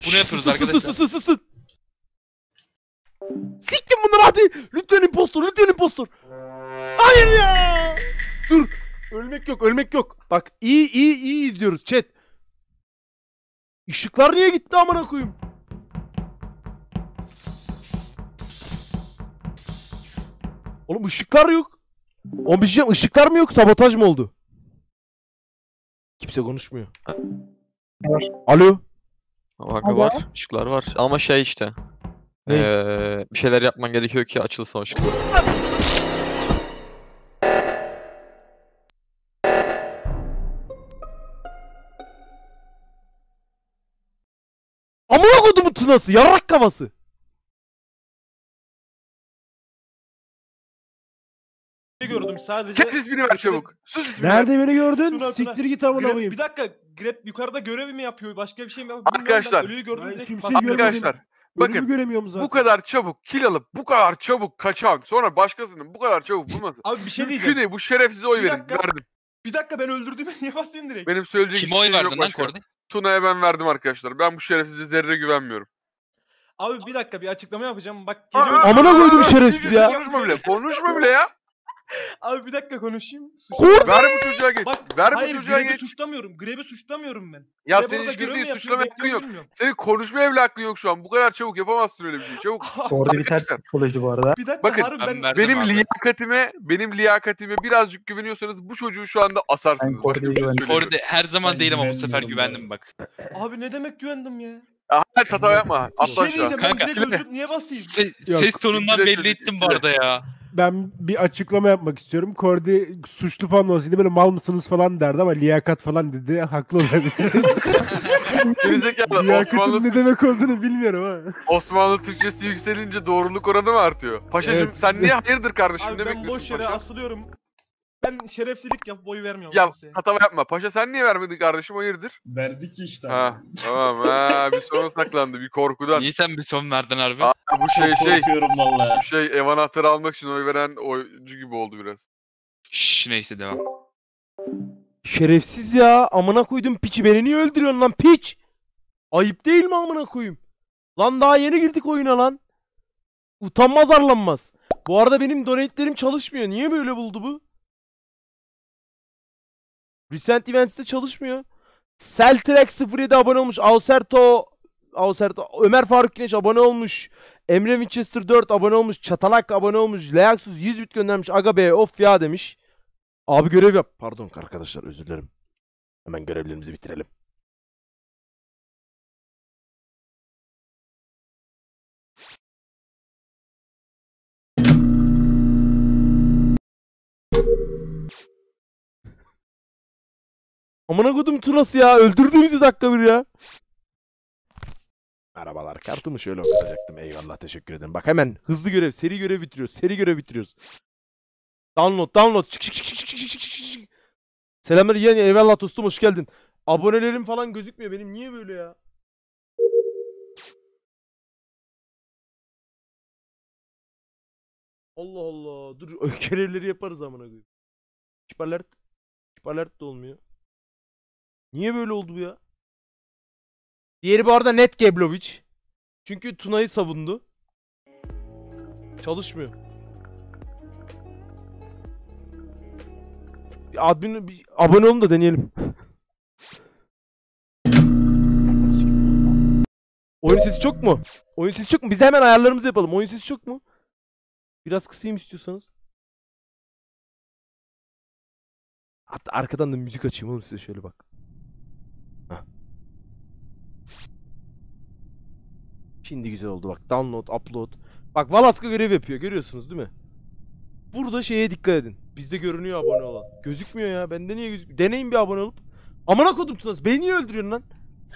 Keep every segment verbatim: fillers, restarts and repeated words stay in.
Bunu yapıyoruz Sus, arkadaşlar. Sus sus sus sus. Siktim bunları hadi. Lütfen impostor, lütfen impostor. Hayır ya. Dur. Ölmek yok, ölmek yok. Bak iyi iyi iyi izliyoruz chat. Işıklar niye gitti amına koyayım? Oğlum ışıklar yok. Oğlum bir şey diyeceğim, ışıklar mı yok, sabotaj mı oldu? Kimse konuşmuyor. Var. Alo. Kanka var, ışıklar var ama şey işte. Ne? Ee, bir şeyler yapman gerekiyor ki açılsın o ışıklar. Amına kodumun tunası, yarrak kafası. gördüm sadece. Kes ismini ver çabuk. Sus ismini. Nerede beni gördün? Tuna, Tuna. Siktir git amına Grab- koyayım. Bir dakika, Grab yukarıda görev mi yapıyor, başka bir şey mi yapıyor? Bilmiyorum, Arkadaşlar, ben ölüyü gördüm ben direkt. kimseyi bas- görmedim. Arkadaşlar Bakın. bakın Göremiyorum zaten. bu kadar çabuk kill alıp bu kadar çabuk kaçan sonra başkasının bu kadar çabuk bulması. Abi bir şey Mümkün diyeceğim. değil, bu şerefsize oy Bir verin. dakika. Verdim. Bir dakika, ben öldürdüğümü niye basayım direkt? Benim söyleyecek Kime hiçbir oy şeyim yok verdin lan başka. Kordi? Tuna'ya ben verdim arkadaşlar. Ben bu şerefsize zerre güvenmiyorum. Abi bir dakika, bir açıklama yapacağım. Bak Aa, geliyorum. Amına koydum aa, şerefsiz ya. Konuşma bile. Konuşma bile ya. Abi bir dakika konuşayım. Kordi. Ver bu çocuğa geç. Bak, Ver bu hayır, çocuğa Grab'i geç. suçlamıyorum. Grab'i suçlamıyorum ben. Ya Grab senin orada hiç görev mi kimseyi yapıyor, suçlama hakkın bekliyor, yok. bilmiyorum. Senin konuşmaya bile hakkın yok şu an. Bu kadar çabuk yapamazsın öyle bir şey. Çabuk. Orada bir ters Arkadaşlar, psikoloji bu arada. Bir dakika, Bakın, harbi ben ben... verdim Benim abi. liyakatime, benim liyakatime birazcık güveniyorsanız bu çocuğu şu anda asarsınız. Ben Başka bir şey Kordi'ye söylemiyorum. Kordi her zaman Ben değil ama bu sefer güvenmiyorum güvendim bak. Abi ne demek güvendim ya? Ya, hayır hata yapma. Bir Atla şey aşağı. diyeceğim, ben Kanka, direkt ikile. öldürüp niye basayım? Se- Yok, ses tonundan ikile belli çocuk, ettim bu ikile. arada ya. Ben bir açıklama yapmak istiyorum. Kordi suçlu falan olsaydı böyle mal mısınız falan derdi ama liyakat falan dedi. Haklı olabilir. Gerizekalı Liyakatın Osmanlı, ne demek olduğunu bilmiyorum ha. Osmanlı Türkçesi yükselince doğruluk oranı mı artıyor? Paşacığım Evet. sen niye hayırdır kardeşim Abi ne ben bekliyorsun boş yere paşa? asılıyorum. Ben şerefsizlik yapıp boy vermiyorum Ya kimseye. hata yapma. Paşa sen niye vermedin kardeşim hayırdır? Verdik ki işte. Ha tamam ha bir sorun saklandı bir korkudan. Niye sen bir son verdin harbi? Aa, bu şey Çok şey korkuyorum valla. bu şey ev anahtarı almak için oy veren oyuncu gibi oldu biraz. Şşş neyse devam. Şerefsiz ya. Amına koydum piçi, beni niye öldürüyorsun lan piç? Ayıp değil mi amına koyayım? Lan daha yeni girdik oyuna lan. Utanmaz arlanmaz. Bu arada benim donate'lerim çalışmıyor. Niye böyle buldu bu? Recent Events'te çalışmıyor. Seltrek sıfır yedi abone olmuş. Auserto Auserto Ömer Faruk Güneş abone olmuş. Emre Winchester dört abone olmuş. Çatalak abone olmuş. Leaksuz yüz bit göndermiş. Aga be of ya demiş. Abi görev yap. Pardon arkadaşlar, özür dilerim. Hemen görevlerimizi bitirelim. Amına kodum Tunası ya. Öldürdüğümüzü dakika bir ya. Merhabalar. Kartımı şöyle okutacaktım. Eyvallah, teşekkür ederim. Bak hemen hızlı görev, seri görev bitiriyoruz. Seri görev bitiriyoruz. Download, download. Çık çık çık çık çık çık çık çık. Selamlar yeğen. Eyvallah dostum, hoş geldin. Abonelerim falan gözükmüyor benim. Niye böyle ya? Allah Allah. Dur görevleri yaparız amına koyayım. Chip alert. Chip alert de olmuyor. Niye böyle oldu bu ya? Diğeri bu arada Net Geblovic. Çünkü Tuna'yı savundu. Çalışmıyor. Bir admin bir abone olun da deneyelim. Oyun sesi çok mu? Oyun sesi çok mu? Biz de hemen ayarlarımızı yapalım. Oyun sesi çok mu? Biraz kısayım istiyorsanız. Hatta arkadan da müzik açayım oğlum size, şöyle bak. Heh. Şimdi güzel oldu bak. Download, upload. Bak Valaska görev yapıyor, görüyorsunuz değil mi? Burada şeye dikkat edin. Bizde görünüyor abone olan. Gözükmüyor ya. Bende niye gözükmüyor? Deneyin bir abone olup. Amına kodum Tunası. Beni niye öldürüyorsun lan?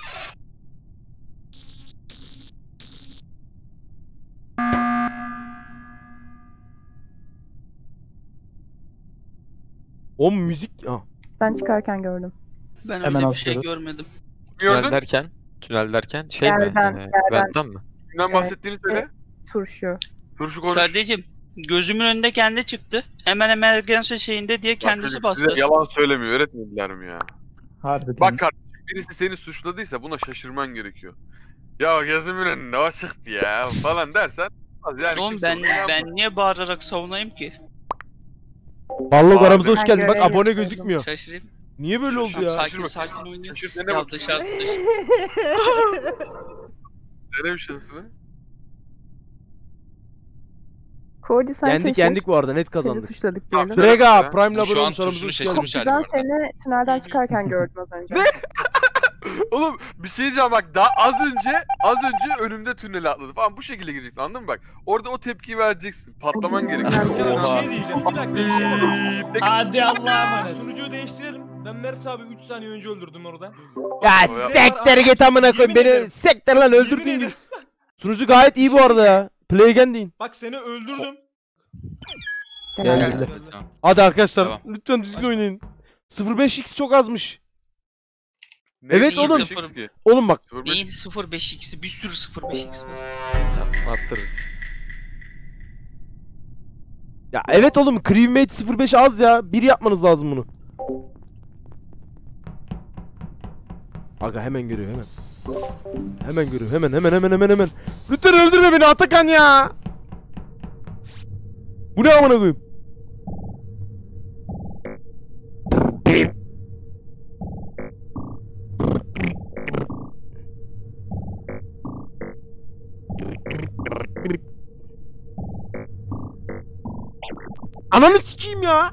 O müzik... Ha. Ben çıkarken gördüm. Ben Hemen öyle bir şey atıyoruz. görmedim. Gördün? Tünel derken, tünel derken şey Yerden, mi? Ee, yerden. Vent'ten mi? Kimden bahsettiğini söyle. Turşu. Turşu konuş. Kardeşim gözümün önünde kendi çıktı. Hemen emergency şeyinde diye Bak kendisi çocuk bastı. size yalan söylemiyor. Öğretmediler mi ya? Harbiden. Bak kardeşim birisi seni suçladıysa buna şaşırman gerekiyor. Ya gözümün önünde o çıktı ya falan dersen. Yani Oğlum kimse ben bunu yapmaz. ben niye bağırarak savunayım ki? Ballo aramıza hoş Ben geldin. Bak görev abone yapıyordum. gözükmüyor. Şaşırayım. Niye böyle oldu ya? Sakin Şaşır sakin bakayım. oynayayım. Şaşır dene Ya bakayım. dışarı dış. Dene bir şansını. Kordi sen Yendik şaşır. yendik bu arada net Seni kazandık. suçladık Tamam, diyelim. Trega. Trega Prime'la Şu abone an olmuş aramıza tuşunu hoş şaşırmış geldin. hali Ben bu arada. seni tünelden çıkarken gördüm az önce. Oğlum bir şey diyeceğim bak daha az önce az önce önümde tünele atladı falan bu şekilde gireceksin anladın mı bak? Orada o tepkiyi vereceksin. Patlaman gerekiyor. Ya bir Oha. şey diyeceğim. Bir dakika. Bir şey diyeceğim. Hadi Allah'a emanet. Sunucuyu değiştirelim. Ben Mert abi üç saniye önce öldürdüm orada. Ya sekter git amına koyayım Yemin beni. ederim. Sekter lan Yemin öldürdüğün gibi. ederim. Sunucu gayet iyi bu arada ya. Play again deyin. Bak seni öldürdüm. Geldi. Genelde. Evet, tamam. Hadi arkadaşlar Tamam. lütfen düzgün oynayın. sıfır beş x çok azmış. Ne Evet diyeyim oğlum. sıfır ki? Oğlum bak sıfır beş. Neyin sıfır beş x'i bir sürü sıfır beş x var. Attırırız. ya evet oğlum Crewmate sıfır beş az ya. Bir yapmanız lazım bunu. Aga hemen görüyor hemen. Hemen görüyor hemen hemen hemen hemen hemen. Lütfen öldürme beni Atakan ya. Bu ne amına koyayım? Ananı sikeyim ya.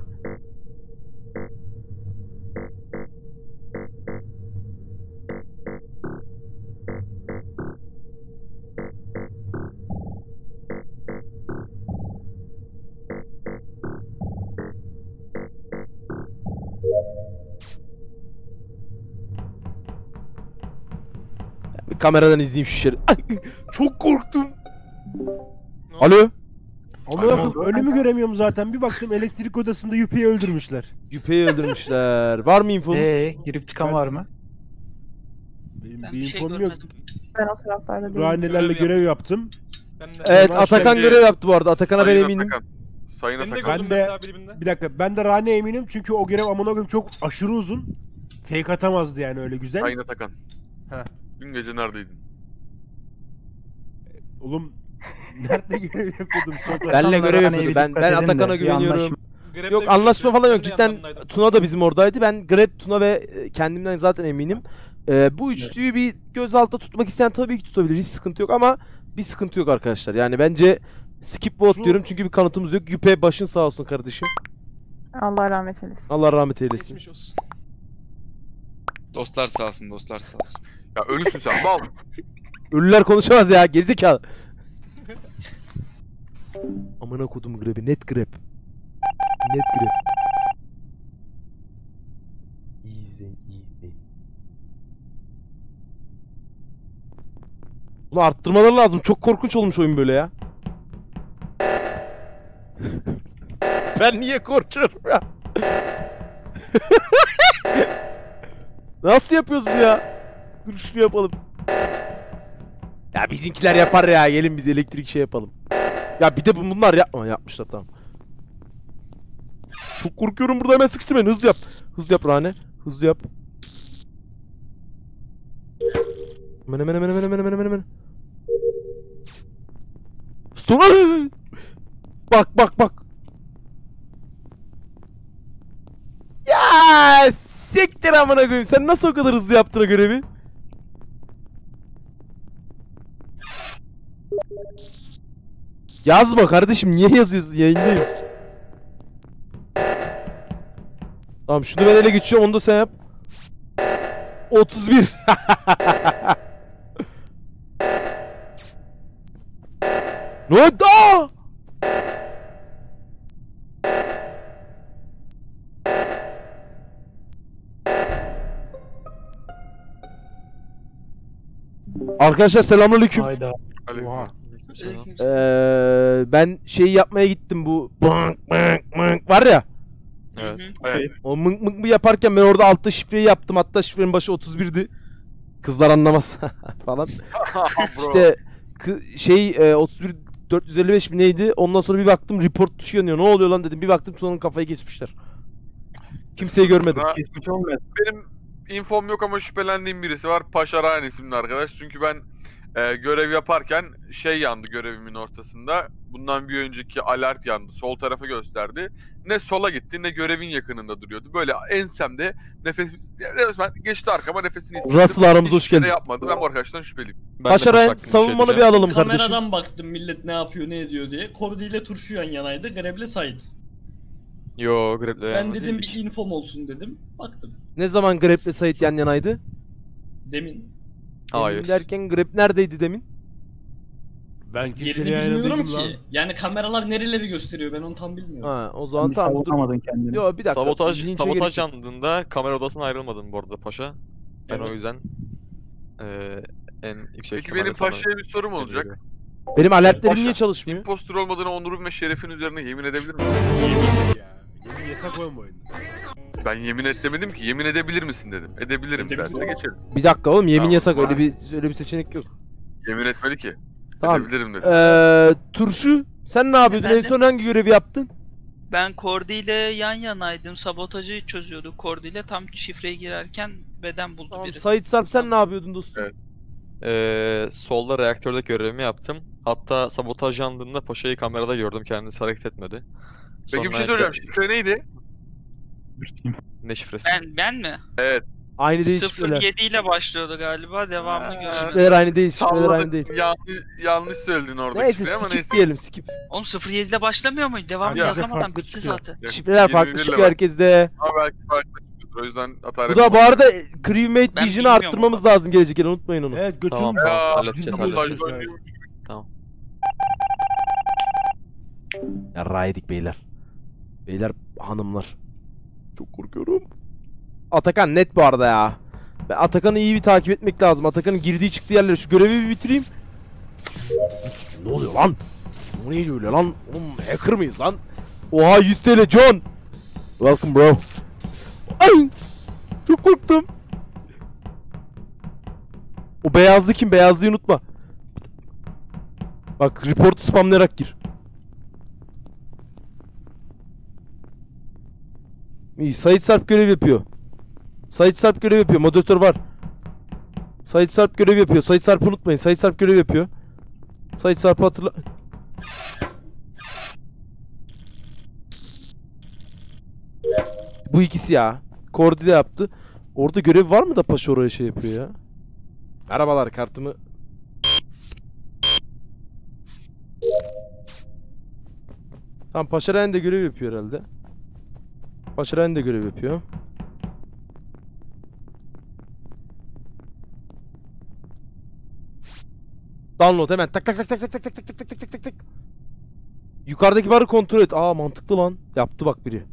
Bir kameradan izleyeyim şu işleri. Ay, çok korktum. Alo. Ama bakın önümü göremiyorum zaten. Bir baktım elektrik odasında Yüpe'yi öldürmüşler. Yüpe'yi öldürmüşler. Var mı infonuz? Eee girip çıkan var mı? Benim Ben bir bir şey infom yok. görmedim. Ben o taraflarda değilim. Rahanelerle Görev görev yaptım. Ben de. Evet Sonra Atakan şimdi- görev yaptı bu arada. Atakan'a ben Sayın eminim. Atakan. Sayın Ben de Atakan. gördüm Ben de- Mert abi dibinde. Bir dakika ben de Rane eminim çünkü o görev amına koyayım çok aşırı uzun. Fake atamazdı yani öyle güzel. Sayın Atakan. Heh. Dün gece neredeydin? Oğlum nerede görev yapıyordum? Sonra- Benle görev Hani yapıyordu. bir Ben dikkat ben edin de, Atakan'a bir güveniyorum. anlaşma- Grab'de Yok bir şey anlaşma falan yok. Ben de Cidden yanlarındaydım. Tuna da bizim oradaydı. Ben Grab, Tuna ve e, kendimden zaten eminim. Ee, bu üçlüyü bir göz altta tutmak isteyen tabii ki tutabilir. Hiç sıkıntı yok ama bir sıkıntı yok arkadaşlar. Yani bence skip vote Şu- diyorum çünkü bir kanıtımız yok. Yüpe başın sağ olsun kardeşim. Allah rahmet eylesin. Allah rahmet eylesin. Geçmiş olsun. Dostlar sağ olsun, dostlar sağ olsun. Ya ölüsün sen bal. Ölüler konuşamaz ya gerizekalı. Amına kodum Grab'i net Grab. Net Grab. İyi izleyin, iyi izleyin. Bunu arttırmaları lazım. Çok korkunç olmuş oyun böyle ya. Ben niye korkuyorum ya? Nasıl yapıyoruz bu ya? Dur şunu yapalım. Ya bizimkiler yapar ya. Gelin biz elektrik şey yapalım. Ya bir de bunlar yapma. Yapmışlar tamam. Çok korkuyorum burada hemen sıkıştı beni. Hızlı yap. Hızlı yap Rane. Hızlı yap. Hemen hemen hemen hemen hemen hemen hemen hemen. Stop. Bak bak bak. Ya siktir amına koyayım. Sen nasıl o kadar hızlı yaptın o görevi? Yazma kardeşim. Niye yazıyorsun? Yayındayım. Tamam şunu ben ele geçiyorum. Onu da sen yap. otuz bir. Ne oldu? Arkadaşlar selamünaleyküm. Hayda. Oha. Ee, ben şeyi yapmaya gittim bu bınk bınk bınk var ya. Evet. Evet. O mınk mınk mı yaparken ben orada altta şifreyi yaptım. Hatta şifrenin başı otuz birdi. Kızlar anlamaz falan. Bro. İşte kı- şey e, otuz bir dört yüz elli beş mi neydi? Ondan sonra bir baktım report tuşu yanıyor. Ne oluyor lan dedim. Bir baktım sonun kafayı kesmişler. Kimseyi görmedim. Ha, Geçmiş olmasın. benim infom yok ama şüphelendiğim birisi var. Paşa Ryan isimli arkadaş. Çünkü ben Ee, görev yaparken şey yandı görevimin ortasında. Bundan bir önceki alert yandı. Sol tarafa gösterdi. Ne sola gitti ne görevin yakınında duruyordu. Böyle ensemde nefes resmen geçti arkama nefesini hissettim. Russell aramıza hoş Hiçbir şey geldin. yapmadı. Ben bu arkadaştan şüpheliyim. Başaran savunmanı bir alalım kardeşim. Kameradan baktım millet ne yapıyor ne ediyor diye. Kordi ile Turşu yan yanaydı. Greb'le Sait. Yo Grep'le Ben yani dedim değildik. bir infom olsun dedim. Baktım. Ne zaman Grep'le Sait yan yanaydı? Demin. Hayır. Demin derken Grep neredeydi demin? Ben Yerini kimseyle yani bilmiyorum değilim ki. lan. Yani kameralar nereleri gösteriyor ben onu tam bilmiyorum. Ha o zaman Bir tamam. Dur. savunamadın kendini. Yo bir dakika. Sabotaj, linçe sabotaj gerek yok. yandığında kamera odasına ayrılmadım bu arada paşa. Ben Evet. o yüzden eee en yüksek Peki ihtimalle benim sana Paşa'ya bir sorum seni olacak. veriyor. Benim alertlerim Paşa, niye çalışmıyor? Impostor olmadığına onurum ve şerefin üzerine yemin edebilir miyim? Yemin ya. Yemin yasak oğlum bu oyunda. Ben yemin et demedim ki. Yemin edebilir misin dedim. Edebilirim Edebilirim. derse geçeriz. Bir dakika oğlum yemin Tamam, yasak öyle var. bir öyle bir seçenek yok. Yemin etmedi ki. Tamam. Edebilirim dedi. Ee, Turşu sen ne yapıyordun? En Efendim? son hangi görevi yaptın? Ben Kordi ile yan yanaydım. Sabotajı çözüyordu. Kordi ile tam şifreye girerken beden buldu Tamam. birisi. Sait Sarp sen ne yapıyordun dostum? Evet. Eee solda reaktörde görevimi yaptım. Hatta sabotaj yandığında paşayı kamerada gördüm. Kendisi hareket etmedi. Peki bir Sonra şey soracağım. Şifre neydi? Ne şifresi? Ben ben mi? Evet. Aynı değil sıfır şifreler. yedi ile başlıyordu galiba. Devamını görmedim. Şifreler aynı değil, şifreler Salladık. aynı değil. Yanlış, yanlış söyledin orada Neyse şifreyi ama skip neyse. diyelim skip. Oğlum sıfır yedi ile başlamıyor muydu? Devamını Ya, yazamadan farklı bitti çıkıyor. zaten. Yok, Şifreler farklı yirmi bir çıkıyor ile bak. herkeste. Ama belki farklı çıkıyordur. O yüzden hata Bu da bu arada Crewmate Ben Vision'ı bilmiyorum arttırmamız lazım gelecek yıl unutmayın onu. Evet götüm. Tamam, Ya, tamam. Halledeceğiz, bizim halledeceğiz. saçma. Yarrağı yedik beyler. Beyler hanımlar. Çok korkuyorum. Atakan net bu arada ya. Ben Atakan'ı iyi bir takip etmek lazım. Atakan'ın girdiği çıktığı yerleri şu görevi bir bitireyim. Ne oluyor lan? Bu neydi öyle lan? Oğlum hacker mıyız lan? Oha yüz T L John. Welcome bro. Ay! Çok korktum. O beyazlı kim? Beyazlıyı unutma. Bak reportu spamlayarak gir. İyi Sait Sarp görev yapıyor. Sait Sarp görev yapıyor. Moderatör var. Sait Sarp görev yapıyor. Sait Sarp'ı unutmayın. Sait Sarp görev yapıyor. Sait Sarp'ı hatırla... Bu ikisi ya. Kordi de yaptı. Orada görev var mı da Paşa oraya şey yapıyor ya? Merhabalar kartımı... Tamam Paşa de görev yapıyor herhalde. Paşa de görev yapıyor. Download hemen tak tak tak tak tak tak tak tak tak tak tak tak tak. Yukarıdaki barı kontrol et. Aa mantıklı lan. Yaptı bak biri.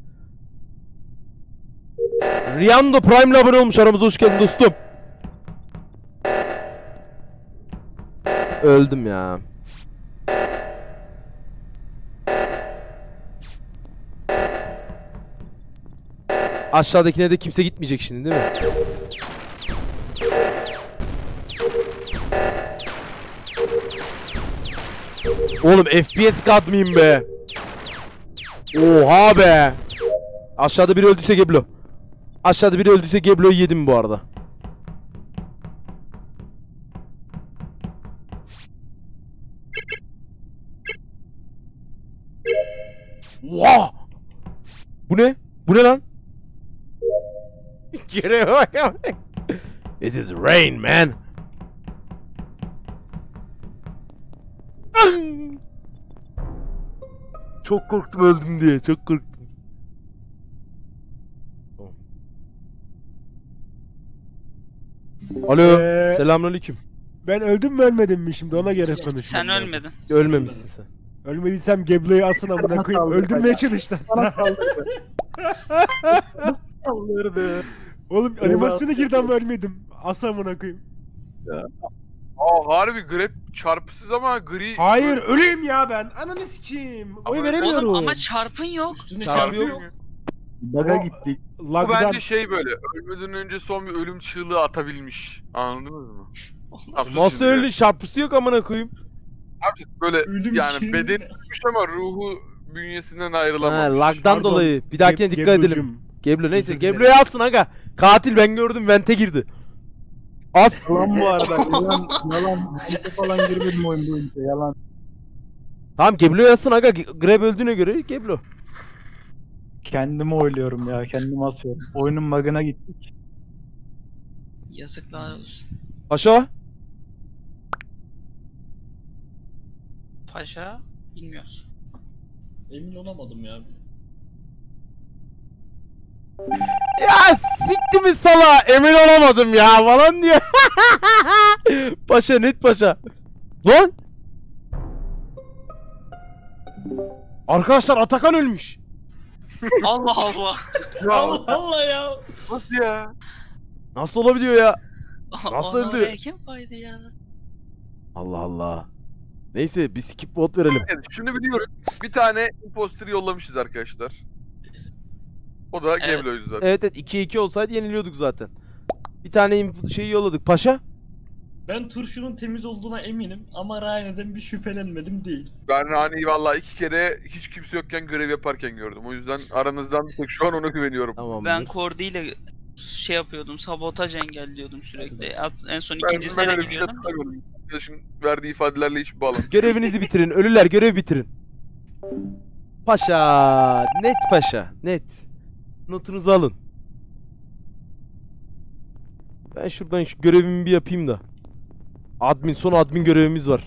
Riando Prime'le abone olmuş, aramıza hoş geldin dostum. Öldüm ya. Aşağıdakine de kimse gitmeyecek şimdi değil mi? Oğlum F P S god mıyım be? Oha be. Aşağıda biri öldüyse Geblo. Aşağıda biri öldüyse Geblo'yu yedim bu arada. Oha! Bu ne? Bu ne lan? Gene bak. It is rain man. Çok korktum öldüm diye. Çok korktum. Alo. Ee, Selamünaleyküm. Ben öldüm mü ölmedim mi şimdi ona göre konuşayım. Sen ben. ölmedin. Ölmemişsin sen. Ölmediysem Geblo'yu asın amına koyayım. Öldürmeye çalıştı. Saldırdı. Oğlum animasyona girdi ama ölmedim. As amına koyayım. Aa harbi grep çarpısız ama gri. Hayır öleyim ya ben. Ananı sikeyim. Oy Ama- veremiyorum. Oğlum ama çarpın yok. Üstüne Çarpı çarpıyor. yok. Baga O- gittik. Bu Lagdan. bence şey böyle ölmeden önce son bir ölüm çığlığı atabilmiş. Anladınız mı? Absürt Nasıl şimdi. öldü? Çarpısı yok amına koyayım. Abi böyle Ölüm yani çığlığı. bedeni ölmüş ama ruhu bünyesinden Ha, ayrılamamış. lagdan Pardon. dolayı. Bir dahakine Geb- dikkat edelim. Geblo'cum. Geblo neyse. Özür dilerim. Geblo'yu alsın aga. Katil ben gördüm. Vente girdi. As. Yalan bu arada. Yalan. Yalan. Monte falan girmedim oyun boyunca. Yalan. Tamam Geblo yazsın aga. Grab öldüğüne göre Geblo. Kendimi oyluyorum ya. Kendimi asıyorum. Oyunun bug'ına gittik. Yazıklar olsun. Paşa. Paşa bilmiyoruz. Emin olamadım ya. Ya sikti mi sala? Emin olamadım ya falan diyor. Paşa net paşa. Lan. Arkadaşlar Atakan ölmüş. Allah Allah. Allah Allah ya. Nasıl ya? Nasıl olabiliyor ya? Nasıl Ona öldü? oraya kim koydu ya? Allah Allah. Neyse bir skip vote verelim. Evet, şunu biliyoruz. Bir tane imposter yollamışız arkadaşlar. O da Evet. Geblo'ydu zaten. Evet evet ikiye iki olsaydı yeniliyorduk zaten. Bir tane inf- şeyi yolladık. Paşa. Ben turşunun temiz olduğuna eminim ama Ryan'den bir şüphelenmedim değil. Ben Rani'yi vallahi iki kere hiç kimse yokken görev yaparken gördüm. O yüzden aranızdan bir tek şu an ona güveniyorum. Tamam. Ben Kordi ile şey yapıyordum, sabotaj engelliyordum sürekli. At- En son Ben, ikincisine ben de öyle bir şey giriyordum. hatırlamıyorum. Arkadaşın verdiği ifadelerle hiçbir bağlantı. Görevinizi bitirin. Ölüler görev bitirin. Paşa. Net paşa. Net. Notunuzu alın. Ben şuradan şu görevimi bir yapayım da. Admin son admin görevimiz var.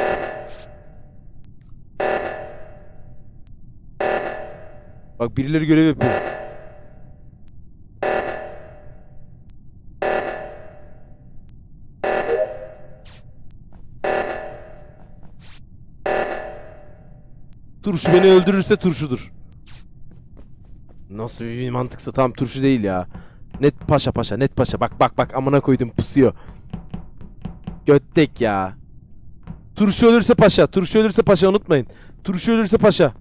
Bak birileri görev yapıyor. Turşu beni öldürürse turşudur. Nasıl bir mantıksa tamam turşu değil ya. Net paşa paşa net paşa bak bak bak amına koydum pusuyor. Göttek ya. Turşu ölürse paşa, turşu ölürse paşa unutmayın. Turşu ölürse paşa.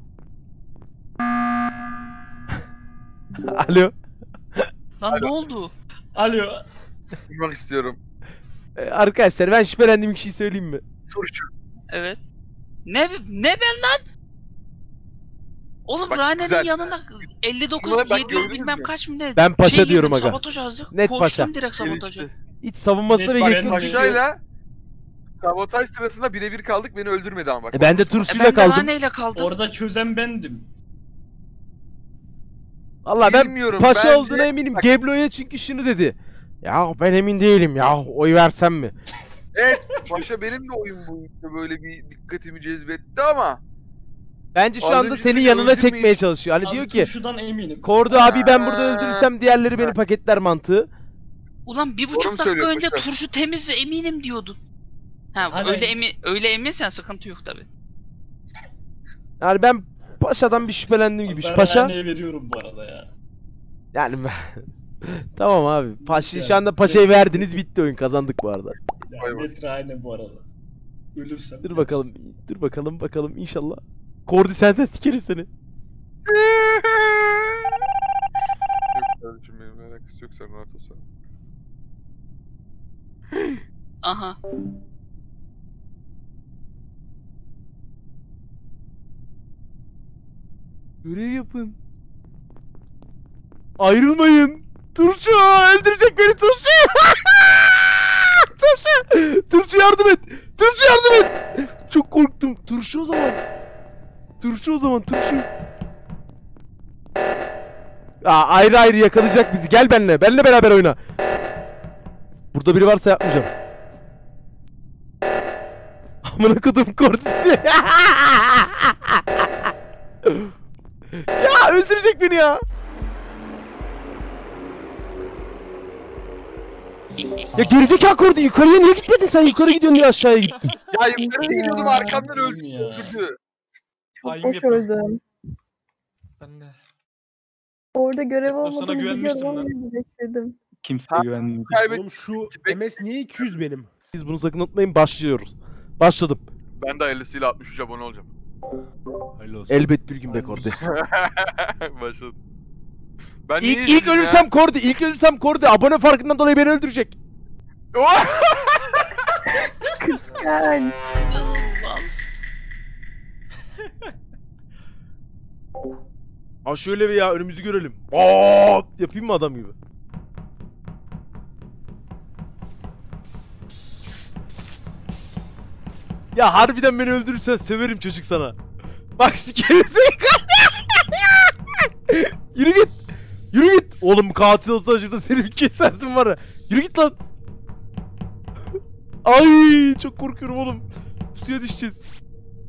Alo. Lan ne oldu? Alo. Duymak istiyorum. Ee, arkadaşlar ben şüphelendiğim kişiyi söyleyeyim mi? Turşu. Evet. Ne ne ben lan? Oğlum Bak, Rane'nin güzel. yanına elli dokuz Şuna bak, yedi yüz gördünüz bilmem mü? kaç mı ne? Ben paşa şey diyorum girdim, aga. Sabotaj yazdık. Net Koştum paşa. direkt sabotaja. Hiç savunması Net ve paşa, yakın. net çünkü. Paşa'yla sabotaj sırasında birebir kaldık, beni öldürmedi ama bak. E, ben de E turşuyla ben de kaldım. Rane ile kaldım. Orada çözen bendim. Valla ben Bilmiyorum, paşa bence- olduğuna eminim. Bak- Geblo'ya çünkü şunu dedi. Ya ben emin değilim ya oy versem mi? Evet, Paşa benim de oyun boyunca böyle bir dikkatimi cezbetti ama Bence şu Az anda önce senin dedi, yanına öldürmeyin. çekmeye çalışıyor. Hani Abi diyor ki turşudan eminim. Kordu abi ben burada Ha. öldürürsem diğerleri beni paketler mantığı. Ulan bir Doğru buçuk mu dakika söylüyor önce Paşa? turşu temiz eminim diyordun. Ha Hani- öyle emin öyle eminsen sıkıntı yok tabi. Yani ben paşadan bir şüphelendiğim gibi. Şu Ben paşa Ryan'e veriyorum bu arada ya. yani ben- tamam abi. Paşa şu Yani- anda paşayı verdiniz bitti oyun kazandık bu arada. Yani Vay vay. net Ryan'e bu arada. Ölürsem. Dur bakalım. Dur bakalım bakalım inşallah. Kordi sensen sikerim seni. Yok kardeşim, benimle alakası yok, sen rahat ol sen. Aha. Görev yapın. Ayrılmayın. Turşu öldürecek beni Turşu. Turşu. Turşu yardım et. Turşu yardım et. Çok korktum. Turşu o zaman. Turşu o zaman Turşu. Aa, ayrı ayrı yakalayacak bizi. Gel benimle. Benimle beraber oyna. Burada biri varsa yapmayacağım. Amına kodum Kortisi. Ya öldürecek beni ya. Ya gerizekalı Kordi yukarıya niye gitmedin sen? Yukarı gidiyorsun diye aşağıya gittin. Ya yukarı gidiyordum, arkamdan Değil öldü. mi ya? öldürdü. Çok Hain boş yapıyorum. öldüm. Ben de. Orada görev Sana olmadığını güvenmiştim biliyorum ama ben. bekledim. Kimseye güvenmiyorum. Kaybet. Oğlum şu M S niye iki yüz benim? Siz bunu sakın unutmayın başlıyoruz. Başladım. Ben de hayırlısıyla altmış üç abone olacağım. Hayırlı olsun. Elbet bir gün be Kordi. Başladım. Ben niye İlk, ilk izledim ya? ölürsem Kordi, ilk ölürsem Kordi abone farkından dolayı beni öldürecek. Yani İnanılmaz. Ha şöyle bir ya önümüzü görelim. Aa, yapayım mı adam gibi? Ya harbiden beni öldürürsen söverim çocuk sana. Bak sikerim seni. Yürü git. Yürü git. Oğlum katil olsa acıda seni bir keserdim var ya. Yürü git lan. Ay çok korkuyorum oğlum. Suya düşeceğiz.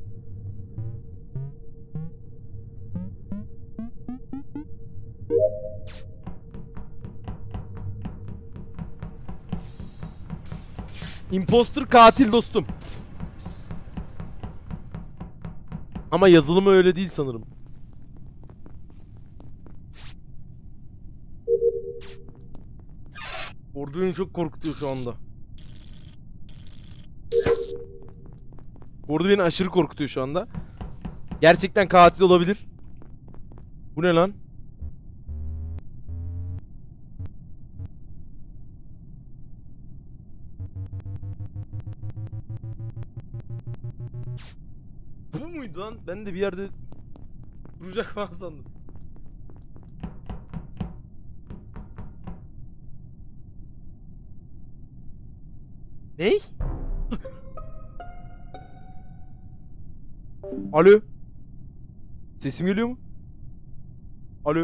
Imposter katil dostum. Ama yazılımı öyle değil sanırım. Ordu beni çok korkutuyor şu anda. Ordu beni aşırı korkutuyor şu anda. Gerçekten katil olabilir. Bu ne lan? Bu muydu lan? Ben de bir yerde duracak falan sandım. Ney? Alo? Sesim geliyor mu? Alo?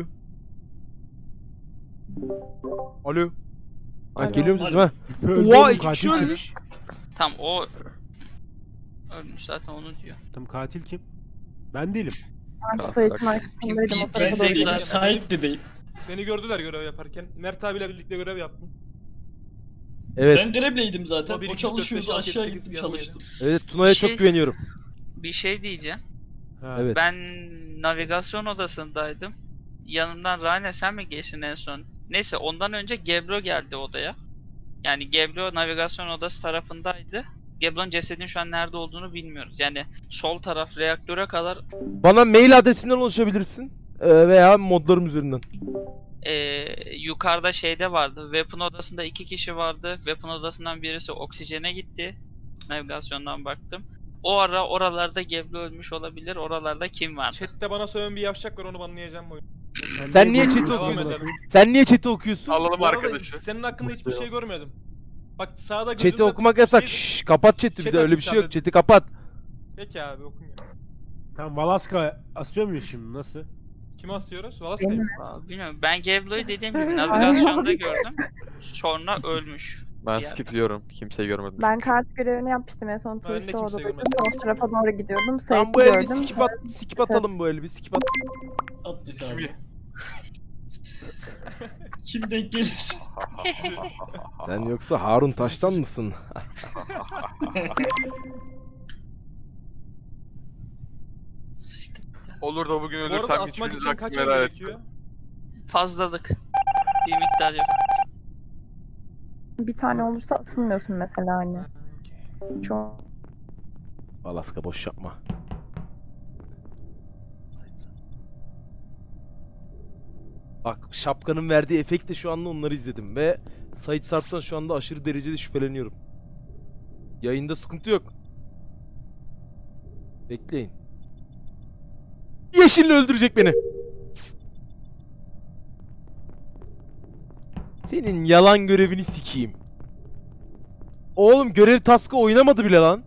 Alo? Ha, Alo, geliyor mu sesim alo. ha? Öldü Oha oğlum, iki katil kişi kim? ölmüş. Tam o ölmüş zaten onu diyor. Tamam, katil kim? Ben değilim. Ben Sait'in arkasındaydım o tarafa doğru Tekrar gidiyorum. sahip de değil. Beni gördüler görev yaparken. Mert abiyle birlikte görev yaptım. Evet. Ben Greb'leydim zaten. O bir, O iki, üç, dört, çalışıyordu. beş, altı, Aşağı yedi, gittim sekiz, çalıştım. Evet Tuna'ya Şey- çok güveniyorum. Bir şey diyeceğim. Ha. Evet. Ben navigasyon odasındaydım. Yanımdan Rane sen mi geçtin en son? Neyse ondan önce Gebro geldi odaya. Yani Gebro navigasyon odası tarafındaydı. Gebro'nun cesedinin şu an nerede olduğunu bilmiyoruz. Yani sol taraf reaktöre kadar Bana mail adresimden ulaşabilirsin. Ee, veya modlarım üzerinden. eee, yukarıda şeyde vardı. Weapon odasında iki kişi vardı. Weapon odasından birisi oksijene gitti. Navigasyondan baktım. O ara oralarda Gebro ölmüş olabilir. Oralarda kim var? Chat'te bana söyleyen bir yavşak var, onu banlayacağım bu oyunu. Sen niye chat'i Devam okuyorsun? edelim. Sen niye chat'i okuyorsun? Alalım Bu arada arkadaşı. senin hakkında hiçbir şey görmedim. Bak sağda gözümde... Chat'i okumak yasak. Şey- Şşş, kapat chat'i bir Chat de öyle bir açık şey yok. sadece. Chat'i kapat. Peki abi okumuyor. Tamam, Valaska asıyor muyuz şimdi? Nasıl? Kimi asıyoruz? Valaska'yı mı? Aa, bilmiyorum. Ben Gebro'yu dediğim gibi navigasyonda gördüm. Sonra ölmüş. Ben Bir yerde. skipliyorum. Kimseyi görmedim. Ben kart görevini yapmıştım en son Ben de turiste kimseyi odadaydım. görmedim. O tarafa doğru gidiyordum. Tamam Sait'i bu el bir gördüm. skip, at, skip atalım bu el bir skip at. Attık Kimi? abi. Kim denk gelirse. Sen yoksa Harun Taş'tan mısın? Sıçtık. Olur da bugün Bu arada ölürsem asmak hiçbiriniz için kaç hakkımı ay helal et. gerekiyor? Fazlalık. Bir miktar yok. Bir tane olursa asılmıyorsun mesela hani. Çok. Valaska boş yapma. Bak şapkanın verdiği efektle şu anda onları izledim ve Sait Sarp'tan şu anda aşırı derecede şüpheleniyorum. Yayında sıkıntı yok. Bekleyin. Yeşille öldürecek beni. Senin yalan görevini sikeyim. Oğlum görev task'ı oynamadı bile lan.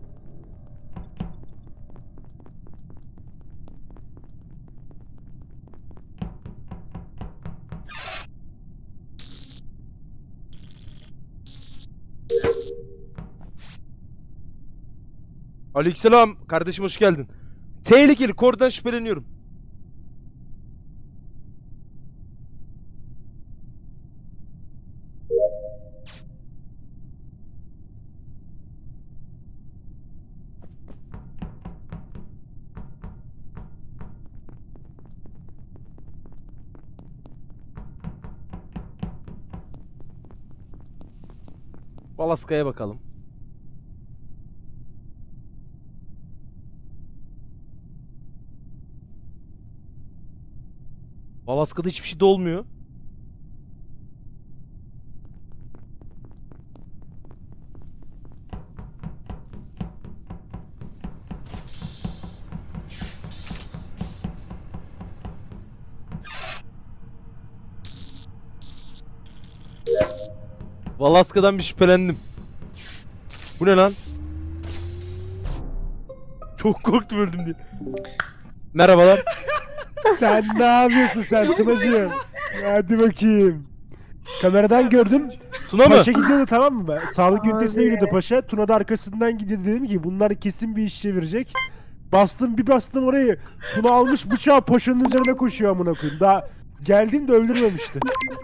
Aleykümselam kardeşim, hoş geldin. Tehlikeli kordan şüpheleniyorum. Valaska'ya bakalım. Valaska'da hiçbir şey de olmuyor. Valaska'dan bir şüphelendim. Bu ne lan? Çok korktum öldüm diye. Merhabalar. Sen ne yapıyorsun sen Tunacığım? Hadi bakayım. Kameradan gördüm. Tuna mı? Paşa gidiyordu tamam mı? Sağlık Abi. ünitesine gidiyordu paşa. Tuna da arkasından gidiyordu. Dedim ki bunlar kesin bir iş çevirecek. Bastım bir bastım orayı. Tuna almış bıçağı paşanın üzerine koşuyor amına koyayım. Daha geldiğimde öldürmemişti.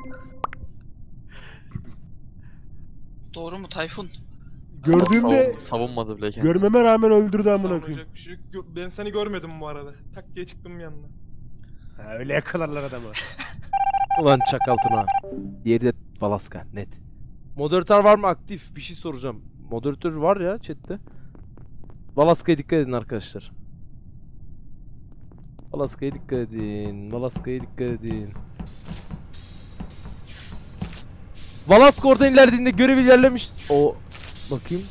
Doğru mu Tayfun? Gördüğümde Savun- savunmadı bile kendini. görmeme rağmen öldürdü amına koyayım. Savunacak bir şey yok. Gö- Ben seni görmedim bu arada. Tak diye çıktım yanına. Ha, öyle yakalarlar adamı. Ulan çakal Tuna. Diğeri de Valaska net. Moderatör var mı aktif? Bir şey soracağım. Moderatör var ya chatte. Valaska'ya dikkat edin arkadaşlar. Valaska'ya dikkat edin. Valaska'ya dikkat edin. Valaska oradan ilerlediğinde görev ilerlemiş. O bakayım.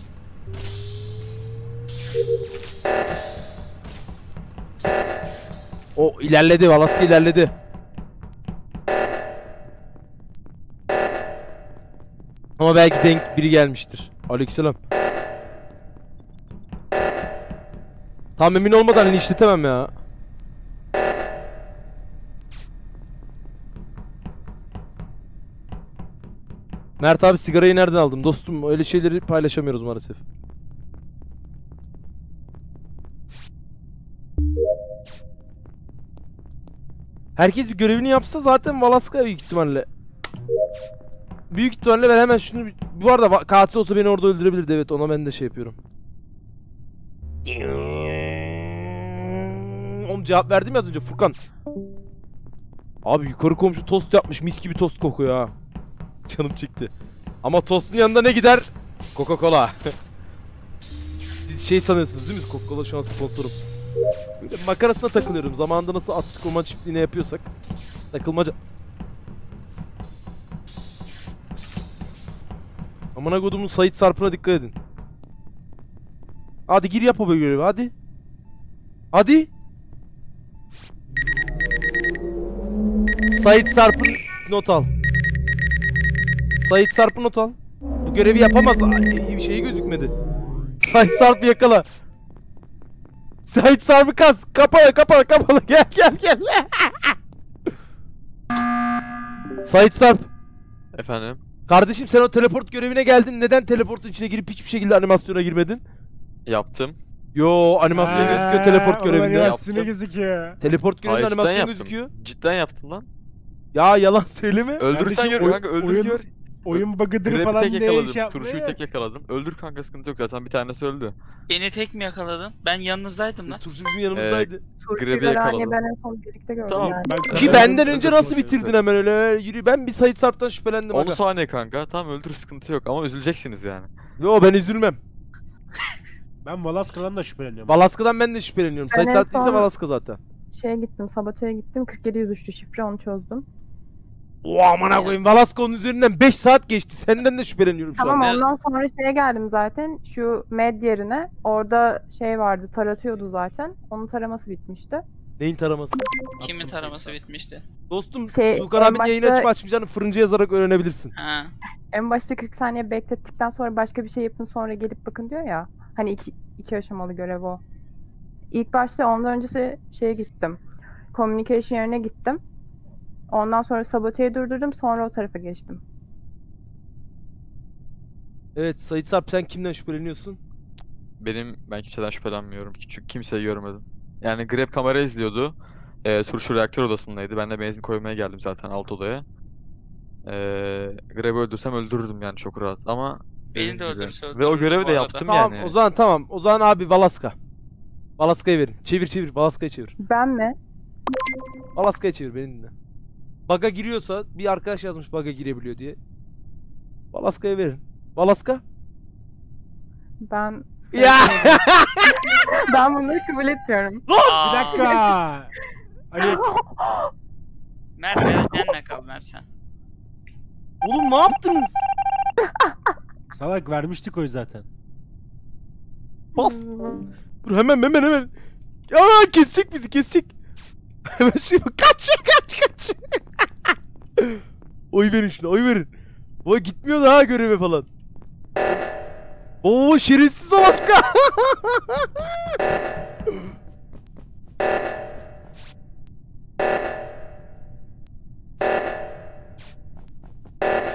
O ilerledi. Valaska ilerledi. Ama belki denk biri gelmiştir. Aleykümselam. Tam emin olmadan linçletemem ya. Mert abi sigarayı nereden aldım dostum? Öyle şeyleri paylaşamıyoruz maalesef. Herkes bir görevini yapsa zaten Valaska büyük ihtimalle. Büyük ihtimalle ben hemen şunu... Bu arada va- katil olsa beni orada öldürebilirdi, evet, ona ben de şey yapıyorum. Oğlum cevap verdim ya az önce Furkan. Abi yukarı komşu tost yapmış, mis gibi tost kokuyor ha. Canım çekti. Ama tostun yanında ne gider? Coca-Cola. Siz şey sanıyorsunuz değil mi? Coca-Cola şu an sponsorum. Böyle makarasına takılıyorum. Zamanında nasıl attık orman çiftliğine yapıyorsak. Takılmaca. Amına kodumun Sait Sarp'ına dikkat edin. Hadi gir yap o görevi hadi. Hadi. Sait Sarp'ın not al. Sait Sarp'ı not al. Bu görevi yapamaz. Ay, bir şey gözükmedi. Sait Sarp'ı yakala. Sait Sarp'ı kas. Kapalı kapalı kapalı. Gel gel gel. Sait Sarp. Efendim? Kardeşim sen o teleport görevine geldin. Neden teleportun içine girip hiçbir şekilde animasyona girmedin? Yaptım. Yo animasyon gözüküyor teleport görevinde. Animasyonu gözüküyor. Teleport görevinde Hayır, cidden animasyon yaptım. gözüküyor. Cidden yaptım lan. Ya yalan söyleme. Öldürürsen Kardeşim, gör oy- kanka, öldür oyun- gör. Oyun bug'ıdır Grab'i falan tek diye yakaladım. şey yapmıyor. Turşuyu tek yakaladım. Öldür kanka, sıkıntı yok zaten, bir tanesi öldü. Beni tek mi yakaladın? Ben yanınızdaydım lan. Turşu bizim yanımızdaydı. Turşu'yla Grab'i yakaladım. Rani'yi ben en son birlikte gördüm Tamam, yani. Ben Ki kameradan- benden önce nasıl bitirdin hemen öyle? Yürü, ben bir Sait Sarp'tan şüphelendim on aga. saniye kanka. Tamam öldür, sıkıntı yok ama üzüleceksiniz yani. Yo ben üzülmem. Ben Valaska'dan da şüpheleniyorum. Valaska'dan ben de şüpheleniyorum. Ben Sait en Sarp değilse son- Valaska zaten. Şeye gittim, sabotöre gittim. kırk yedi yüz üçlü şifre, onu çözdüm. O amına koyayım, Valaska onun üzerinden beş saat geçti. Senden de şüpheleniyorum şu Tamam, an. an. ondan sonra şeye geldim zaten. Şu med yerine. Orada şey vardı, taratıyordu zaten. Onun taraması bitmişti. Neyin taraması? Kimin taraması bitmişti? Dostum Şey, Tuğkan en abinin yayını başta- açıp açmayacağını fırıncı yazarak öğrenebilirsin. Ha. En başta kırk saniye beklettikten sonra başka bir şey yapın sonra gelip bakın diyor ya. Hani iki, iki aşamalı görev o. İlk başta ondan öncesi şeye gittim. Communication yerine gittim. Ondan sonra saboteyi durdurdum, sonra o tarafa geçtim. Evet Sait Sarp, sen kimden şüpheleniyorsun? Benim, ben kimseden şüphelenmiyorum ki çünkü kimseyi görmedim. Yani Grab kamera izliyordu. Ee, Turşu reaktör odasındaydı. Ben de benzin koymaya geldim zaten alt odaya. Ee, Grab'ı öldürsem öldürürdüm yani çok rahat ama Beni dediğim de gibi. öldürse Ve o öldürürdüm görevi bu de arada. yaptım Tamam yani. o zaman tamam. O zaman abi Valaska. Valaska'ya verin. Çevir çevir. Valaska'ya çevir. Ben mi? Valaska'ya çevir, beni dinle. Bug'a giriyorsa bir arkadaş yazmış bug'a girebiliyor diye. Valaska'ya verin. Valaska? Ben... Ya! Ben bunları kabul etmiyorum. Aa, Bir dakika. Hani Mert ben- benle kal Mert sen. Oğlum ne yaptınız? salak vermiştik oy zaten. Bas. Dur hemen hemen hemen. Ya kesecek bizi, kesecek. Hemen şimdi kaç kaç kaç. Oy verin şuna, oy verin. O gitmiyor daha göreve falan. Oo şerefsiz Alaska.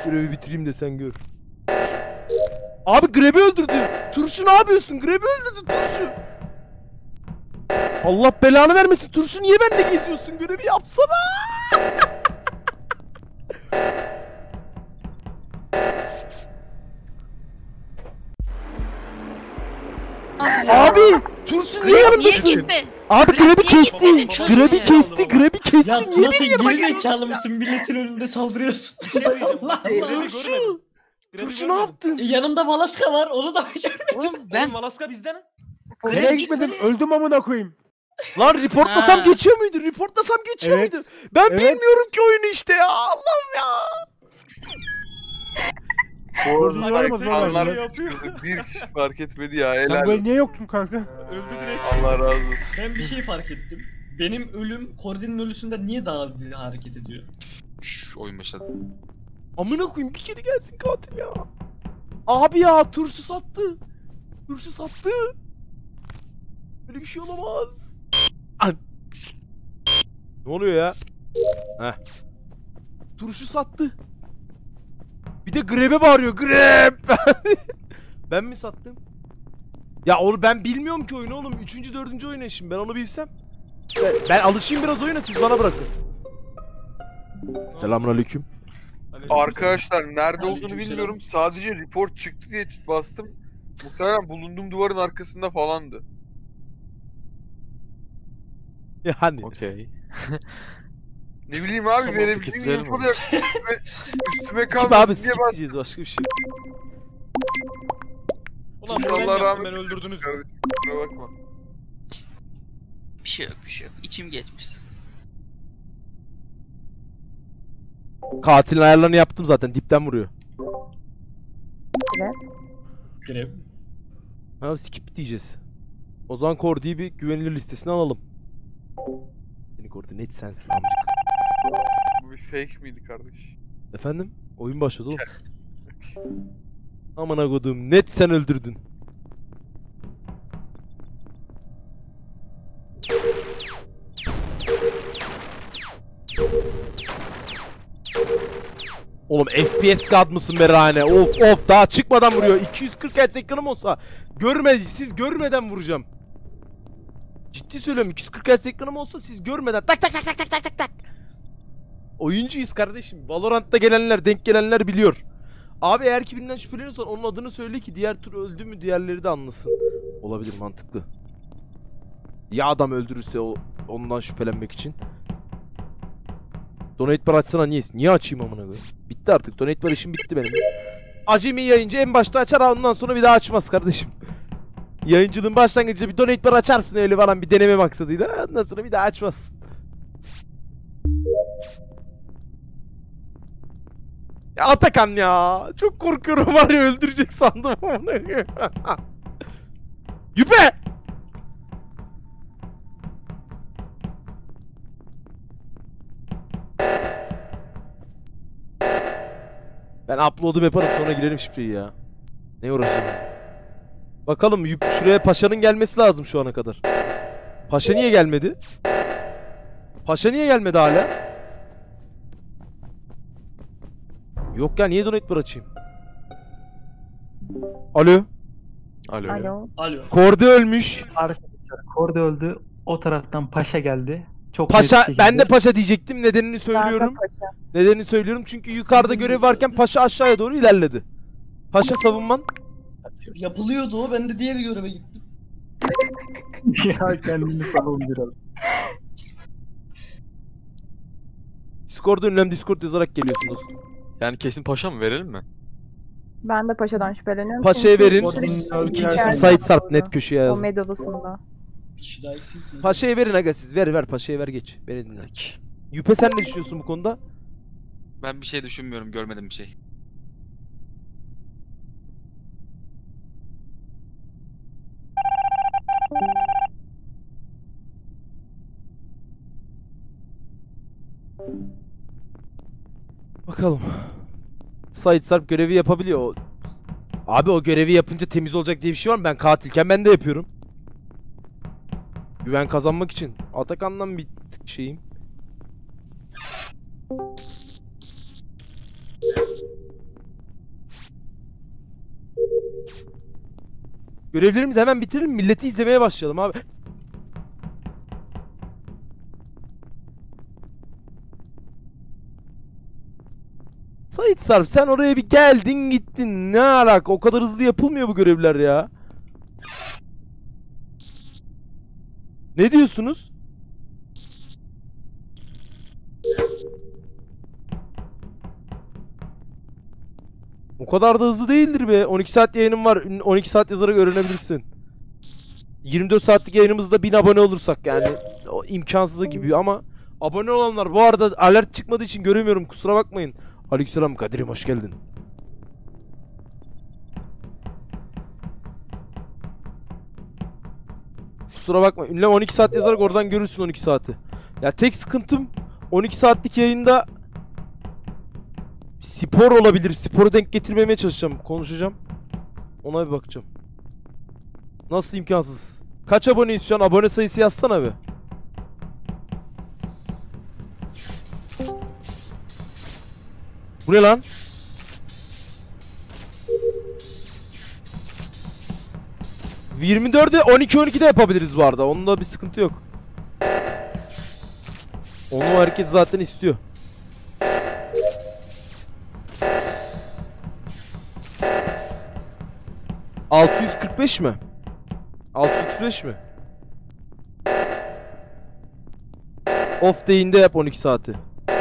Görevi bitireyim de sen gör. Abi Greb'i öldürdü. Turşu ne yapıyorsun? Greb'i öldürdü Turşu. Allah belanı vermesin. Turşu niye benimle geziyorsun? Görevi yapsana. Abi Turşu niye Niye yanımdasın? gitme? Abi Grab Greb'i niye kesti. gitmedin? Çöz Greb'i ya. kesti. Greb'i kesti. Ya Niye Tuna benim sen yanıma geri geldin? zekalı mısın? Milletin önünde saldırıyorsun. Bir şey diyeceğim. Allah Grevi Allah. görmedim. Turşu. Grevi Turşu ne görmedim. yaptın? E, yanımda Valaska var. Onu da görmedim. Oğlum Ben... ben Oğlum Malaska bizden. Nereye gitmedim? Öldüm amına koyayım. Lan reportlasam Ha. geçiyor muydu? Reportlasam geçiyor Evet. muydu? Ben Evet. bilmiyorum ki oyunu işte ya. Allah'ım ya. Gördüğünü Bak, görmez Allah vallahi. Şey yapıyor. Bir kişi fark etmedi ya Sen helal. böyle niye yoktun kanka? Öldü direkt. Allah razı olsun. Ben bir şey fark ettim. Benim ölüm Kordi'nin ölüsünden niye daha hızlı hareket ediyor? Şşş oyun başladı. Amına koyayım bir kere gelsin katil ya. Abi ya turşu sattı. Turşu sattı. Böyle bir şey olamaz. An. Ne oluyor ya? Heh. Turşu sattı. Bir de Greb'e bağırıyor. Greb. Ben mi sattım? Ya onu ben bilmiyorum ki oyunu oğlum. Üçüncü, dördüncü oyunu şimdi. Ben onu bilsem. Ben, ben alışayım biraz oyuna, siz bana bırakın. Selamünaleyküm. Arkadaşlar nerede olduğunu Aleykümselam. bilmiyorum. Sadece report çıktı diye bastım. Muhtemelen bulunduğum duvarın arkasında falandı. Yani. Okey. Ne bileyim abi Tamam, verebildiğim tiketleyelim info da yok. Üstüme, üstüme Kim kalmasın abi diye skip bastım. diyeceğiz, başka bir şey. Ulan bunu ben Allah yaptım, rahmet ben öldürdünüz. Kardeşim, kusura bakma. bir şey yok bir şey yok. İçim geçmiş. Katilin ayarlarını yaptım zaten, dipten vuruyor. Greb. Ha skip diyeceğiz. O zaman Kordi'yi bir güvenilir listesine alalım. Seni Kordi net sensin amcık. Bu bir fake miydi kardeş? Efendim? Oyun başladı oğlum. Aman agodum, net sen öldürdün. Oğlum F P S god mısın be Rane? Of of, daha çıkmadan vuruyor. iki yüz kırk hertz ekranım olsa görmedi, siz görmeden vuracağım. Ciddi söylüyorum, iki yüz kırk hertz ekranım olsa siz görmeden tak tak tak tak tak tak tak tak. Oyuncuyuz kardeşim. Valorant'ta gelenler, denk gelenler biliyor. Abi eğer ki birinden şüpheleniyorsan onun adını söyle ki diğer tur öldü mü diğerleri de anlasın. Olabilir, mantıklı. Ya adam öldürürse o ondan şüphelenmek için. Donate bar açsana, niye? Niye açayım amına koyayım? Bitti artık. Donate bar işim bitti benim. Acemi yayıncı en başta açar, ondan sonra bir daha açmaz kardeşim. Yayıncılığın başlangıcında bir donate bar açarsın öyle falan bir deneme maksadıyla. Ondan sonra bir daha açmaz. Ya Atakan ya. Çok korkuyorum, var ya öldürecek sandım amına koyayım. Yüpe! Ben upload'um yaparım, sonra girelim şifreyi ya. Ne uğraşacağım? Bakalım şuraya Paşa'nın gelmesi lazım şu ana kadar. Paşa niye gelmedi? Paşa niye gelmedi hala? Yok ya, niye donate bar açayım? Alo. Alo. Alo. Alo. Kordi ölmüş. Arkadaşlar Kordi öldü. O taraftan Paşa geldi. Çok Paşa, net bir şekilde. ben de Paşa diyecektim. Nedenini Ben de söylüyorum. Paşa. Nedenini söylüyorum çünkü yukarıda görev varken Paşa aşağıya doğru ilerledi. Paşa savunman. Yapılıyordu o. Ben de diğer göreve gittim. ya kendini savun biraz. Discord'a ünlem Discord yazarak geliyorsunuz. Yani kesin paşa mı verelim mi? Ben de Paşa'dan şüpheleniyorum. Paşa'ya çünkü verin. sürekli İkinci isim içeride Sait Sarp, oldu. net köşeye O yazın. med odasında. Bir kişi daha eksiltmedi. Paşa'ya verin aga siz. Ver ver Paşa'ya ver, geç. Beni dinle. Yüpe sen ne düşünüyorsun bu konuda? Ben bir şey düşünmüyorum, görmedim bir şey. Bakalım. Sait Sarp görevi yapabiliyor. O- Abi o görevi yapınca temiz olacak diye bir şey var mı? Ben katilken ben de yapıyorum. Güven kazanmak için. Atakan'dan bir tık şeyim. Görevlerimizi hemen bitirelim, milleti izlemeye başlayalım abi. Sait Sarp, sen oraya bir geldin gittin. Ne alaka? O kadar hızlı yapılmıyor bu görevler ya. Ne diyorsunuz? O kadar da hızlı değildir be. on iki saat yayınım var. on iki saat yazarak öğrenebilirsin. yirmi dört saatlik yayınımızda bin abone olursak yani. O imkansıza gibi ama abone olanlar bu arada alert çıkmadığı için göremiyorum. Kusura bakmayın. Aleykümselam Kadir'im, hoş geldin. Kusura bakma. Ünlem on iki saat yazarak oradan görürsün on iki saati. Ya tek sıkıntım on iki saatlik yayında spor olabilir. Sporu denk getirmemeye çalışacağım. Konuşacağım. Ona bir bakacağım. Nasıl imkansız? Kaç aboneyiz şu an? Abone sayısı yazsana be. Bu ne lan? yirmi dörde on iki on iki de yapabiliriz bu arada. Onda bir sıkıntı yok. Onu herkes zaten istiyor. altı yüz kırk beş mi? altı yüz otuz beş mi? Off day'inde yap on iki saati.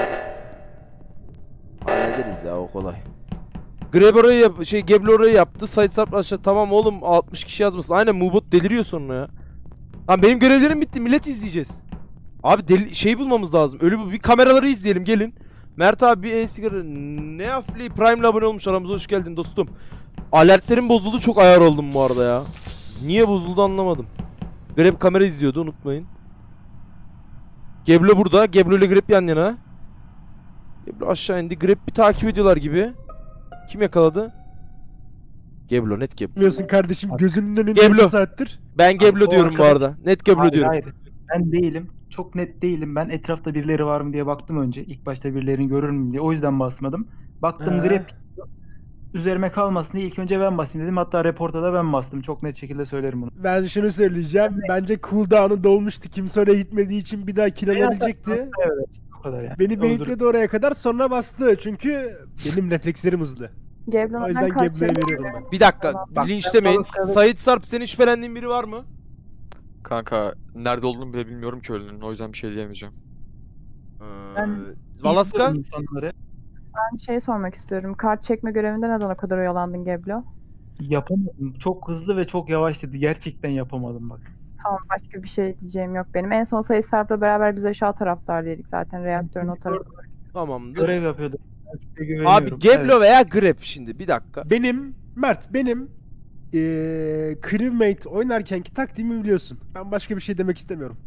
Hallederiz ya, o kolay. Grab orayı yap, şey Geblo orayı yaptı. Sait Sarp aşağı. Tamam oğlum, altmış kişi yazmasın. Aynen, Mubot deliriyor sonra ya. Lan benim görevlerim bitti, millet izleyeceğiz. Abi deli, şey bulmamız lazım. Ölü bu. Bir kameraları izleyelim, gelin. Mert abi bir e-sigara. Ne afli Prime'le abone olmuş, aramıza hoş geldin dostum. Alertlerim bozuldu, çok ayar oldum bu arada ya. Niye bozuldu anlamadım. Grab kamera izliyordu, unutmayın. Geblo burada. Geblo ile Grab yan yana. Geblo aşağı indi. Grab bir takip ediyorlar gibi. Kim yakaladı? Geblo, net Geblo. Biliyorsun kardeşim, gözünün önünde Geblo. bir saattir. Ben Geblo O diyorum bu arkadaş- arada. Net Geblo Hayır, diyorum. hayır. Ben değilim. Çok net değilim. Ben etrafta birileri var mı diye baktım önce. İlk başta birilerini görür müyüm diye. O yüzden basmadım. Baktım He. grep üzerime kalmasın diye ilk önce ben basayım dedim. Hatta reporta da ben bastım. Çok net şekilde söylerim bunu. Ben şunu söyleyeceğim. Bence cooldown'u dolmuştu. Kimse oraya gitmediği için bir daha kill alabilecekti. Evet. O kadar yani. Beni Öldür- beyitledi oraya kadar, sonra bastı. Çünkü benim reflekslerim hızlı. O Geblo'dan yüzden kaç Geblo'ya yıl- veriyorum ben. Bir dakika, Bak, linçlemeyin. ben balık- Sait Sarp, senin şüphelendiğin biri var mı? Kanka nerede olduğunu bile bilmiyorum ki ölünün. O yüzden bir şey diyemeyeceğim. Ben- Valaska? İzliyorum insanları. Ben şey sormak istiyorum. Kart çekme görevinde neden o kadar oyalandın Geblo? Yapamadım. Çok hızlı ve çok yavaş dedi. Gerçekten yapamadım bak. Tamam, başka bir şey diyeceğim yok benim. En son Sait Sarp'la beraber biz aşağı taraftardaydık zaten, reaktörün o tarafı. Tamamdır. Görev yapıyordum. Ben size güveniyorum. Abi Geblo Evet. veya Grab şimdi, bir dakika. Benim, Mert, benim eee crewmate oynarkenki taktiğimi biliyorsun. Ben başka bir şey demek istemiyorum.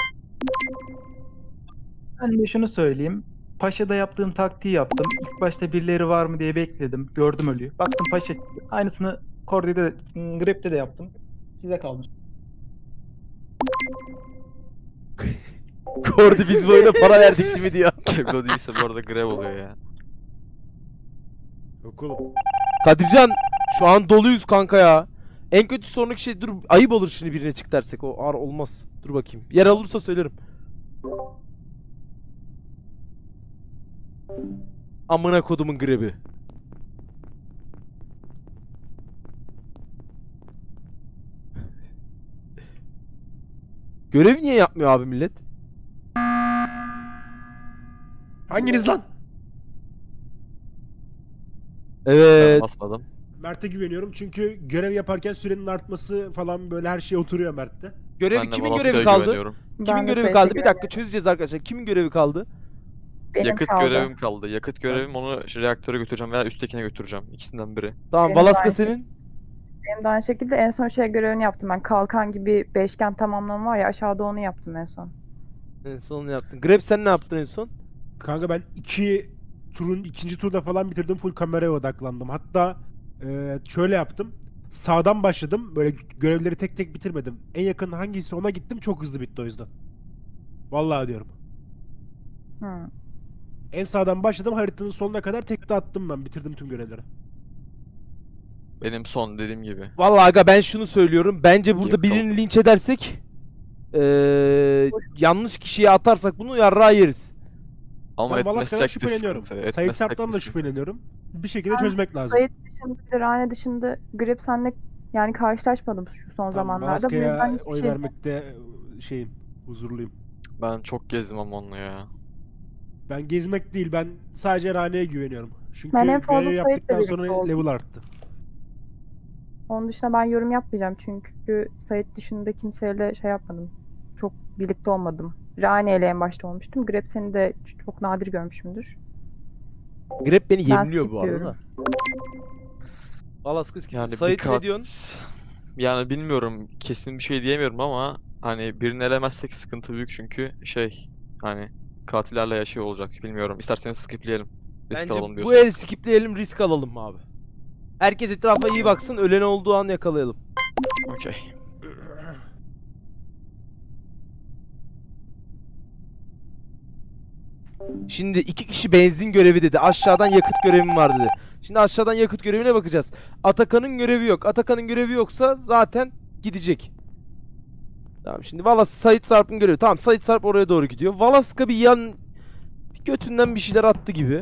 Ben de şunu söyleyeyim. Paşa'da yaptığım taktiği yaptım. İlk başta birileri var mı diye bekledim. Gördüm ölüyü. Baktım Paşa. Aynısını Kordi'de de, ım, Grep'te de yaptım. Size kalmış. Kordi biz bu oyuna para verdik değil mi diyor. Geblo değilse bu arada grev oluyor ya. Yok oğlum. Kadircan, şu an doluyuz kanka ya. En kötü sonraki şey, dur ayıp olur şimdi birine çık dersek, o ar olmaz. Dur bakayım. Yer olursa söylerim. Amına kodumun Grab'i. Görev niye yapmıyor abi millet? Hanginiz lan? Ben Evet. basmadım. Mert'e güveniyorum çünkü görev yaparken sürenin artması falan, böyle her şey oturuyor Mert'te. Görevi Ben de kimin Valaska'ya görevi kaldı? güveniyorum. Kimin Ben de görevi Sait'e kaldı? Bir dakika güveniyorum. çözeceğiz arkadaşlar. Kimin görevi kaldı? Benim Yakıt kaldı. görevim kaldı. Yakıt görevim, onu reaktöre götüreceğim veya üsttekine götüreceğim. İkisinden biri. Tamam, Benim de Valaska aynı senin. Benim de aynı şekilde en son şey görevini yaptım ben. Kalkan gibi beşgen tamamlama var ya, aşağıda onu yaptım en son. En son ne yaptın? Grab sen ne yaptın en son? Kanka ben iki turun ikinci turda falan bitirdim, full kameraya odaklandım. Hatta eee, şöyle yaptım. Sağdan başladım. Böyle görevleri tek tek bitirmedim. En yakın hangisi ona gittim, çok hızlı bitti o yüzden. Vallahi diyorum. Hı. En sağdan başladım, haritanın sonuna kadar tek de attım ben. Bitirdim tüm görevleri. Benim son dediğim gibi. Vallahi aga ben şunu söylüyorum. Bence burada Yakalım. birini linç edersek eee yanlış kişiye atarsak bunu yarrağı yeriz. Ama Ben Valaska'dan etmezsek de şüpheleniyorum. sıkıntı. Sayit Etmezsek Sarp'tan de da sıkıntı. şüpheleniyorum. Bir şekilde Ben çözmek lazım. Sayit dışında, Rane dışında Grip senle yani karşılaşmadım şu son Ben zamanlarda. Bu yüzden Valaska'ya hiçbir oy şey- vermekte şeyim, huzurluyum. Ben çok gezdim ama onunla ya. Ben gezmek değil, ben sadece Rane'ye güveniyorum. Çünkü Ben en fazla görev Sait'le yaptıktan birlikte sonra oldum. level arttı. Onun dışında ben yorum yapmayacağım çünkü Sait dışında kimseyle şey yapmadım. Çok birlikte olmadım. Rane ile en başta olmuştum. Grip seni de çok nadir görmüşümdür. Grep beni Ben yemliyor bu arada da. skipliyorum. Valaskız Yani Sait bir ne kat... diyorsun? Yani bilmiyorum, kesin bir şey diyemiyorum ama hani birini elemezsek sıkıntı büyük çünkü şey hani katillerle yaşıyor olacak, bilmiyorum. İsterseniz skipleyelim. Risk Bence alalım bu diyorsanız. el skipleyelim, risk alalım abi. Herkes etrafa iyi baksın, ölen olduğu an yakalayalım. Okey. Şimdi iki kişi benzin görevi dedi. Aşağıdan yakıt görevim var dedi. Şimdi aşağıdan yakıt görevine bakacağız. Atakan'ın görevi yok. Atakan'ın görevi yoksa zaten gidecek. Tamam şimdi Valas Sait Sarp'ın görevi. Tamam Sait Sarp oraya doğru gidiyor. Valaska bir yan bir götünden bir şeyler attı gibi.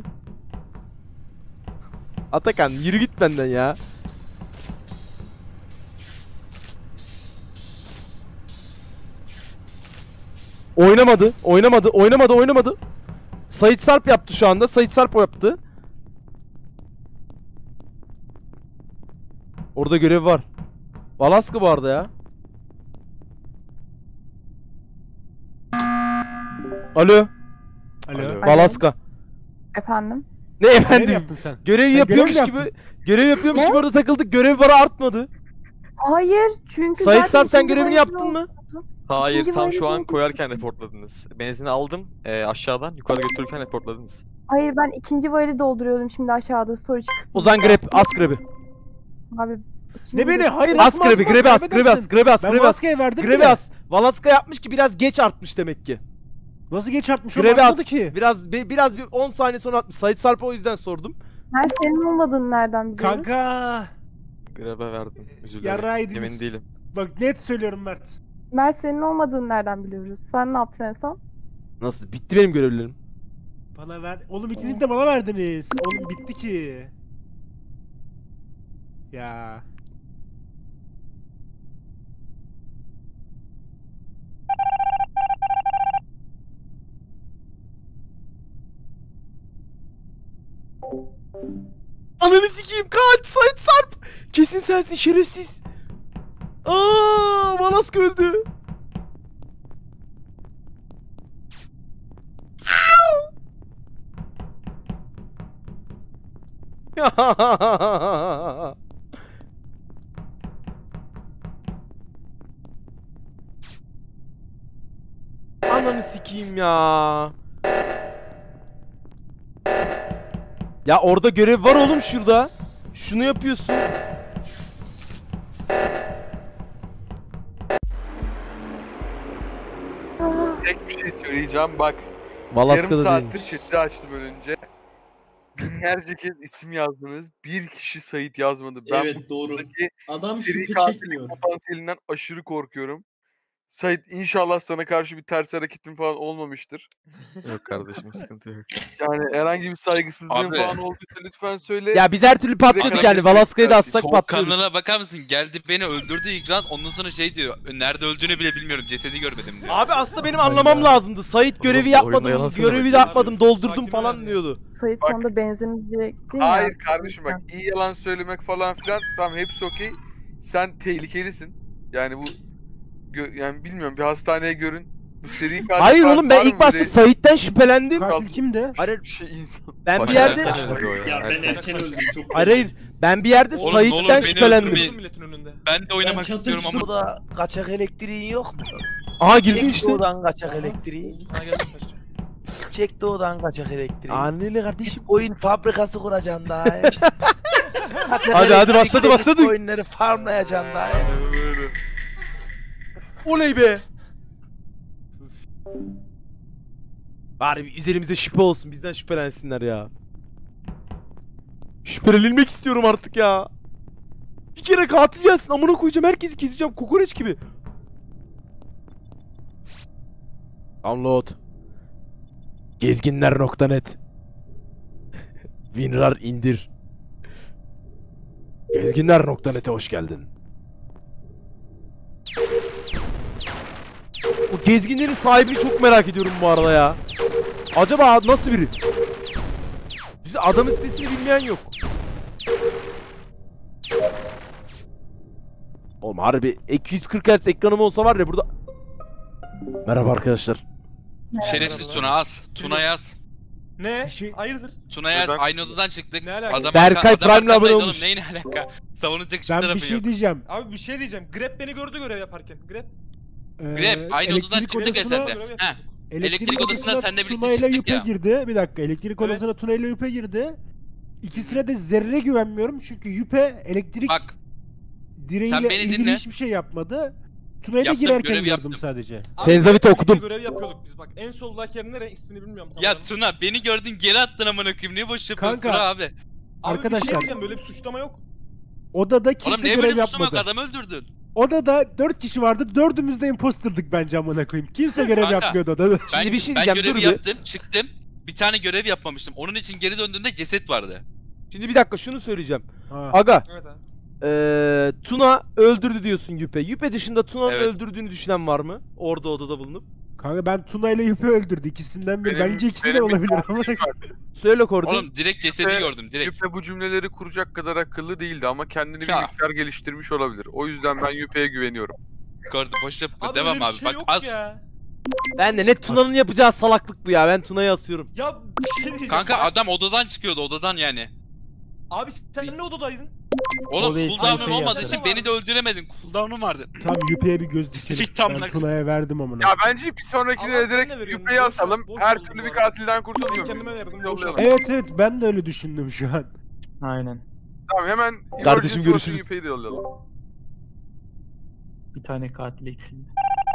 Atakan yürü git benden ya. Oynamadı. Oynamadı. Oynamadı. Oynamadı. Sait Sarp yaptı şu anda. Sait Sarp o yaptı. Orada görev var. Valaska bu arada ya. Alo. Alo. Alo. Valaska. Efendim? Ne Ne efendim? yaptın sen? Görev Sen yapıyormuş görev mi gibi. yaptın? Görev yapıyormuş Ne? gibi orada takıldık. Görev bara artmadı. Hayır çünkü Sait zaten Sarp sen ikinci görevini varili yaptın mı? Hayır, İkinci tam şu varili an oldu. koyarken reportladınız. Benzini aldım e, aşağıdan yukarı götürürken reportladınız. Hayır ben ikinci varili dolduruyordum şimdi aşağıda storage kısmında. Ozan Grep. As Grep'i. Abi şimdi Ne beni? de- Hayır. As asma, Grep'i. asma, Grep'i as. Grep'i as. kaybedersin. Grep'i as. Ben Grep'i as. Valaska'ya verdim Grep'i bile. as. Valaska yapmış ki biraz geç artmış demek ki. Nasıl geç artmış o Grep'i as. bakmadı ki. Biraz bir, biraz bir on saniye sonra atmış. Sait Sarp'a o yüzden sordum. Ben senin olmadığını nereden biliyoruz? Kanka. Grebe verdim. Üzülürüm. Yarrağı yediniz. Emin değilim. Bak net söylüyorum Mert. Mert senin olmadığını nereden biliyoruz? Sen ne yaptın en son? Nasıl? Bitti benim görevlerim. Bana ver. Oğlum ikiniz de bana verdiniz. Oğlum bitti ki. Ya. Ananı sikeyim kaç Sait Sarp. Kesin sensin şerefsiz. Aa, Valaska öldü. Ananı sikeyim ya. Ya orada görev var oğlum şurada. Şunu yapıyorsun. Tek bir şey söyleyeceğim bak. Yarım Valaska'da saattir değilmiş. chat'i açtım önce. Binlerce kez isim yazdınız. Bir kişi Sait yazmadı. Ben Evet doğru. buradaki Adam seri şüphe katil çekmiyor. potansiyelinden aşırı korkuyorum. Sait inşallah sana karşı bir ters hareketin falan olmamıştır. Yok kardeşim, sıkıntı yok. Yani herhangi bir saygısızlığın Abi. falan olduysa lütfen söyle. Ya biz her türlü patlıyorduk Direkt yani. hareket Valaska'yı da ettik. atsak patlıyorduk. Soğukkanlılığına bakar mısın? Geldi beni öldürdü İgran. Ondan sonra şey diyor. Nerede öldüğünü bile bilmiyorum. Cesedi görmedim diyor. Abi aslında benim anlamam lazımdı. Sait görevi Oğlum, oyunda yapmadım, yalan görevi söylemek de yok. yapmadım, doldurdum Sakin ol falan yani. diyordu. Sait Bak. sonunda benzinliğe gittin ya. Hayır kardeşim bak iyi yalan söylemek falan filan tamam hepsi okey. Sen tehlikelisin. Yani bu gö- yani bilmiyorum bir hastaneye görün. Bu seri katil Hayır falan oğlum ben var mı ilk başta böyle Sait'ten şüphelendim. Katil kimdi? Hayır, bir şey insan. ben bir Başka yerde yerden öldü o ya. Ya ben Erken. erken öldüm çok. Hayır hayır ben bir yerde Oğlum, Sait'ten oğlum, beni şüphelendim. öldürmeyin. Milletin önünde. Ben de oynamak Ben istiyorum ama çatıştım. Burada kaçak elektriğin yok mu? Aha girdin Çek işte. doğudan kaçak elektriği. Ha geldim kaçtı. Çek doğudan kaçak elektriği. Anneyle kardeşim. Oyun fabrikası kuracaksın daha. Hadi, hadi, başladı, başladı. Oyunları farmlayacaksın daha. Oley be. Bari bir üzerimizde şüphe olsun. Bizden şüphelensinler ya. Şüphelenilmek istiyorum artık ya. Bir kere katil gelsin amına koyacağım, herkesi keseceğim kokoreç gibi. Download. Gezginler nokta net. WinRAR indir. Gezginler nokta net'e hoş geldin. O gezginlerin sahibini çok merak ediyorum bu arada ya. Acaba nasıl biri? Bize adamın sitesini bilmeyen yok. Oğlum harbi iki yüz kırk hertz ekranım olsa var ya burada. Merhaba arkadaşlar. Şerefsiz Tuna az. Tuna yaz. Ne? Bir şey- Hayırdır? Tuna yaz. Neden? Aynı odadan çıktık. Ne alaka? Adam Berkay arka- adam Prime'le abone arkandaydı oğlum, olmuş. Neyin alaka? Savunacak hiçbir Ben bir tarafın şey yok. diyeceğim. Abi bir şey diyeceğim. Grab beni gördü görev yaparken. Grab. Ee, Grep aynı odadan elektrik çıktık ya odasına- sen de. görev Heh. yapıyorduk. Elektrik odasına senle birlikte Tuna ile çıktık Yüpe ya. girdi. Bir dakika, elektrik Evet. odasına Tuna ile Yüpe girdi. İkisine de zerre güvenmiyorum çünkü Yüpe elektrik Bak direğiyle sen beni ilgili dinle. hiçbir şey yapmadı. Tuna ile Yaptım, girerken görev gördüm yaptım. sadece. Abi, Senzavit'i birlikte okudum. Görev yapıyorduk biz bak. En soldaki yer nere? İsmini bilmiyorum. tam ya olarak. Tuna beni gördün geri attın amına koyayım. Niye boş yapıyorsun Kanka, Tuna abi? Abi bir Arkadaşlar, şey diyeceğim. Böyle bir suçlama yok. odada Oğlum kimse niye görev böyle bir suçlama yok? yapmadı. Adamı öldürdün. Odada dört kişi vardı. Dördümüz de imposterdık bence amına koyayım. Kimse görev Kanka, yapmıyordu odada. Ben, Şimdi bir şey ben diyeceğim, görevi dur bir. yaptım çıktım. Bir tane görev yapmamıştım. Onun için geri döndüğümde ceset vardı. Şimdi bir dakika şunu söyleyeceğim. Ha. Aga, Evet abi. eee Tuna öldürdü diyorsun Yüpe. Yüpe dışında Tuna'nın Evet. öldürdüğünü düşünen var mı? Orada odada bulunup. Kanka ben Tuna ile Yüpe öldürdü. İkisinden biri. Benim- Bence ikisi de benim bir olabilir tahminim amına var. koyayım. Söyle Kordi. Oğlum direkt cesedi Yüpe- gördüm direkt. Yüpe bu cümleleri kuracak kadar akıllı değildi ama kendini bir Ya. miktar geliştirmiş olabilir. O yüzden ben Yüpe'ye güveniyorum. Gördüm boş yapma. Abi Devam öyle bir abi. şey Bak yok az. ya. Ben de ne Tuna'nın yapacağı salaklık bu ya. Ben Tuna'yı asıyorum. Ya bir şey diyeceğim. Kanka Bak, adam odadan çıkıyordu odadan yani. Abi sen ne odadaydın? Oğlum Odayı cooldown'um sayfayı olmadığı yaptı. için beni de öldüremedin. Cooldown'um vardı. Tam Yüpe'ye bir göz Spesifik dikelim. tam Ben olarak. Tuna'ya verdim amına. Ya bence bir sonrakine Allah de direkt sen de veriyorsun. Yüpe'yi Boş- asalım. boş Her oldu türlü bu bir arada. katilden Ben kurtuluyor kendime muyuz? verdim. Boş Yollayalım. oldu. Evet evet, ben de öyle düşündüm şu an. Aynen. Tamam hemen Kardeşim, emergency olsun, görüşürüz. Yüpe'yi de yollayalım. Bir tane katil eksildi.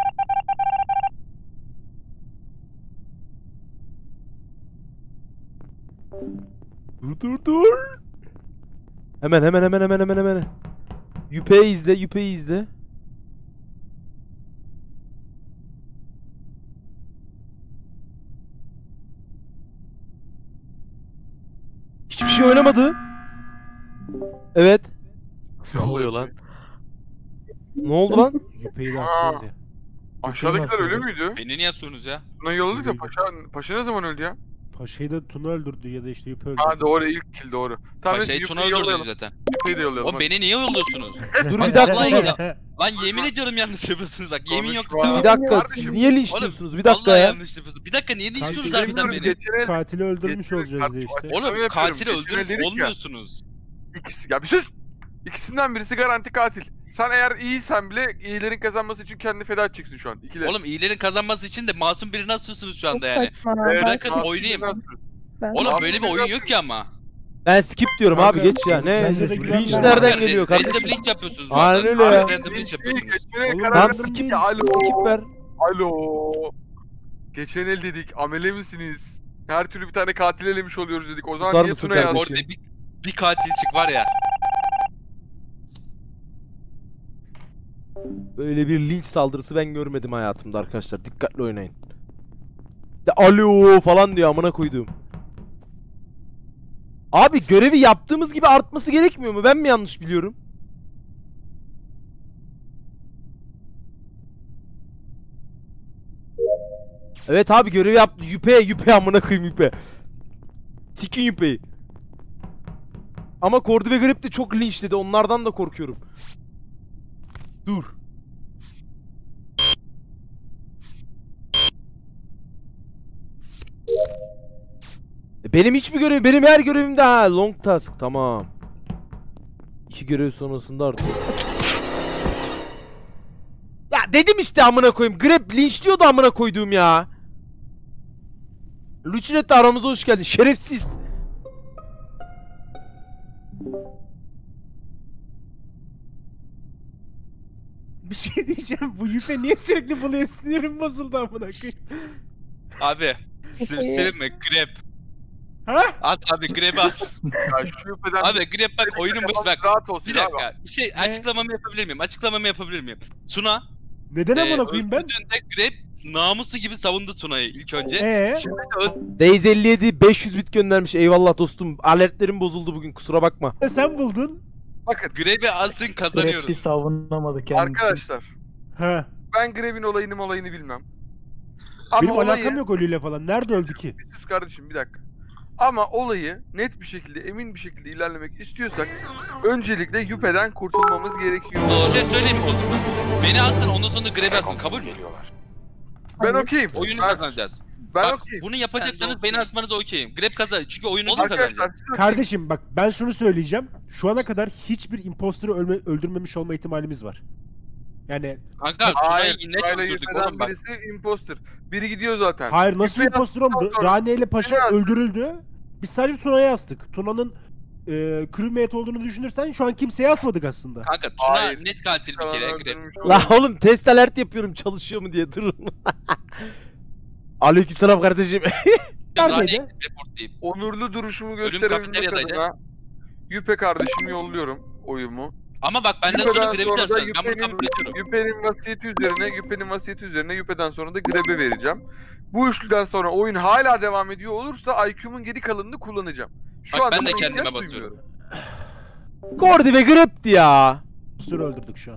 Dur dur dur. Hemen hemen hemen hemen hemen hemen. Yüpe'yi izle, Yüpe'yi izle. Hiçbir şey oynamadı. Evet. Ne oluyor lan? Ne oldu lan? Yüpe'yi de asıyoruz ya. Aşağıdakiler ölü bahsediyoruz. müydü? Beni niye asıyorsunuz ya? Buna yolladık da Ölüydü. Paşa, Paşa ne zaman öldü ya? Paşa'yı da Tuna öldürdü ya da işte Yüpe öldürdü. Ha doğru, ilk kill doğru. Tamam Bak şey neyse, Tuna Yüpe'yi öldürdü yollayalım. zaten. Yüpe'yi de yollayalım. Oğlum hadi. beni niye yolluyorsunuz? Dur bir Vallahi dakika. ya. Lan yemin ediyorum yanlış yapıyorsunuz bak. Yemin yok. Konuşma. Bir dakika. Kardeşim, Siz niye linçliyorsunuz? Bir dakika Vallahi ya. yanlış yapıyorsunuz. Bir dakika niye Kanka, linçliyorsunuz bilmiyorum, harbiden beni? Geçen el- Katili öldürmüş Geçen- olacağız diye işte. Oğlum Yapıyorum, katili geçen öldürmüş dedik ya. olmuyorsunuz. İkisi, ya bir sus! İkisinden birisi garanti katil. Sen eğer iyiysen bile iyilerin kazanması için kendini feda edeceksin şu an. İkiler. Oğlum iyilerin kazanması için de masum birini asıyorsunuz şu anda Çok yani. saçma. Evet, Ben- bırakın masum oynayayım. biraz- ben- Oğlum Masum böyle bir oyun biraz- yok ki ama. Ben skip diyorum Kanka, abi, geç ya. Ne? bence de Linç güvenmiyorum. nereden Random geliyor kardeşim? link yapıyorsunuz. bu Aynen arada. öyle ya. Random link yapıyorsunuz. Geçen Oğlum, karar Lan verdim skip, ki alo. skip ver. Alo. Geçen el dedik amele misiniz? Her türlü bir tane katil elemiş oluyoruz dedik. O zaman Susar niye mısın Tuna yazdı? kardeşim? Orada bir, bir katil çık var ya. Böyle bir linç saldırısı ben görmedim hayatımda arkadaşlar. Dikkatli oynayın. De alo falan diyor amına koyduğum. Abi görevi yaptığımız gibi artması gerekmiyor mu? Ben mi yanlış biliyorum? Evet abi görevi yaptı. Yüpe yüpe amına koyayım yüpe. Sikin yüpeyi. Ama Kordi ve Grip de çok linçledi. Onlardan da korkuyorum. Dur. E, Benim hiçbir görevim, benim her görevimde ha long task, tamam. İki görev sonrasında artık. Ya dedim işte amına koyayım. Grep linçliyordu amına koyduğum ya. Lucinet aramıza hoş geldin şerefsiz. Bir şey diyeceğim. Bu Yüpe niye sürekli buluyor? Sinirim bozuldu amına koyayım. Abi. Sil silin mi? Grep. Ha? At abi Grab'i at. Ya şüpheden... Abi Grab bak oyunun başı bak. Rahat olsun Bir dakika. abi. Bir şey açıklamamı yapabilir miyim? Açıklamamı yapabilir miyim? Tuna Neden e, amına koyayım ben? öldürdüğünde Grab namusu gibi savundu Tuna'yı ilk önce. Ee? Şimdi de ö- Days elli yedi beş yüz bit göndermiş. Eyvallah dostum. Alertlerim bozuldu bugün. Kusura bakma. Sen buldun. Bakın Grab'i alsın Grab bir kazanıyoruz. savunamadı kendisi. arkadaşlar, Ha. ben Grab'in olayını olayını bilmem. Ama Benim olayı... alakam yok ölüyle falan. Nerede öldü ki? Bir sus kardeşim, bir dakika. Ama olayı net bir şekilde, emin bir şekilde ilerlemek istiyorsak öncelikle Yüpe'den kurtulmamız gerekiyor. Bir şey söyleyeyim mi o zaman? Beni alsın ondan sonra Grab'i alsın. Kabul mü? Ben okeyim. Oyunu Ben, kazanacağız. ben Bak okeyim. bunu yapacaksanız Ben de beni okeyim. asmanıza okeyim. Grab kazan. Çünkü oyunu biz Arkadaşlar kazanacağız. siz okeyim. Kardeşim bak ben şunu söyleyeceğim. Şu ana kadar hiçbir imposter'ı ölme, öldürmemiş olma ihtimalimiz var. Yani Kanka Tuna'yı Hayır, yine Tuna'yla öldürdük Yüpe'den oğlum bak. birisi imposter. Biri gidiyor zaten. hayır nasıl Yüpe'yi imposter oldu? attıktan sonra- Rane ile Paşa Yüpe'yi attık. öldürüldü. Biz sadece Tuna'ya astık. Tuna'nın e, crewmate olduğunu düşünürsen şu an kimseye asmadık aslında. Kanka Tuna Hayır. net katil bir Kalan kere Grab. öldürmüş La olabilir. oğlum test alert yapıyorum çalışıyor mu diye durun. Aleykümselam kardeşim. Neredeydi? Rane'yi reportlayayım. Onurlu duruşumu Ölüm gösterebilmek kafeteryadaydı. adına Yüpe kardeşimi yolluyorum oyumu. Ama bak benden Yüpe'den sonra Grab'i de sonra da alacağız. Ben bunu Yüpe'nin, kabul ediyorum. Yüpe'nin vasiyeti üzerine, Yüpe'nin vasiyeti üzerine Yüpe'den sonra da Grab'e vereceğim. Bu üçlüden sonra oyun hala devam ediyor olursa I Q'mun geri kalanını kullanacağım. Şu Bak, anda ben de buna kendime ihtiyaç basıyorum. duymuyorum. Gordi ve Grab'ti ya. Imposter öldürdük şu an.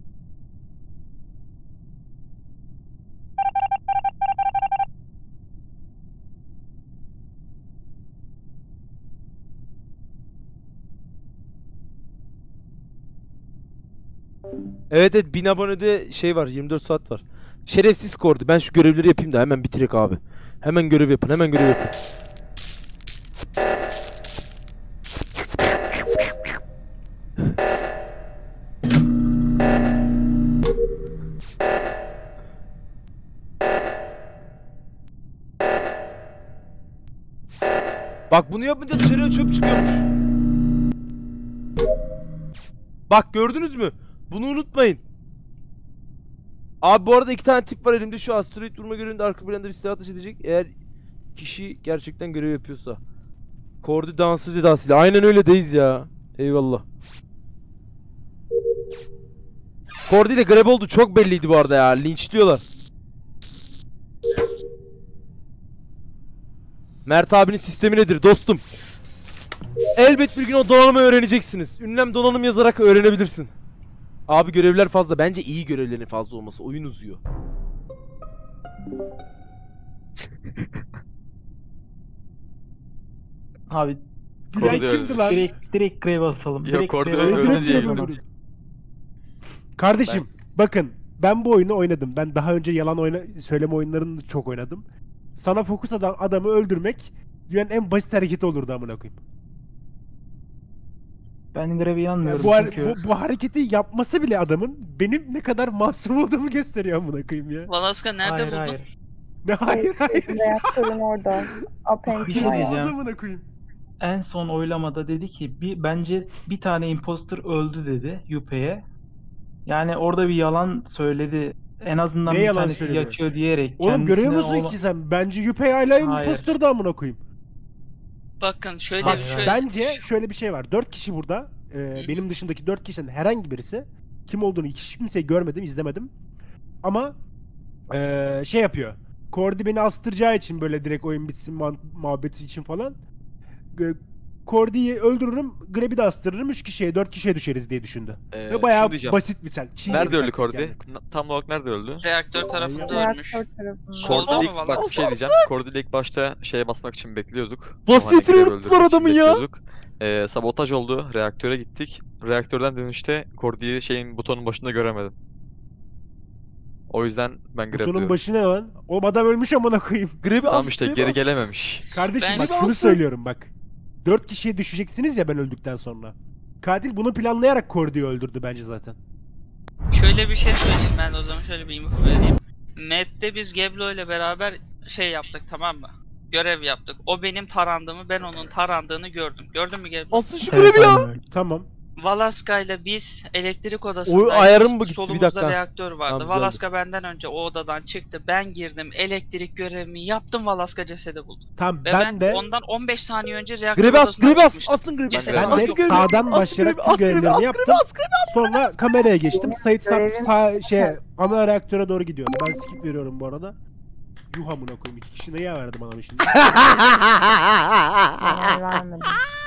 Evet evet bin abonede şey var yirmi dört saat var. Şerefsiz Gordi. Ben şu görevleri yapayım da hemen bitirek abi. Hemen görev yapın. Hemen görev yapın. Bak bunu yapınca dışarıya çöp çıkıyormuş. Bak gördünüz mü? Bunu unutmayın. Abi bu arada iki tane tip var elimde. Şu asteroid vurma görevinde arka planda bir silah ateş edecek. Eğer kişi gerçekten görev yapıyorsa. Kordi dansöz edasıyla. Aynen öyledeyiz ya. Eyvallah. Kordi ile Grab oldu. Çok belliydi bu arada ya. Linçliyorlar. Mert abinin sistemi nedir dostum? Elbet bir gün o donanımı öğreneceksiniz. Ünlem donanım yazarak öğrenebilirsin. Abi görevler fazla. Bence iyi görevlerin fazla olması. Oyun uzuyor. Abi Gülen Kordi kimdi lan? direkt direkt Grave asalım. Yok, Direkt Kordi Grave öldü asalım. Direkt diye Grave gördüm. öldürdük. Kardeşim bakın ben bu oyunu oynadım. Ben daha önce yalan oyna söyleme oyunlarını çok oynadım. Sana fokus adam adamı öldürmek dünyanın en basit hareketi olurdu amına koyayım. Ben Grave'e inanmıyorum Bu, har- çünkü. bu, bu hareketi yapması bile adamın benim ne kadar masum olduğumu gösteriyor amına koyayım ya. Valaska nerede Hayır buldun? hayır. Ne hayır hayır. Reaktörün orada. Up Bir şey and diyeceğim. amına koyayım. En son oylamada dedi ki bir bence bir tane imposter öldü dedi Yüpe'ye. Yani orada bir yalan söyledi. En azından Ne bir yalan tanesi söyledi? yakıyor diyerek. Oğlum kendisine görüyor musun ola- ki sen? Bence Yüpe hala Hayır. imposter da amına koyayım. Bakın şöyle Bak bir şöyle. bence şöyle bir şey var. Dört kişi burada. Ee, Hı. benim dışındaki dört kişinin herhangi birisi kim olduğunu hiç kimseyi görmedim, izlemedim. Ama ee, şey yapıyor. Kordi beni astıracağı için böyle direkt oyun bitsin man- muhabbeti için falan. Ee, Kordi'yi öldürürüm, Grab'i de astırırım. Üç kişiye, dört kişiye düşeriz diye düşündü. Ee, Ve bayağı şunu diyeceğim. basit bir sen. çiğ Nerede bir öldü taktik Kordi? yani. Na- Tam olarak nerede öldü? Reaktör tarafında ölmüş. Reaktör tarafında. Solda Kordi mı ilk, valla? bak bir şey diyeceğim. Kordi ilk başta şeye basmak için bekliyorduk. Vasiyetini O hani Grab'i unuttular öldürmek için adamın ya. bekliyorduk. Ee, sabotaj oldu. Reaktöre gittik. Reaktörden dönüşte Kordi'yi şeyin butonun başında göremedim. O yüzden ben Grab Butonun diyorum. başı ne lan? Oğlum adam ölmüş amına koyayım. Grab'i Tamam as, işte Grab'i geri as. gelememiş. Kardeşim Ben- bak şunu söylüyorum bak. Dört kişiye düşeceksiniz ya ben öldükten sonra. Katil bunu planlayarak Kordi'yi öldürdü bence zaten. Şöyle bir şey söyleyeyim ben o zaman şöyle bir info vereyim. Med'de biz Geblo ile beraber şey yaptık tamam mı? Görev yaptık. O benim tarandığımı ben onun tarandığını gördüm. Gördün mü Geblo? Asıl şu Evet, Grab'i ya. aynen öyle. Tamam. Valaska ile biz elektrik odasındaydık. O ayarın mı gitti? Bir Solumuzda dakika. reaktör vardı. Tamam, güzeldi. Valaska benden önce o odadan çıktı. Ben girdim. Elektrik görevimi yaptım. Valaska cesedi buldu. Tamam Ve ben, ben, de ondan on beş saniye önce reaktör Grebe as, odasından grebe as, çıkmıştım. asın grebe. Ceset ben falan de yok. grebe, sağdan as başlayarak grebe, tüm as grebe, görevlerimi as yaptım. grebe, as grebe, as Sonra kameraya geçtim. Sait Sarp Görevin- sağ şey ana reaktöre doğru gidiyordu. Ben skip veriyorum bu arada. Yuh amına koyayım. İki kişi neye verdi bana şimdi? Ben vermedim.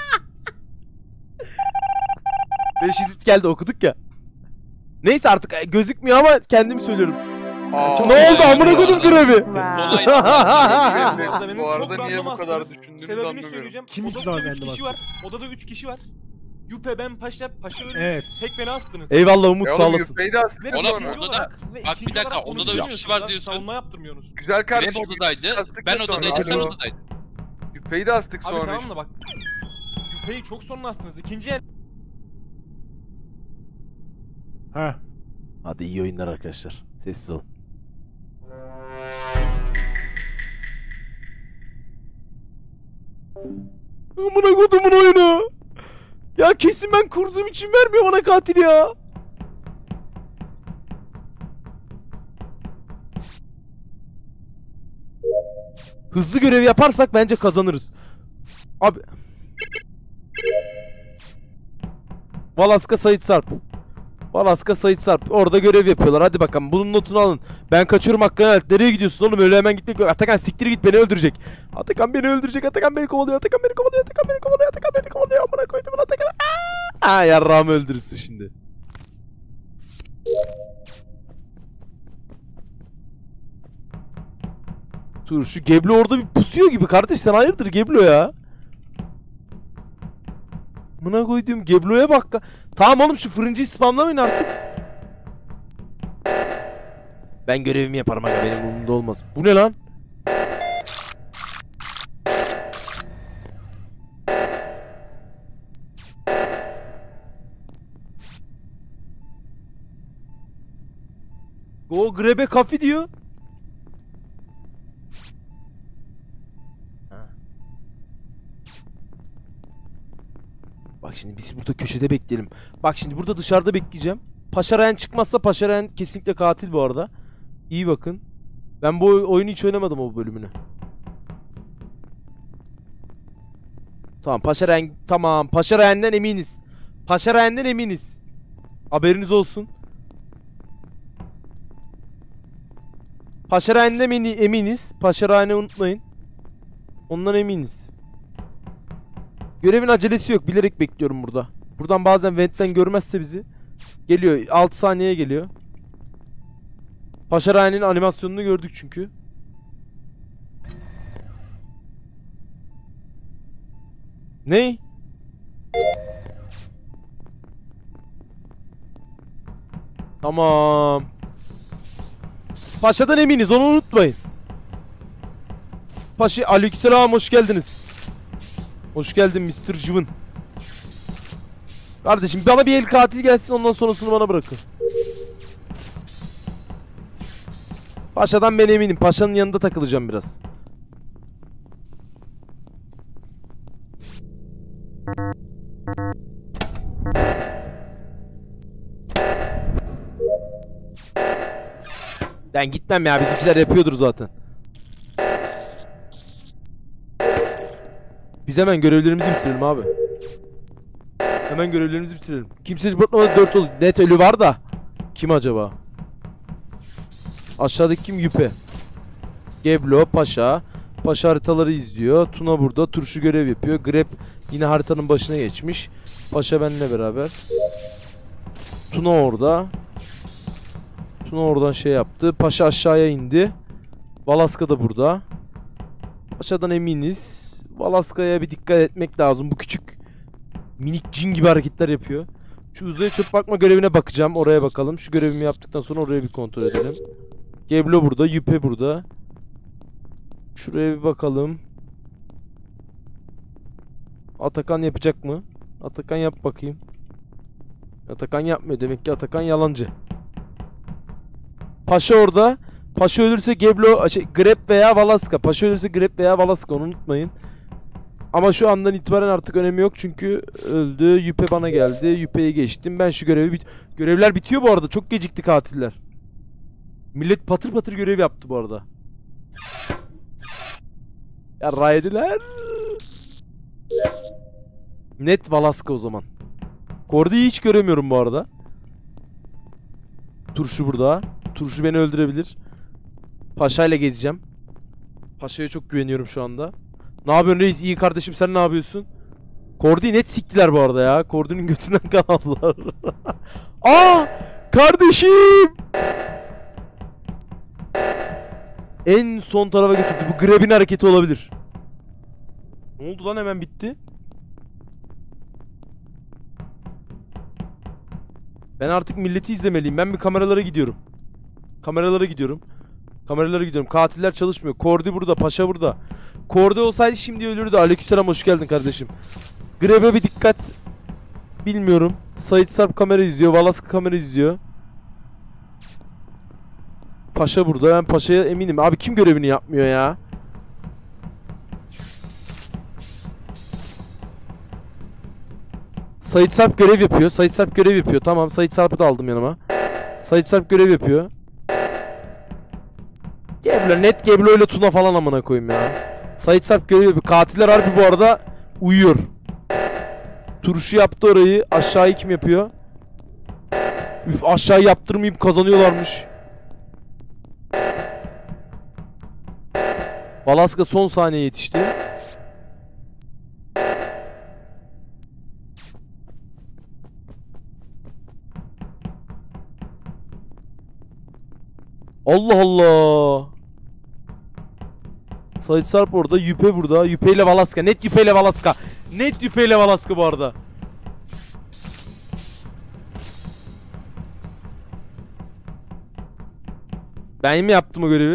Beş izip geldi okuduk ya. Neyse artık e, gözükmüyor ama kendimi söylüyorum. Aa, Ne oldu amına bu koydum arada. grevi? Kolay. Orada benim Bu arada çok niye bu random kadar astınız. düşündüğünüzü Sebebini anlamıyorum. söyleyeceğim. Kim hiç Odada zaman üç random kişi var. Odada üç kişi var. Yüpe, ben, Paşa, Paşa ölmüş. Evet. Tek beni astınız. Eyvallah Umut Ya sağ oğlum olasın. Yüpe'yi de astık Ve Ona ikinci odada- olarak- ve bak ikinci bir dakika, olarak odada onu üç kişi var bilmiyorsunuz diyorsun. lan, Savunma yaptırmıyorsunuz. Güzel Grep kardeşim. odadaydı. astık Ben da sonra. odadaydım, sen Alo. odadaydın. Yüpe'yi de astık Abi sonra. tamam işte. da bak. Yüpe'yi çok sonra astınız. İkinci el Ha. Hadi iyi oyunlar arkadaşlar. Sessiz olun. Amına kodumun oyunu. Ya kesin ben kurduğum için vermiyor bana katil ya. Hızlı görev yaparsak bence kazanırız. Abi. Valaska Sait Sarp. Valaska Sait Sarp. Orada görev yapıyorlar. Hadi bakalım. Bunun notunu alın. Ben kaçıyorum hakkını helal et. Nereye gidiyorsun oğlum? Öyle hemen gitmek yok. Atakan siktir git, beni öldürecek. Atakan beni öldürecek. Atakan beni kovalıyor. Atakan beni kovalıyor. Atakan beni kovalıyor. Atakan beni kovalıyor. Amına koydum Atakan'ı. Aa! Aa, yarrağımı öldürürsün şimdi. Dur şu Geblo orada bir pusuyor gibi kardeş, sen hayırdır Geblo ya? Mına koyduğum Geblo'ya bak. Tamam oğlum şu fırıncıyı spamlamayın artık. Ben görevimi yaparım aga, benim umurumda olmaz. Bu ne lan? Go grebe kafi diyor. Bak şimdi biz burada köşede bekleyelim. Bak şimdi burada dışarıda bekleyeceğim. Paşarayan çıkmazsa Paşarayan kesinlikle katil bu arada. İyi bakın. Ben bu oy- oyunu hiç oynamadım o bölümünü. Tamam Paşarayan, tamam Paşarayan'dan eminiz. Paşarayan'dan eminiz. Haberiniz olsun. Paşarayan'dan emini- eminiz. Paşarayan'ı unutmayın. Ondan eminiz. Görevin acelesi yok. Bilerek bekliyorum burada. Buradan bazen ventten görmezse bizi. Geliyor. altı saniyeye geliyor. Paşarayan'ın animasyonunu gördük çünkü. Ney? Tamam. Paşadan eminiz, onu unutmayın. Paşa, aleykümselam, hoş geldiniz. Hoş geldin mister Cıvın. Kardeşim bana bir el katil gelsin, ondan sonrasını bana bırakın. Paşadan ben eminim. Paşanın yanında takılacağım biraz. Ben gitmem ya, bizimkiler yapıyordur zaten. Biz hemen görevlerimizi bitirelim abi. Hemen görevlerimizi bitirelim. Kimse zıplatmadan dört oldu. Net ölü var da. Kim acaba? Aşağıdaki kim? Yüpe. Geblo, Paşa. Paşa haritaları izliyor. Tuna burada. Turşu görev yapıyor. Grep yine haritanın başına geçmiş. Paşa benimle beraber. Tuna orada. Tuna oradan şey yaptı. Paşa aşağıya indi. Valaska da burada. Paşa'dan eminiz. Valaska'ya bir dikkat etmek lazım. Bu küçük minik cin gibi hareketler yapıyor. Şu uzaya çöp bakma görevine bakacağım. Oraya bakalım. Şu görevimi yaptıktan sonra oraya bir kontrol edelim. Geblo burada. Yüpe burada. Şuraya bir bakalım. Atakan yapacak mı? Atakan yap bakayım. Atakan yapmıyor. Demek ki Atakan yalancı. Paşa orada. Paşa ölürse Geblo, şey, Grep veya Valaska. Paşa ölürse Grep veya Valaska, onu unutmayın. Ama şu andan itibaren artık önemi yok çünkü öldü. Yüpe bana geldi. Yüpe'yi geçtim. Ben şu görevi bit Görevler bitiyor bu arada. Çok gecikti katiller. Millet patır patır görev yaptı bu arada. Ya rayediler. Net Valaska o zaman. Kordi'yi hiç göremiyorum bu arada. Turşu burada. Turşu beni öldürebilir. Paşa'yla gezeceğim. Paşa'ya çok güveniyorum şu anda. Ne yapıyorsun reis? İyi kardeşim, sen ne yapıyorsun? Kordi'yi net siktiler bu arada ya. Kordi'nin götünden kan aldılar. Aa! Kardeşim! En son tarafa götürdü. Bu Greb'in hareketi olabilir. Ne oldu lan, hemen bitti. Ben artık milleti izlemeliyim. Ben bir kameralara gidiyorum. Kameralara gidiyorum. Kameralara gidiyorum. Katiller çalışmıyor. Kordi burada. Paşa burada. Kordi olsaydı şimdi ölürdü. Aleykümselam, hoş geldin kardeşim. Greb'e bir dikkat. Bilmiyorum. Sait Sarp kamera izliyor. Valaska kamera izliyor. Paşa burada. Ben Paşa'ya eminim. Abi kim görevini yapmıyor ya? Sait Sarp görev yapıyor. Sait Sarp görev yapıyor. Tamam, Sait Sarp'ı da aldım yanıma. Sait Sarp görev yapıyor. Geblo, net Geblo ile Tuna falan amına koyayım ya. Sait Sarp görev yapıyor. Katiller harbi bu arada uyuyor. Turşu yaptı orayı. Aşağıyı kim yapıyor? Üf, aşağıyı yaptırmayıp kazanıyorlarmış. Valaska son saniye yetişti. Allah Allah. Sait Sarp orada, Yüpe burada. Yüpe ile Valaska. Net Yüpe ile Valaska. Net Yüpe ile Valaska bu arada. Ben mi yaptım o görevi?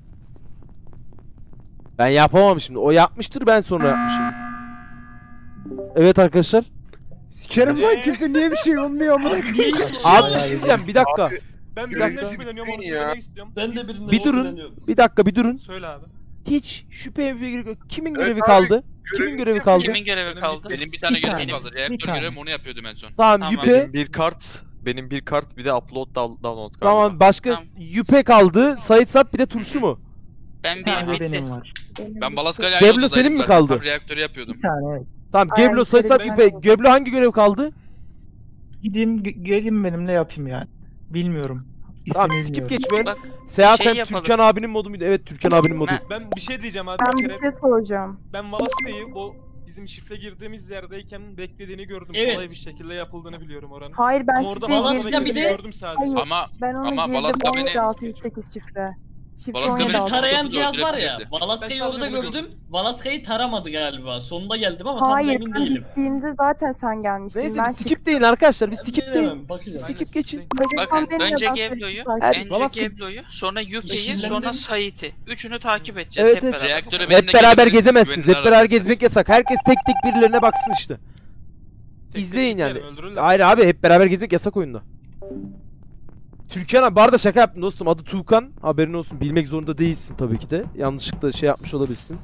Ben yapamam şimdi. O yapmıştır, ben sonra yapmışım. Evet arkadaşlar. Sikerim lan, kimse niye bir şey olmuyor amına koyayım. Abi bir şey diyeceğim, bir dakika. Ben Bir birinden dakika. şüpheleniyorum, onu Ya. söylemek istiyorum. Ben de birinden Bir durun. şüpheleniyorum. Bir dakika bir durun. Söyle abi. Hiç şüpheye bir gerek yok. Kimin Evet görevi abi, kaldı? görevi Kimin görevi bitirdim. kaldı? Kimin görevi kaldı? Benim bir tane Bir görevim tane. kaldı. Bir Reaktör tane. görevim, onu yapıyordum en son. Tamam, Tamam. Yüpe. Benim bir kart, benim bir kart bir de upload down- download galiba. Tamam, başka Tamam. Yüpe kaldı. Sait Sarp, bir de Turşu mu? Ben Bir bir tane de bitti. benim var. Ben Balaska'yla Geblo aynı odadaydım senin mi zaten. kaldı? Tam reaktörü yapıyordum. Bir tane evet. Tamam, Aynen, Geblo, Sait Sarp, benim Yüpe. ben- Geblo hangi görev kaldı? Gideyim ge- gelin benimle yapayım yani. Bilmiyorum. Tamam, İsmini skip bilmiyorum. geç ben. Bak Seha şey sen yapalım. Türkan abinin modu muydu? Evet, Türkan abinin modu. Ben- Ben bir şey diyeceğim abi. Ben Bir bir kere şey soracağım. ben Valaska'yı o bizim şifre girdiğimiz yerdeyken beklediğini gördüm. Evet. Kolay bir şekilde yapıldığını biliyorum oranın. Hayır, ben Ama orada şifreyi Valaska Valaska'yı bir girdim. de- gördüm sadece. Hayır. Ama Ben onu Ama girdim. Valaska beni- on yedi altı yüz sekiz şifre. Şifre Valaska on yedi beni altı. çok Tarayan kötü cihaz var ya. öldürebilirdi. Valaska'yı Ben orada sadece bunu gördüm. Valaska'yı taramadı galiba. Sonunda geldim ama tam Hayır, emin ben değilim. gittiğimde zaten sen gelmiştin. Neyse ben bir skip deyin arkadaşlar. Bir skip deyin. Bilemem, bakacağız. Skip geçin. bakın önce Geblo'yu, Hadi, önce Valaska- Geblo'yu, sonra Yüpe'yi, Yeşillendim. sonra Sait'i. Üçünü takip edeceğiz Evet, hep evet. beraber. Reaktörü Hep benimle beraber gelebilirsiniz, gezemezsiniz. Hep güvenli beraber aranızda. gezmek yasak. Herkes tek tek birilerine baksın işte. Tek İzleyin tek yani. yerim, öldürürler. Hayır abi, hep beraber gezmek yasak oyunda. Türkan abi, bu arada şaka yaptım dostum. Adı Tuğkan. Haberin olsun. Bilmek zorunda değilsin tabii ki de. Yanlışlıkla şey yapmış olabilirsin.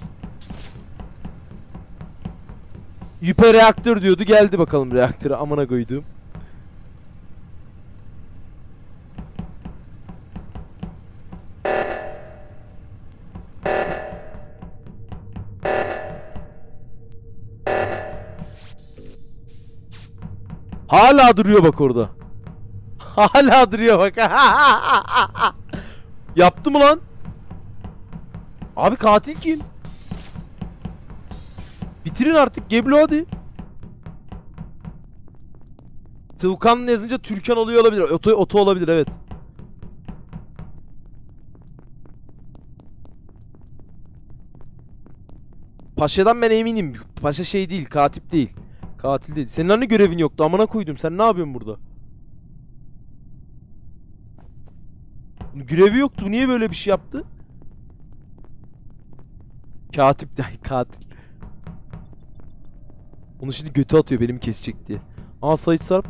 Yüpe reaktör diyordu. Geldi bakalım reaktöre. Amına koyduğum. Hala duruyor bak orada. Hala duruyor bak. Yaptı mı lan? Abi katil kim? Bitirin artık Geblo, hadi. Tuğkan yazınca Türkan oluyor olabilir. Oto, oto olabilir, evet. Paşa'dan ben eminim. Paşa şey değil, katip değil. Katil değil. Senin hani görevin yoktu, amına koydum. Sen ne yapıyorsun burada? Görevi yoktu. Niye böyle bir şey yaptı? Katip değil, katil. Onu şimdi götü atıyor benim kesecek diye. Aa, Sait Sarp.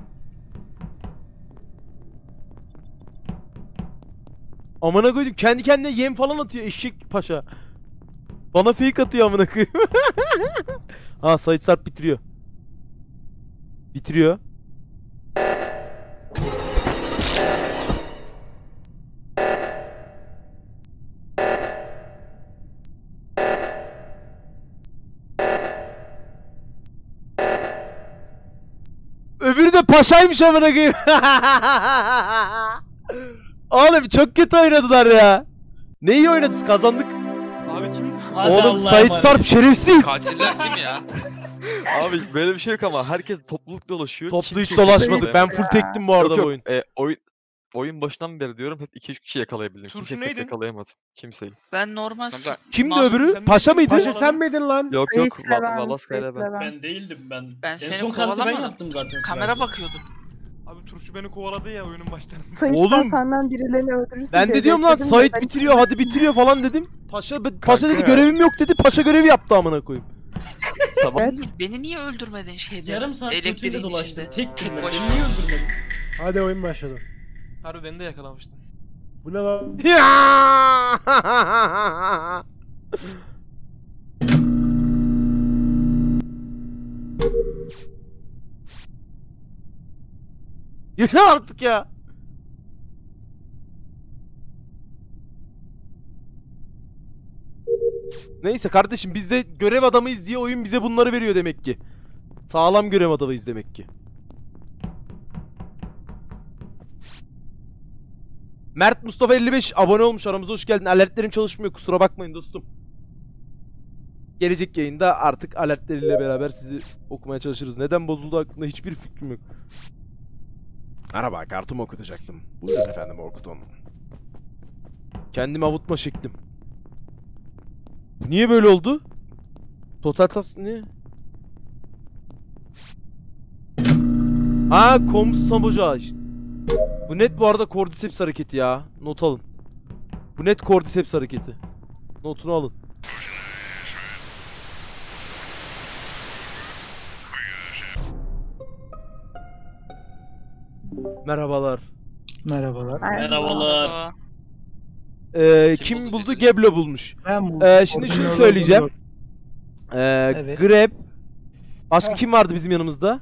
Amına koydum, kendi kendine yem falan atıyor eşek paşa. Bana fake atıyor amına koyayım. Ha Sait Sarp bitiriyor. Bitiriyor. Öbürü de paşaymış amına koyayım. Oğlum çok kötü oynadılar ya. Ne iyi oynadınız, kazandık. Abi kim? Hadi Oğlum Allah'a Sait emanet. Sarp şerefsiz. Katiller kim ya? Abi böyle bir şey yok ama herkes topluluk dolaşıyor. Toplu kimse hiç kimseyi dolaşmadık. yakalayamadı. Ben full tektim bu arada Yok, yok. bu oyun. E, oyun oyun başından beri diyorum hep iki üç kişi yakalayabildim. Turşu Kimseyi tek neydin? yakalayamadım. Kimseyi. Ben normal Kanka, Kimdi masum- öbürü? sen Paşa miydin? mıydı? Paşa sen miydin lan? Yok yok. Seyit'le ben, Valaska ile ben. Seyit'le ben. Ben değildim ben. Ben en seni son kartı ben kovalamadım. yaptım zaten. Kamera sırayla. bakıyordum. Abi turşu beni kovaladı ya oyunun başlarında. Sayın Oğlum. senden birilerini öldürürsün Ben de diye diyorum lan bekledim de Sait ben- bitiriyor, hadi bitiriyor falan dedim. Paşa Paşa dedi Kanka. görevim yok dedi. Paşa görevi yaptı amına koyayım. Tamam. Evet. Beni, beni niye öldürmedin şeyde? Yarım saat Elektriğin götüyle dolaştım. içinde. Tek Tek tek başına. Beni niye öldürmedin? Hadi oyun başladı. Harbi beni de yakalamıştın. Bu ne lan? Ya! Yeter artık ya. Neyse kardeşim biz de görev adamıyız diye oyun bize bunları veriyor demek ki. Sağlam görev adamıyız demek ki. Mert Mustafa elli beş abone olmuş, aramıza hoş geldin. Alertlerim çalışmıyor, kusura bakmayın dostum. Gelecek yayında artık alertleriyle beraber sizi okumaya çalışırız. Neden bozuldu hakkında hiçbir fikrim yok. Merhaba, kartımı okutacaktım. Buyurun efendim, okutun. Kendimi avutma şeklim. Niye böyle oldu? Total tas... ne? Ha, komus saboca işte. Bu net bu arada Cordyceps hareketi ya. Not alın. Bu net Cordyceps hareketi. Notunu alın. Merhabalar. Merhabalar. Merhabalar. Aa, Ee, Kim kim buldu buldu? cesedi? Geblo bulmuş. Ben bu Ee, şimdi şunu koordinatörü söyleyeceğim. buldum. Ee, Evet. Grab. Başka kim vardı bizim yanımızda?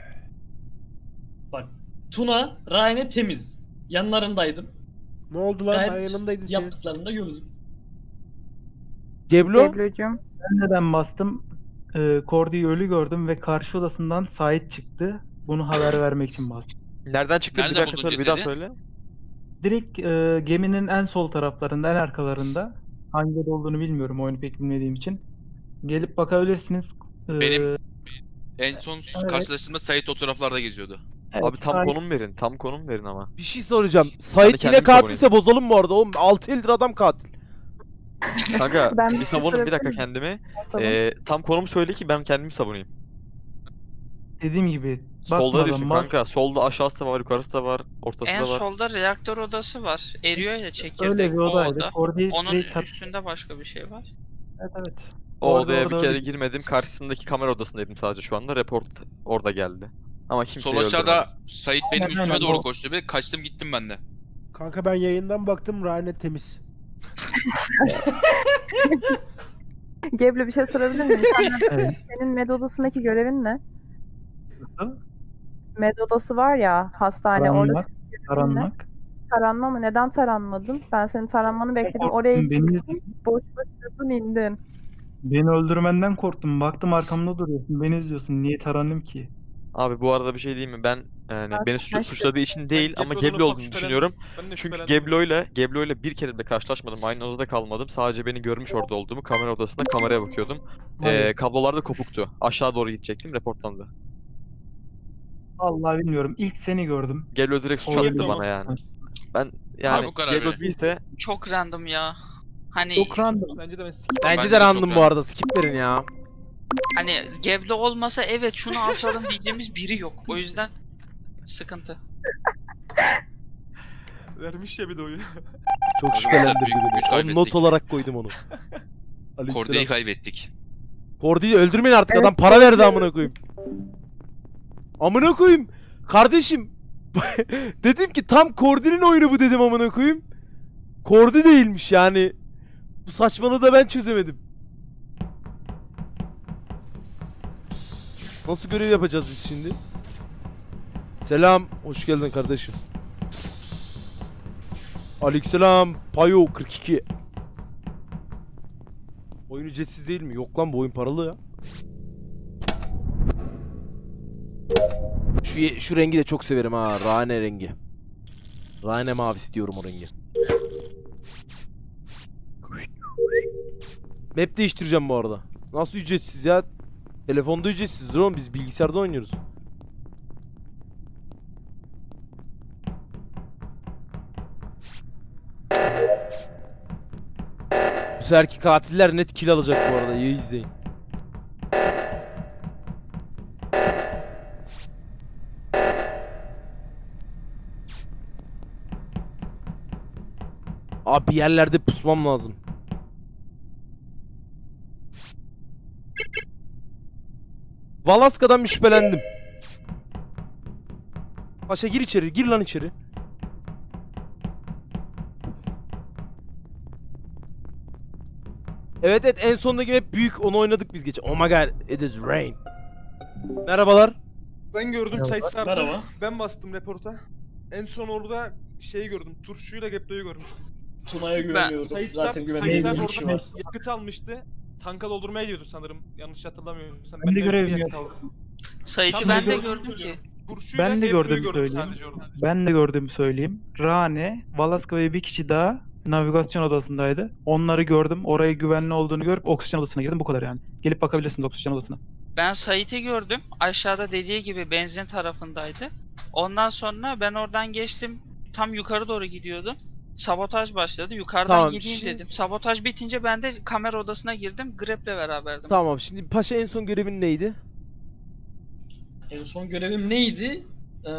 Bak. Tuna, Rayne temiz. Yanlarındaydım. Ne oldu lan? Ben Gayet yanımdaydın senin. yaptıklarını da gördüm. Geblo. Geblocuğum. Ben neden bastım? Ee, Kordi'yi ölü gördüm ve karşı odasından Sait çıktı. Bunu haber vermek için bastım. Nereden çıktı? Nerede bir dakika buldun söyle, bir daha cesedi? söyle. Direkt e, geminin en sol taraflarında, en arkalarında. Hangi yerde olduğunu bilmiyorum oyunu pek bilmediğim için. Gelip bakabilirsiniz. Ee, Benim- En son Evet. karşılaştığımda Sait o taraflarda geziyordu. evet, Abi tam Sait- konum verin. Tam konum verin ama. Bir şey soracağım. Sait yine kendimi katilse bozalım bu arada. Oğlum altı eldir adam katil. Kanka Ben bir bir savunun şey bir dakika sorabilir kendimi. Savun. Ee, tam konumu söyle ki ben kendimi savunayım. Dediğim gibi Solda bakmadan düşün bas- kanka. Solda aşağısı da var, yukarısı da var, ortası en da var. solda reaktör odası var. Eriyor ya çekirdek. Öyle bir o odaydı. oda. Kordi Onun direkt kat- üstünde başka bir şey var. Evet evet. O Orada, odaya bir orada kere öyle. girmedim. Karşısındaki kamera odasındaydım sadece şu anda. Report orada geldi. Ama kimseyi Sol aşağıda öldürmedim. Sait benim Aynen, üstüme aynen, doğru o- koştu ve kaçtım gittim ben de. Kanka ben yayından baktım, Rane temiz. Geblo bir şey sorabilir miyim? Sen- Evet. Senin med odasındaki görevin ne? Nasıl? Med odası var ya, hastane. Orada Taranmak. Taranmak. taranma mı? Neden taranmadın? Ben senin taranmanı bekledim. Korktum, Oraya beni- çıktın. Boş boş durdun indin. Beni öldürmenden korktum. Baktım arkamda duruyorsun. Beni izliyorsun. Niye taranayım ki? Abi bu arada bir şey diyeyim mi? Ben yani Ben- beni suç- ben suçladığı için değil ama Geblo'dan Geblo ufak olduğunu şüphelendim. düşünüyorum. Ben de Çünkü şüphelendim. Geblo'yla Geblo'yla bir kere de karşılaşmadım. Aynı odada kalmadım. Sadece beni görmüş orada olduğumu. Kamera odasında kameraya bakıyordum. Ee, Hayır. kablolar da kopuktu. Aşağı doğru gidecektim. Reportlandı. Vallahi bilmiyorum. İlk seni gördüm. Geblo direkt suç O attı Geblo. bana yani. Ben yani bu karar Geblo verin. değilse Çok random ya. Hani Çok random. Bence de ben sikip. Bence Bence de de random çok bu random. arada. Skip verin ya. hani Geblo olmasa evet şunu asalım diyeceğimiz biri yok. O yüzden sıkıntı. Vermiş ya bir de oyunu. Çok Arkadaşlar, şüphelendirdi büyük bir güç beni. Oğlum, not kaybettik. olarak koydum onu. Kordi'yi Aleykümselam. kaybettik. Kordi'yi öldürmeyin artık, Evet, adam para verdi amına koyayım. Amına koyayım. Kardeşim. Dedim ki tam Kordi'nin oyunu bu dedim amına koyayım. Kordi değilmiş yani. Bu saçmalığı da ben çözemedim. Nasıl görev yapacağız biz şimdi? Selam. Hoş geldin kardeşim. Aleykümselam. Payo kırk iki. Oyun ücretsiz değil mi? Yok lan, bu oyun paralı ya. Şu, ye- şu rengi de çok severim ha. Rane rengi. Rane mavisi diyorum o rengi. Map değiştireceğim bu arada. Nasıl ücretsiz ya? Telefonda ücretsizdir oğlum. Biz bilgisayarda oynuyoruz. Bu seferki katiller net kill alacak bu arada. İyi izleyin. Abi bir yerlerde pusmam lazım. Valaska'dan bir şüphelendim. Paşa gir içeri, gir lan içeri. Evet evet, en sondaki hep büyük, onu oynadık biz geçen. Oh my god, it is rain. Merhabalar. Ben gördüm Merhaba. Sait Sarp'ı. Merhaba. Ben bastım reporta. En son orada şeyi gördüm. Turşuyla Geplo'yu görmüştüm. Tuna'ya güveniyorum. Sait Sarp, Zaten Sait güvendiğim Sarp bir kişi orada var. yakıt almıştı. Tanka doldurmaya gidiyordu sanırım. Yanlış hatırlamıyorsam. Ben de de görevim yakıt yok. aldım. Sait'i Tam ben de gördüm, gördüm ki. söylüyorum. Turşuyla Ben de Geplo'yu gördüğümü gördüm söyleyeyim. sadece orada. Ben de gördüğümü söyleyeyim. Rane, Valaska ve bir kişi daha navigasyon odasındaydı. Onları gördüm. Oraya güvenli olduğunu görüp oksijen odasına girdim. Bu kadar yani. Gelip bakabilirsiniz oksijen odasına. Ben Sait'i gördüm. Aşağıda dediği gibi benzin tarafındaydı. Ondan sonra ben oradan geçtim. Tam yukarı doğru gidiyordum. Sabotaj başladı. Yukarıdan Tamam, gideyim şimdi- dedim. Sabotaj bitince ben de kamera odasına girdim. Grep'le beraberdim. Tamam, şimdi Paşa en son görevin neydi? En son görevim neydi? Ee,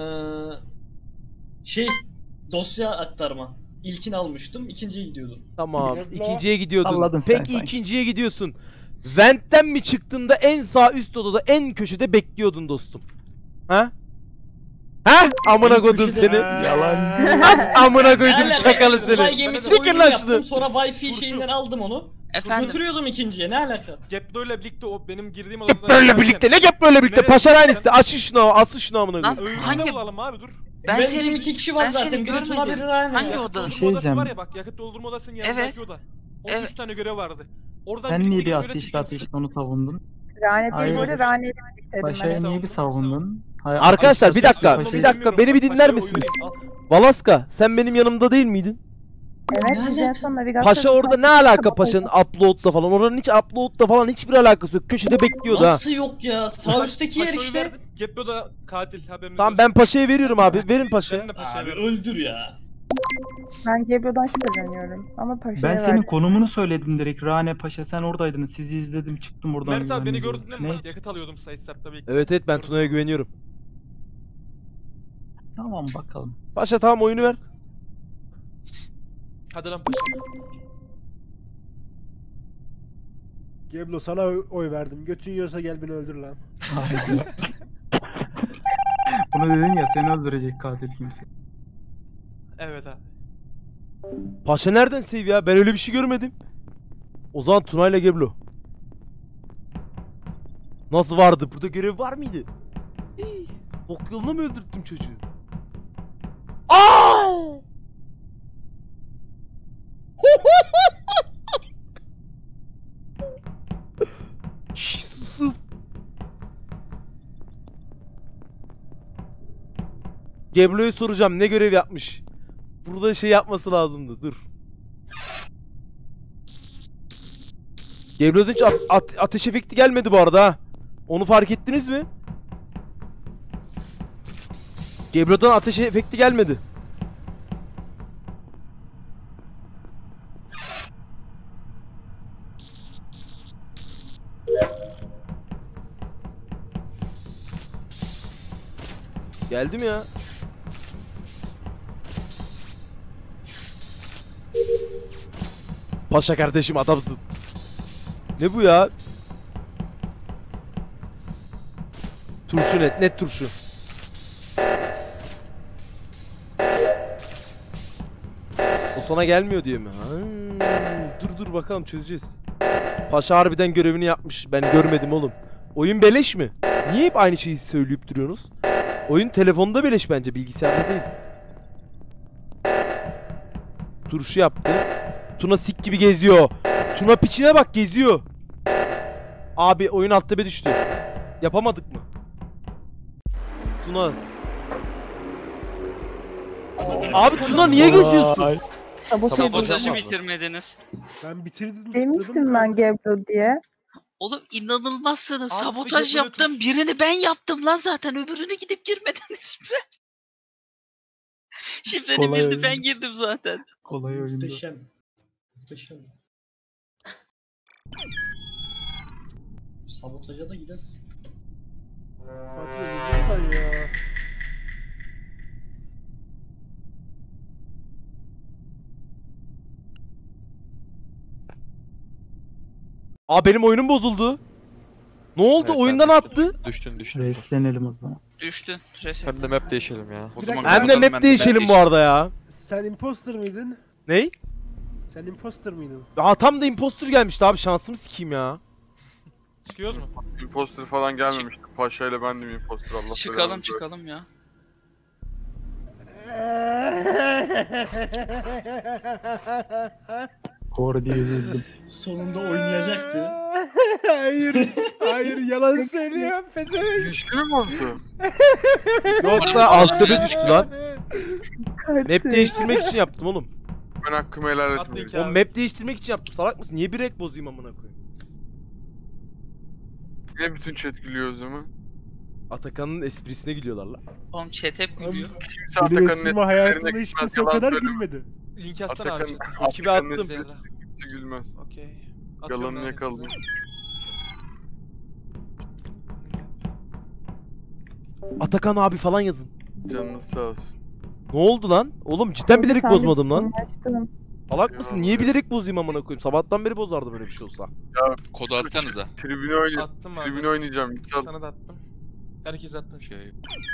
şey, dosya aktarma. İlkini almıştım, ikinciye gidiyordum. Tamam, Geplo. ikinciye gidiyordun. Salladın sen Peki sanki. ikinciye gidiyorsun. Vent'ten mi çıktığında en sağ üst odada en köşede bekliyordun dostum? Ha? Ha? Amına En koydum köşede- seni. Yalan. As amına koydum Ne çakalı alaka? Uzay seni. gemisi Sikir oyunu lan yaptım, şunu. sonra Wi-Fi Kurşun. şeyinden aldım onu. Efendim. Götürüyordum ikinciye, ne alaka? Geplo'yla birlikte o benim girdiğim odadan Böyle çıkarken- birlikte, ne gep böyle birlikte? Nereye- Paşa aynısı. Açın şunu, asın şunu amına Lan koyayım. Öğünde hangi bulalım abi dur. ben Güvendiğim seni iki kişi var ben zaten. seni Biri Tuna, görmedim. biri Rane. Hangi Ya. oda? Yakıt doldurma şey odası diyeceğim. var ya bak, yakıt doldurma odasının yanındaki Evet. oda. Evet. on üç tane görev vardı. Oradan Sen birlikte niye bir gelip öyle ateşli çekilsin. ateşli onu savundun? Rane Hayır. değil, böyle Rane ile birlikteydim Paşa'ya ben. niye bir savundun? Hayır, Arkadaşlar, bir dakika, Paşa'yı- bir dakika, beni bir dinler misiniz? Valaska, sen benim yanımda değil miydin? Evet, Ne biz en alaka? son navigasyon Paşa orada ne alaka Paşa'nın upload'la falan? Oranın hiç upload'la falan hiçbir alakası yok. Köşede bekliyordu ha. Nasıl yok ya? Sağ üstteki yer Paşa'yı işte. verdim. Geplo da katil, haberiniz Tamam, olsun. ben Paşa'ya veriyorum abi. Verin Paşa'ya. Ben de Paşa'ya Abi veriyorum. öldür ya. Ben Gebro'dan şüpheleniyorum. Ama Paşa'ya Ben senin verdim. konumunu söyledim direkt. Rane Paşa sen oradaydın. Sizi izledim, çıktım buradan. Mert abi beni güvenli gördün değil diye. mi? Ne? Bak, yakıt alıyordum Sait Sarp'ta bir. Evet evet, ben Tuna'ya güveniyorum. Tamam bakalım. Paşa tamam, oyunu ver. Hadi lan Paşa. Geblo sana oy- oy verdim. Götün yiyorsa gel beni öldür lan. Haydi. Bunu dedin ya, seni öldürecek katil kimse. Evet abi. Paşa nereden save ya? Ben öyle bir şey görmedim. O zaman Tuna'yla Geblo. Nasıl vardı? Burada görev var mıydı? Hii, ok yoluna mı öldürttüm çocuğu? Aa! Şş, sus sus. Geblo'ya soracağım, ne görev yapmış? Burada şey yapması lazımdı. Dur. Geblo'da hiç at- at- ateş efekti gelmedi bu arada ha. Onu fark ettiniz mi? Geblo'dan ateş efekti gelmedi. Geldim ya. Paşa kardeşim, adamsın. Ne bu ya? Turşu net, net turşu. O sana gelmiyor diye mi? Ha, dur dur bakalım, çözeceğiz. Paşa harbiden görevini yapmış. Ben görmedim oğlum. Oyun beleş mi? Niye hep aynı şeyi söyleyip duruyorsunuz? Oyun telefonda beleş bence, bilgisayarda değil. Turşu yaptı. Tuna sik gibi geziyor. Tuna piçine bak, geziyor. Abi oyun alt tepe düştü. Yapamadık mı? Tuna. Abi Tuna niye geziyorsun? Sabotajı bitirmediniz. Ben bitirdim. Demiştim ben Gebro diye. Oğlum inanılmazsınız. Abi, Sabotaj peki böyle yaptım. tur- Birini ben yaptım lan zaten. Öbürünü gidip girmediniz mi? Şifreni Kolay bildi oyun. ben girdim zaten. Kolay oyundu. Muhteşem. Muhteşem. Sabotaja da gideriz. Katil ya. Aa benim oyunum bozuldu. Ne oldu? Evet, sen Oyundan düştün. attı. Düştün düştün. Reslenelim o zaman. Düştün. Reset. Hem de map değişelim ya. O zaman Hem de kapatalım, ben map değişelim bu arada ya. Sen imposter mıydın? Ney? Sen imposter mıydın? Aa tam da impostor gelmişti abi, şansımı sikeyim ya. Çıkıyoruz mu? Imposter falan gelmemişti. Paşa ile ben de mi imposter Allah Çıkalım belanı çıkalım ya. Kordi'ye üzüldüm. Sonunda oynayacaktı. Hayır. Hayır yalan söylüyor. Pezevenk. Güçlü mü bozdu? Yok da alt tepe düştü lan. Map Katil. değiştirmek için yaptım oğlum. Ben hakkımı helal Atlayın etmiyorum. ki O abi. map değiştirmek için yaptım. Salak mısın? Niye bir renk bozayım amına koyayım? Ne bütün chat gülüyor o zaman? Atakan'ın esprisine gülüyorlar lan. Oğlum chat hep gülüyor. Kimse Benim Atakan'ın esprime hayatımda etkilerine hiç gitmez, kimse o yalan kadar söyleme. gülmedi. Link atsana abi. Atakan, chat'e. Ekibe Atakan'ın attım. esprisi kimse gülmez. Okey. Atıyorum Yalanını ben yakaladım. hepinize. Atakan abi falan yazın. Canınız sağ olsun. Ne oldu lan? Oğlum cidden bilerek Sen de bozmadım lan. anlaştın. Salak mısın? Niye bilerek bozayım amına koyayım? Sabahtan beri bozardım öyle bir şey olsa. Kodu atsanıza. Tribüne oynayacağım. Attım Tribüne abi. oynayacağım. Misal. Sana da attım. Herkese attım şu. Şey.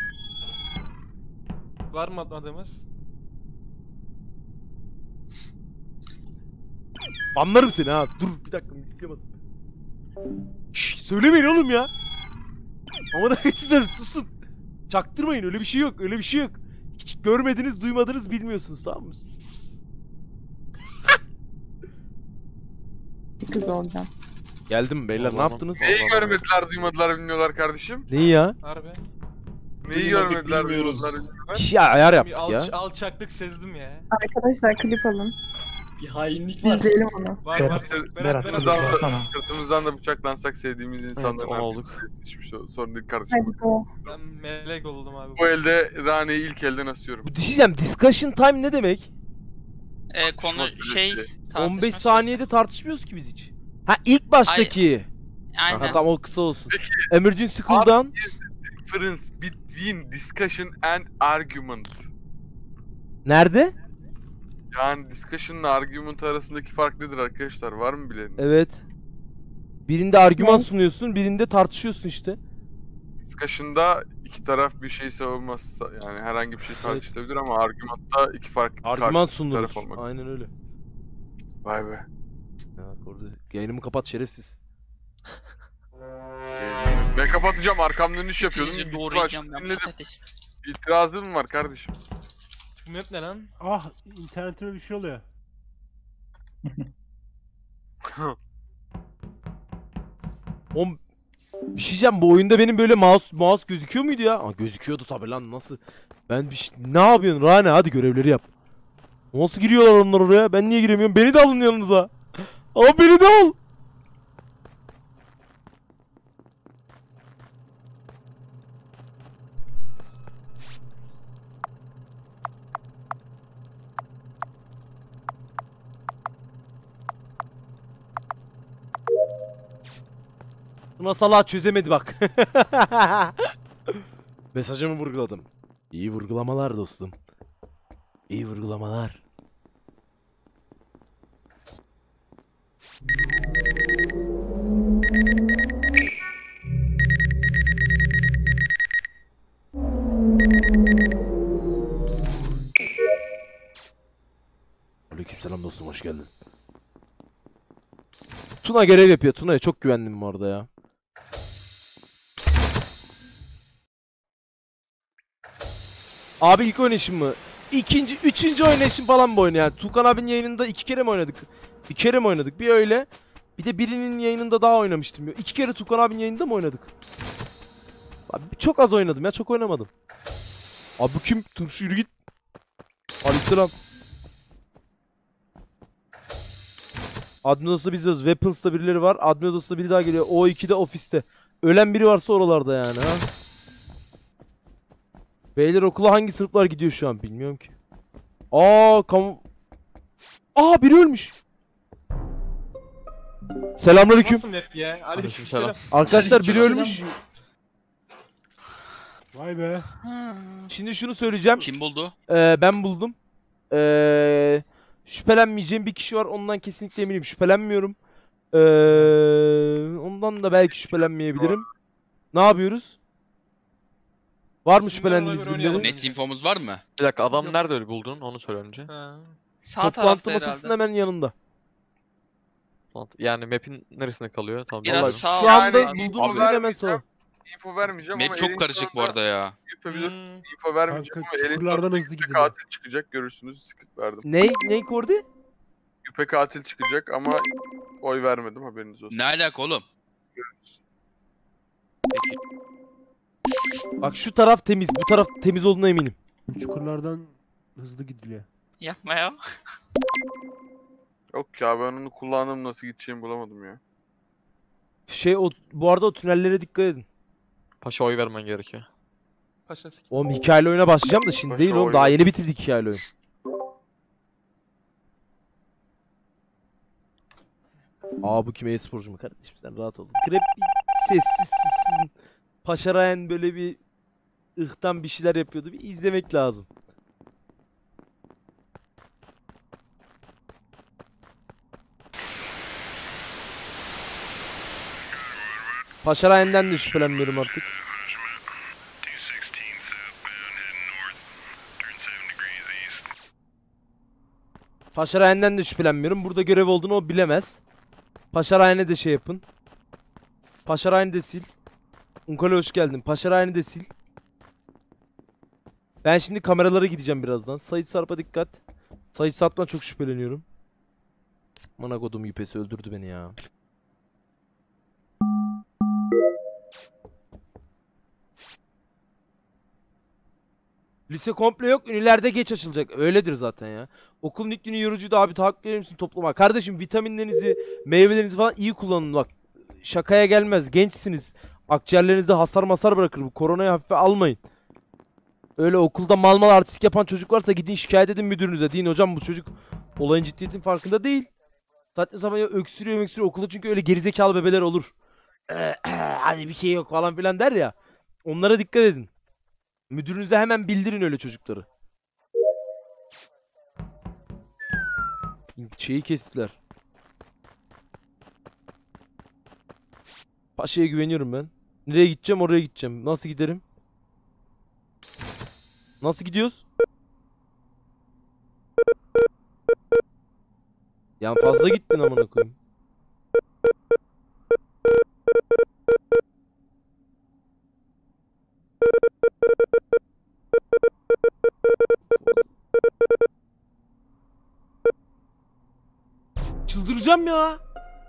Var mı atmadığımız? Anlarım seni ha. Dur bir dakika, yüklemedim. Şşş söylemeyin oğlum ya. Ama da size susun. Çaktırmayın, öyle bir şey yok, öyle bir şey yok. Hiç görmediniz, duymadınız, bilmiyorsunuz, tamam mı? Bir kız olacağım. Geldim beyler, ne Allah'ım. yaptınız? Neyi görmediler, duymadılar, bilmiyorlar kardeşim? Neyi ya? Harbi. Neyi Duymadık, görmediler, bilmiyoruz. duymadılar, bilmiyorlar? Bir şey ayar Bir yaptık alç- ya. alçaklık sezdim ya. Arkadaşlar klip alın. Bir hainlik var. İzleyelim onu. Var Berat, var. Berat, Berat, Berat, Berat. Berat, sana. Sırtımızdan da bıçaklansak sevdiğimiz insanların on olduk. arkasında hiçbir şey sorun değil kardeşim. Hadi go. Ben melek oldum abi. Bu elde Rane'yi ilk elden asıyorum. Bu diyeceğim, discussion time ne demek? Ee, konu Tartışma şey... süresi. on beş tartışma saniyede tartışmıyoruz ki biz hiç. Ha ilk baştaki. süresi. Aynen. Ha tamam, o kısa olsun. Peki. Emergency cooldown. Difference between discussion and argument. Nerede? Yani discussion ile argument arasındaki fark nedir arkadaşlar? Var mı bilen? Evet. Birinde argüman Ne? sunuyorsun, birinde tartışıyorsun işte. Discussion'da iki taraf bir şey savunmaz. Yani herhangi bir şey tartışılabilir ama argumentta iki farklı Argüman karşıt sunulur. taraf olmak. Aynen öyle. Vay be. Ya orada yayınımı kapat şerefsiz. Ben kapatacağım, arkamdan iş yapıyordum. İyice Bir doğrayacağım aç, ben dinledim. patates. İtirazım var kardeşim. Bu map ne lan? Ah internetime bir şey oluyor. Oğlum bir şey diyeceğim, bu oyunda benim böyle mouse mouse gözüküyor muydu ya? Aa, gözüküyordu tabi lan, nasıl? Ben bir şey... Ne yapıyorsun Rane, hadi görevleri yap. Nasıl giriyorlar onlar oraya? Ben niye giremiyorum? Beni de alın yanınıza. Aa beni de al. Tuna salağı çözemedi bak. Mesajımı vurguladım. İyi vurgulamalar dostum. İyi vurgulamalar. Aleykümselam dostum, hoş geldin. Tuna görev yapıyor. Tuna'ya çok güvendim bu arada ya. Abi ilk oynayışım mı? İkinci, üçüncü oynayışım falan bu oyun yani. Tukan abinin yayınında iki kere mi oynadık? Bir kere mi oynadık? Bir öyle. Bir de birinin yayınında daha oynamıştım. İki kere Tukan abinin yayınında mı oynadık? Abi çok az oynadım ya, çok oynamadım. Abi bu kim? Turşu yürü git. Aleykümselam. Admin odasında biz varız. Weapons'ta birileri var. Admin odasında biri daha geliyor. O iki'de ofiste. Ölen biri varsa oralarda yani ha. Beyler okula hangi sınıflar gidiyor şu an bilmiyorum ki. Aa kamu... Aa biri ölmüş. Selamünaleyküm. Nasıl map ya? Aleykümselam. Arkadaşlar biri ölmüş. Vay be. Şimdi şunu söyleyeceğim. Kim buldu? Ee, ben buldum. Ee, şüphelenmeyeceğim bir kişi var. Ondan kesinlikle eminim. Şüphelenmiyorum. Ee, ondan da belki şüphelenmeyebilirim. Ne yapıyoruz? Var mı şüphelendiğiniz birileri? Net infomuz var mı? Bir dakika adam nerede öyle buldun onu söyle önce. Ha. Sağ Toplantı tarafta masasının herhalde. hemen yanında. Yani map'in neresinde kalıyor? Tamam. Biraz vallahi- sağ Şu anda Yani bulduğumuz info yer hemen sağ. info vermeyeceğim ama Map çok elin karışık bu sonunda arada ya. Yapabilir. Hmm. Info vermeyeceğim Kanka, ama elin çukurlardan sonunda hızlı yüpe gidiyor. katil çıkacak görürsünüz, sıkıntı verdim. Ney? Ney Kordi? Yüpe katil çıkacak ama oy vermedim, haberiniz olsun. Ne alaka oğlum? Bak şu taraf temiz. Bu taraf temiz olduğuna eminim. Çukurlardan hızlı gidiliyor. Yapma ya. Yok ya, ben onu kullandım, nasıl gideceğimi bulamadım ya. Şey o, bu arada o tünellere dikkat edin. Paşa oy vermen gerekiyor. Paşa sik. Oğlum hikayeli oyuna başlayacağım da şimdi Paşa değil oğlum. oyunu. Daha yeni bitirdik hikayeli oyun. Aa bu kim, e-sporcu mu kardeşim, sen rahat ol. Grep bir sessiz sussun. Paşa Ryan böyle bir ıhtan bir şeyler yapıyordu. Bir izlemek lazım. Paşa Ryan'den de şüphelenmiyorum artık. Paşa Ryan'den de şüphelenmiyorum. Burada görev olduğunu o bilemez. Paşa Ryan'e de şey yapın. Paşa Ryan'ı de sil. Unkale hoş geldin. Paşa Ryan'ı de sil. Ben şimdi kameralara gideceğim birazdan. Sait Sarp'a dikkat. Sait Sarp'tan çok şüpheleniyorum. Mana kodum yüpesi öldürdü beni ya. Lise komple yok. Ünlülerde geç açılacak. Öyledir zaten ya. Okulun ilk günü yorucuydu abi. Tahakkuk verir misin topluma? Kardeşim vitaminlerinizi, meyvelerinizi falan iyi kullanın bak. Şakaya gelmez. Gençsiniz. Akciğerlerinizde hasar masar bırakır. Bu koronayı hafife almayın. Öyle okulda mal mal artistik yapan çocuk varsa gidin şikayet edin müdürünüze. Deyin hocam bu çocuk olayın ciddiyetin farkında değil. Saçma sapan ya öksürüyor öksürüyor okulda, çünkü öyle gerizekalı bebeler olur. Hani bir şey yok falan filan der ya. Onlara dikkat edin. Müdürünüze hemen bildirin öyle çocukları. Şeyi kestiler. Paşa'ya güveniyorum ben. Nereye gideceğim, oraya gideceğim. Nasıl giderim? Nasıl gidiyoruz? Yani fazla gittin amına koyayım. Çıldıracağım ya.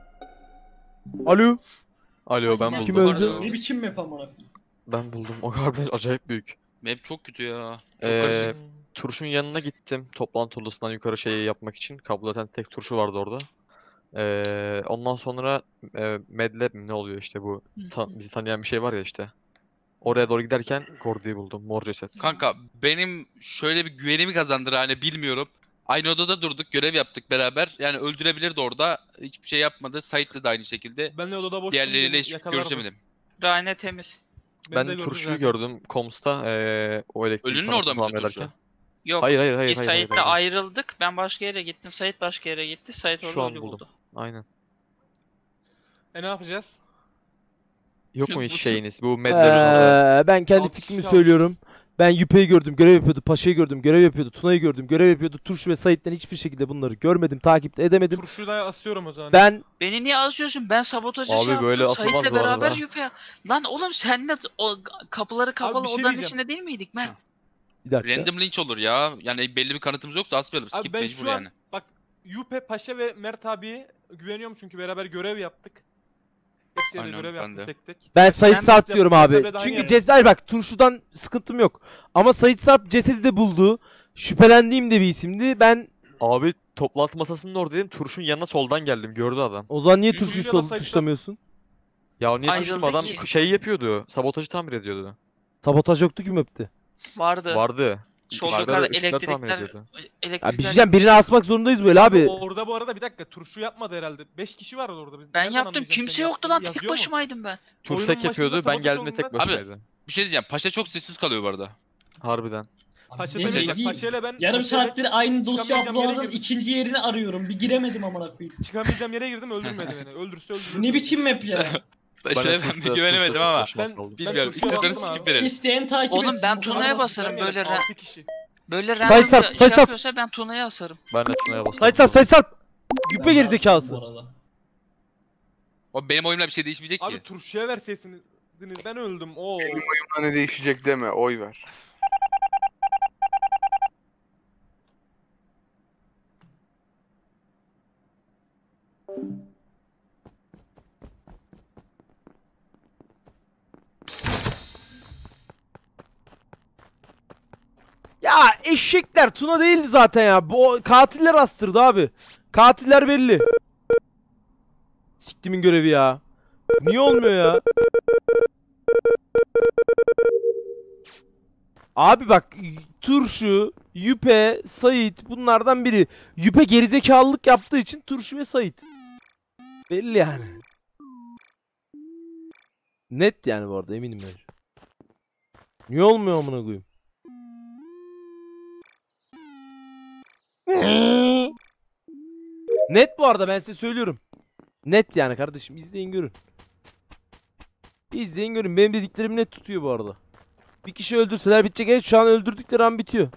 Alo. Alo ben Kim buldum. öldü? Ne biçim map amına? Ben buldum. O kadar acayip büyük. Map çok kötü ya. Çok Ee, karışık. Turşun yanına gittim. Toplantı odasından yukarı şeyi yapmak için. Kablo zaten tek turşu vardı orada. Ee, ondan sonra e, Medlab mi ne oluyor işte bu ta- bizi tanıyan bir şey var ya işte. Oraya doğru giderken Kordi'yi buldum. Mor ceset. Kanka benim şöyle bir güvenimi kazandır hani bilmiyorum. Aynı odada durduk, görev yaptık beraber. Yani öldürebilirdi orada. Hiçbir şey yapmadı. Sait'le de aynı şekilde. Ben de odada boş Diğerleriyle hiç yakalardım. görüşemedim. Rane temiz. Beni Ben de gördü turşuyu zaten. gördüm Koms'ta ee, o elektrik Ölünün panelini orada mıydı tamir turşu? ederken. Yok. Hayır hayır hayır. Biz hayır, hayır, Sait'le hayır. ayrıldık. Ben başka yere gittim. Sait başka yere gitti. Sait Şu orada an ölü buldum. buldu. Aynen. E ne yapacağız? Yok mu Bu hiç tür- şeyiniz? Bu Medlab'ın orada. Ee, ben kendi Altı fikrimi kişi söylüyorum. Ben Yüpe'yi gördüm, görev yapıyordu. Paşa'yı gördüm, görev yapıyordu. Tuna'yı gördüm, görev yapıyordu. Turşu ve Sait'ten hiçbir şekilde bunları görmedim, takip de edemedim. Turşuyu da asıyorum o zaman. Ben Beni niye asıyorsun? Ben sabotajı Abi şey yaptım. böyle asılmaz Sait'le bu beraber arada. yüpe. Lan oğlum senle o kapıları kapalı bir şey odanın diyeceğim. içinde değil miydik Mert? Bir dakika. Random linç olur ya. Yani belli bir kanıtımız yoksa asmayalım. Abi Skip ben mecbur şu an yani. bak Yüpe, Paşa ve Mert abiye güveniyorum çünkü beraber görev yaptık. Hepsiyle Aynen, görev ben yaptım de. tek tek. Ben Ya Sait sen Sarp de diyorum yaptın, abi. sen de aynı Çünkü yere- Cezayir bak turşudan sıkıntım yok. Ama Sait Sarp cesedi de buldu. Şüphelendiğim de bir isimdi. Ben Abi toplantı masasının oradaydım. Turşun yanına soldan geldim. Gördü adam. o zaman niye Turşuyu turşuyu da sol- Sait Sarp- suçlamıyorsun? Ya niye Ayrıldı suçtum adam ki. şey yapıyordu. Sabotajı tamir ediyordu. Sabotaj yoktu ki map'te. Vardı. Vardı. Sol Işıklar- yukarıda ışıklar tamir elektrikler, ediyordu. Ya elektrikler bir şey diyeceğim, birini asmak zorundayız böyle abi. Orada bu arada bir dakika turşu yapmadı herhalde. beş kişi vardı orada. Biz Ben nereden yaptım. anlayacağız Kimse sen yoktu yaptığını? lan. Tek Yazıyor mu? başımaydım ben. Turş Oyunun tek başında yapıyordu. Ben sabotaj geldiğimde tek olduğundan- başımaydı. Bir şey diyeceğim. Paşa çok sessiz kalıyor bu arada. Harbiden. Paşa Ne da bileyim, Paşa ile ben Yarım Paşa ile saattir aynı dosya çıkamayacağım yere upload'ın girdim. ikinci yerini arıyorum. Bir giremedim amına koyayım. Çıkamayacağım yere girdim öldürmedi beni. Öldürse öldürür. Ne biçim map ya? Paşa'ya ben bir güvenemedim ama. Ben- Bilmiyorum. turşuya İstiyorsanız baktım skip abi. verelim. İsteyen takip Oğlum etsin. ben bu kadar Tuna'ya basit. basarım böyle ra- altı kişi. böyle Sait random Sarp, bir Sait şey Sarp. yapıyorsa ben Tuna'ya asarım. Ben de Tuna'ya basarım. Sait Sarp, Sait Sarp. Yüpe Ben gerizekalısı. basmadım bu arada. O benim oyumla bir şey değişmeyecek Abi ki. turşuya verseydiniz ben öldüm. Oo. Benim oyumla ne değişecek deme. Oy ver. Ya eşekler, Tuna değildi zaten ya. Bu katiller astırdı abi. Katiller belli. Siktimin görevi ya. Niye olmuyor ya? Abi bak, Turşu, Yüpe, Sait bunlardan biri. Yüpe gerizekalılık yaptığı için Turşu ve Sait. Belli yani. Net yani bu arada, eminim ben. Niye olmuyor amına koyayım? Net bu arada, ben size söylüyorum. Net yani kardeşim, izleyin görün. İzleyin görün, benim dediklerim net tutuyor bu arada. Bir kişi öldürseler bitecek. Evet, şu an öldürdükleri an bitiyor.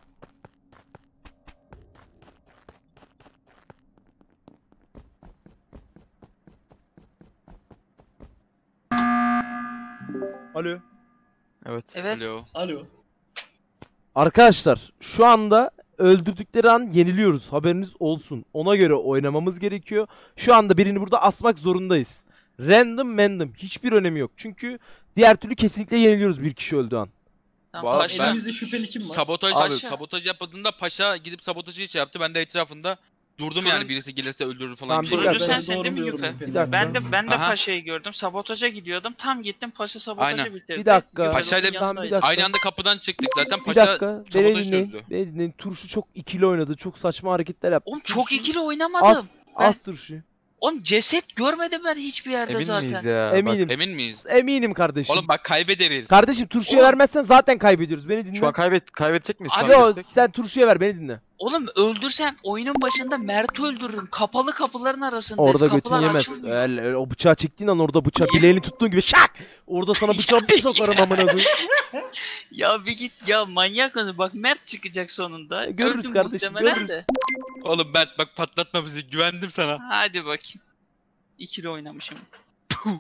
Alo. Evet. Evet. Alo. Alo. Arkadaşlar şu anda öldürdükleri an yeniliyoruz. Haberiniz olsun. Ona göre oynamamız gerekiyor. Şu anda birini burada asmak zorundayız. Random random. Hiçbir önemi yok. Çünkü diğer türlü kesinlikle yeniliyoruz bir kişi öldüğü an. Tamam, Bu- Paşa. ben- Elimizde şüpheli kim var? Sabotaj, Abi- sabotaj yapmadığında Paşa gidip sabotajı şey yaptı. Ben de etrafında durdum yani, Turun- birisi gelirse öldürür falan Tamam, gibi. bir şey. Turuncu dakika. sensin değil mi Doğru Yüpe? diyorum Bir dakika. Ben de ben de Aha. Paşa'yı gördüm. Sabotaja gidiyordum. Tam gittim Paşa sabotajı Aynen. bitirdi. Bir dakika. Yüpe Paşa'yla onun biz- Tamam, bir yanındaydı. dakika. Aynı anda kapıdan çıktık zaten. Bir Paşa dakika. Beni sabotajı dinleyin. çözdü. Beni dinleyin. Turşu çok ikili oynadı. Çok saçma hareketler yaptı. Oğlum çok Turşu- ikili oynamadım. As, Ben- as Turşu. Oğlum ceset görmedim ben hiçbir yerde Emin zaten. miyiz ya? Eminim. Emin miyiz? Eminim kardeşim. Oğlum bak kaybederiz. Kardeşim Turşu'ya Oğlum- vermezsen zaten kaybediyoruz. Beni dinle. Bak, şu an kaybet kaybedecek miyiz? Şu an Abi Yo, kaybedecek. sen Turşu'ya ver, beni dinle. Oğlum öldürsem oyunun başında Mert'i öldürürüm. Kapalı kapıların arasındayız. Orada götün Kapılar yemez. açılmıyor. Öyle, öyle, o bıçağı çektiğin an orada bıçağı bileğini tuttuğun gibi şak! Orada sana bıçağı bir sokarım amına koyayım. Ya bir git ya, manyak mısın? Bak Mert çıkacak sonunda. E, görürüz Öldüm kardeşim, muhtemelen görürüz. de. Oğlum Mert bak patlatma bizi, güvendim sana. Hadi bakayım. İkili oynamışım. Puh.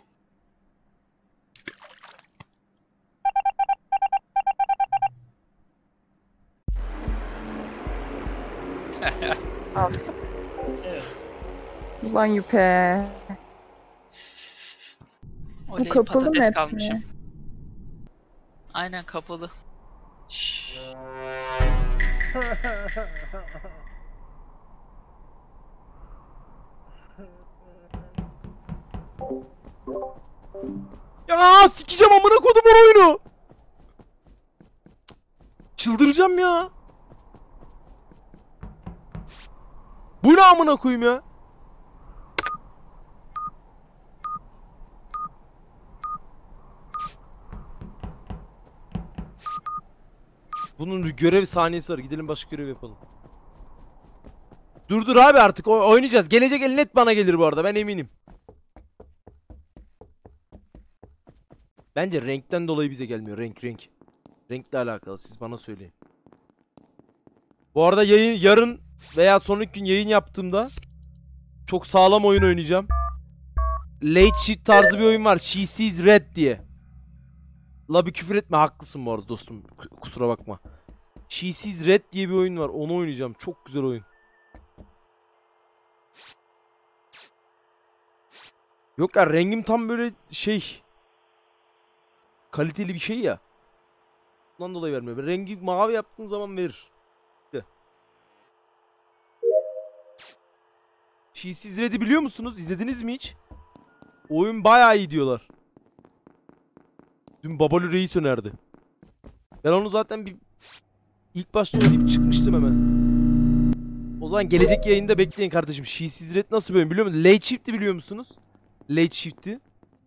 Al. Evet. Ulan Yüpe. O Bu değil, kapalı patates map kalmışım. mi? Aynen kapalı. Ya sikeceğim amına kodum o oyunu. Çıldıracağım ya. Bu ne amına koyayım ya? Bunun bir görev saniyesi var. Gidelim başka görev yapalım. Dur dur abi, artık o- oynayacağız. Gelecek el net bana gelir bu arada, ben eminim. Bence renkten dolayı bize gelmiyor. Renk renk. Renkle alakalı, siz bana söyleyin. Bu arada yayın yarın veya sonraki gün yayın yaptığımda çok sağlam oyun oynayacağım. Late shit tarzı bir oyun var. She sees red diye. La bir küfür etme, haklısın bu arada dostum. K- Kusura bakma. She's Red diye bir oyun var. Onu oynayacağım. Çok güzel oyun. Yok ya, rengim tam böyle şey, kaliteli bir şey ya. Bundan dolayı vermiyor. Rengi mavi yaptığın zaman verir. De. She's Red'i biliyor musunuz? İzlediniz mi hiç? Oyun bayağı iyi diyorlar. Dün Babalı Reis önerdi. Ben onu zaten bir ilk başta oynayıp çıkmıştım hemen. O zaman gelecek yayında bekleyin kardeşim. She's Red nasıl bir oyun biliyor musunuz? Late Shift'i biliyor musunuz? Late Shift'i.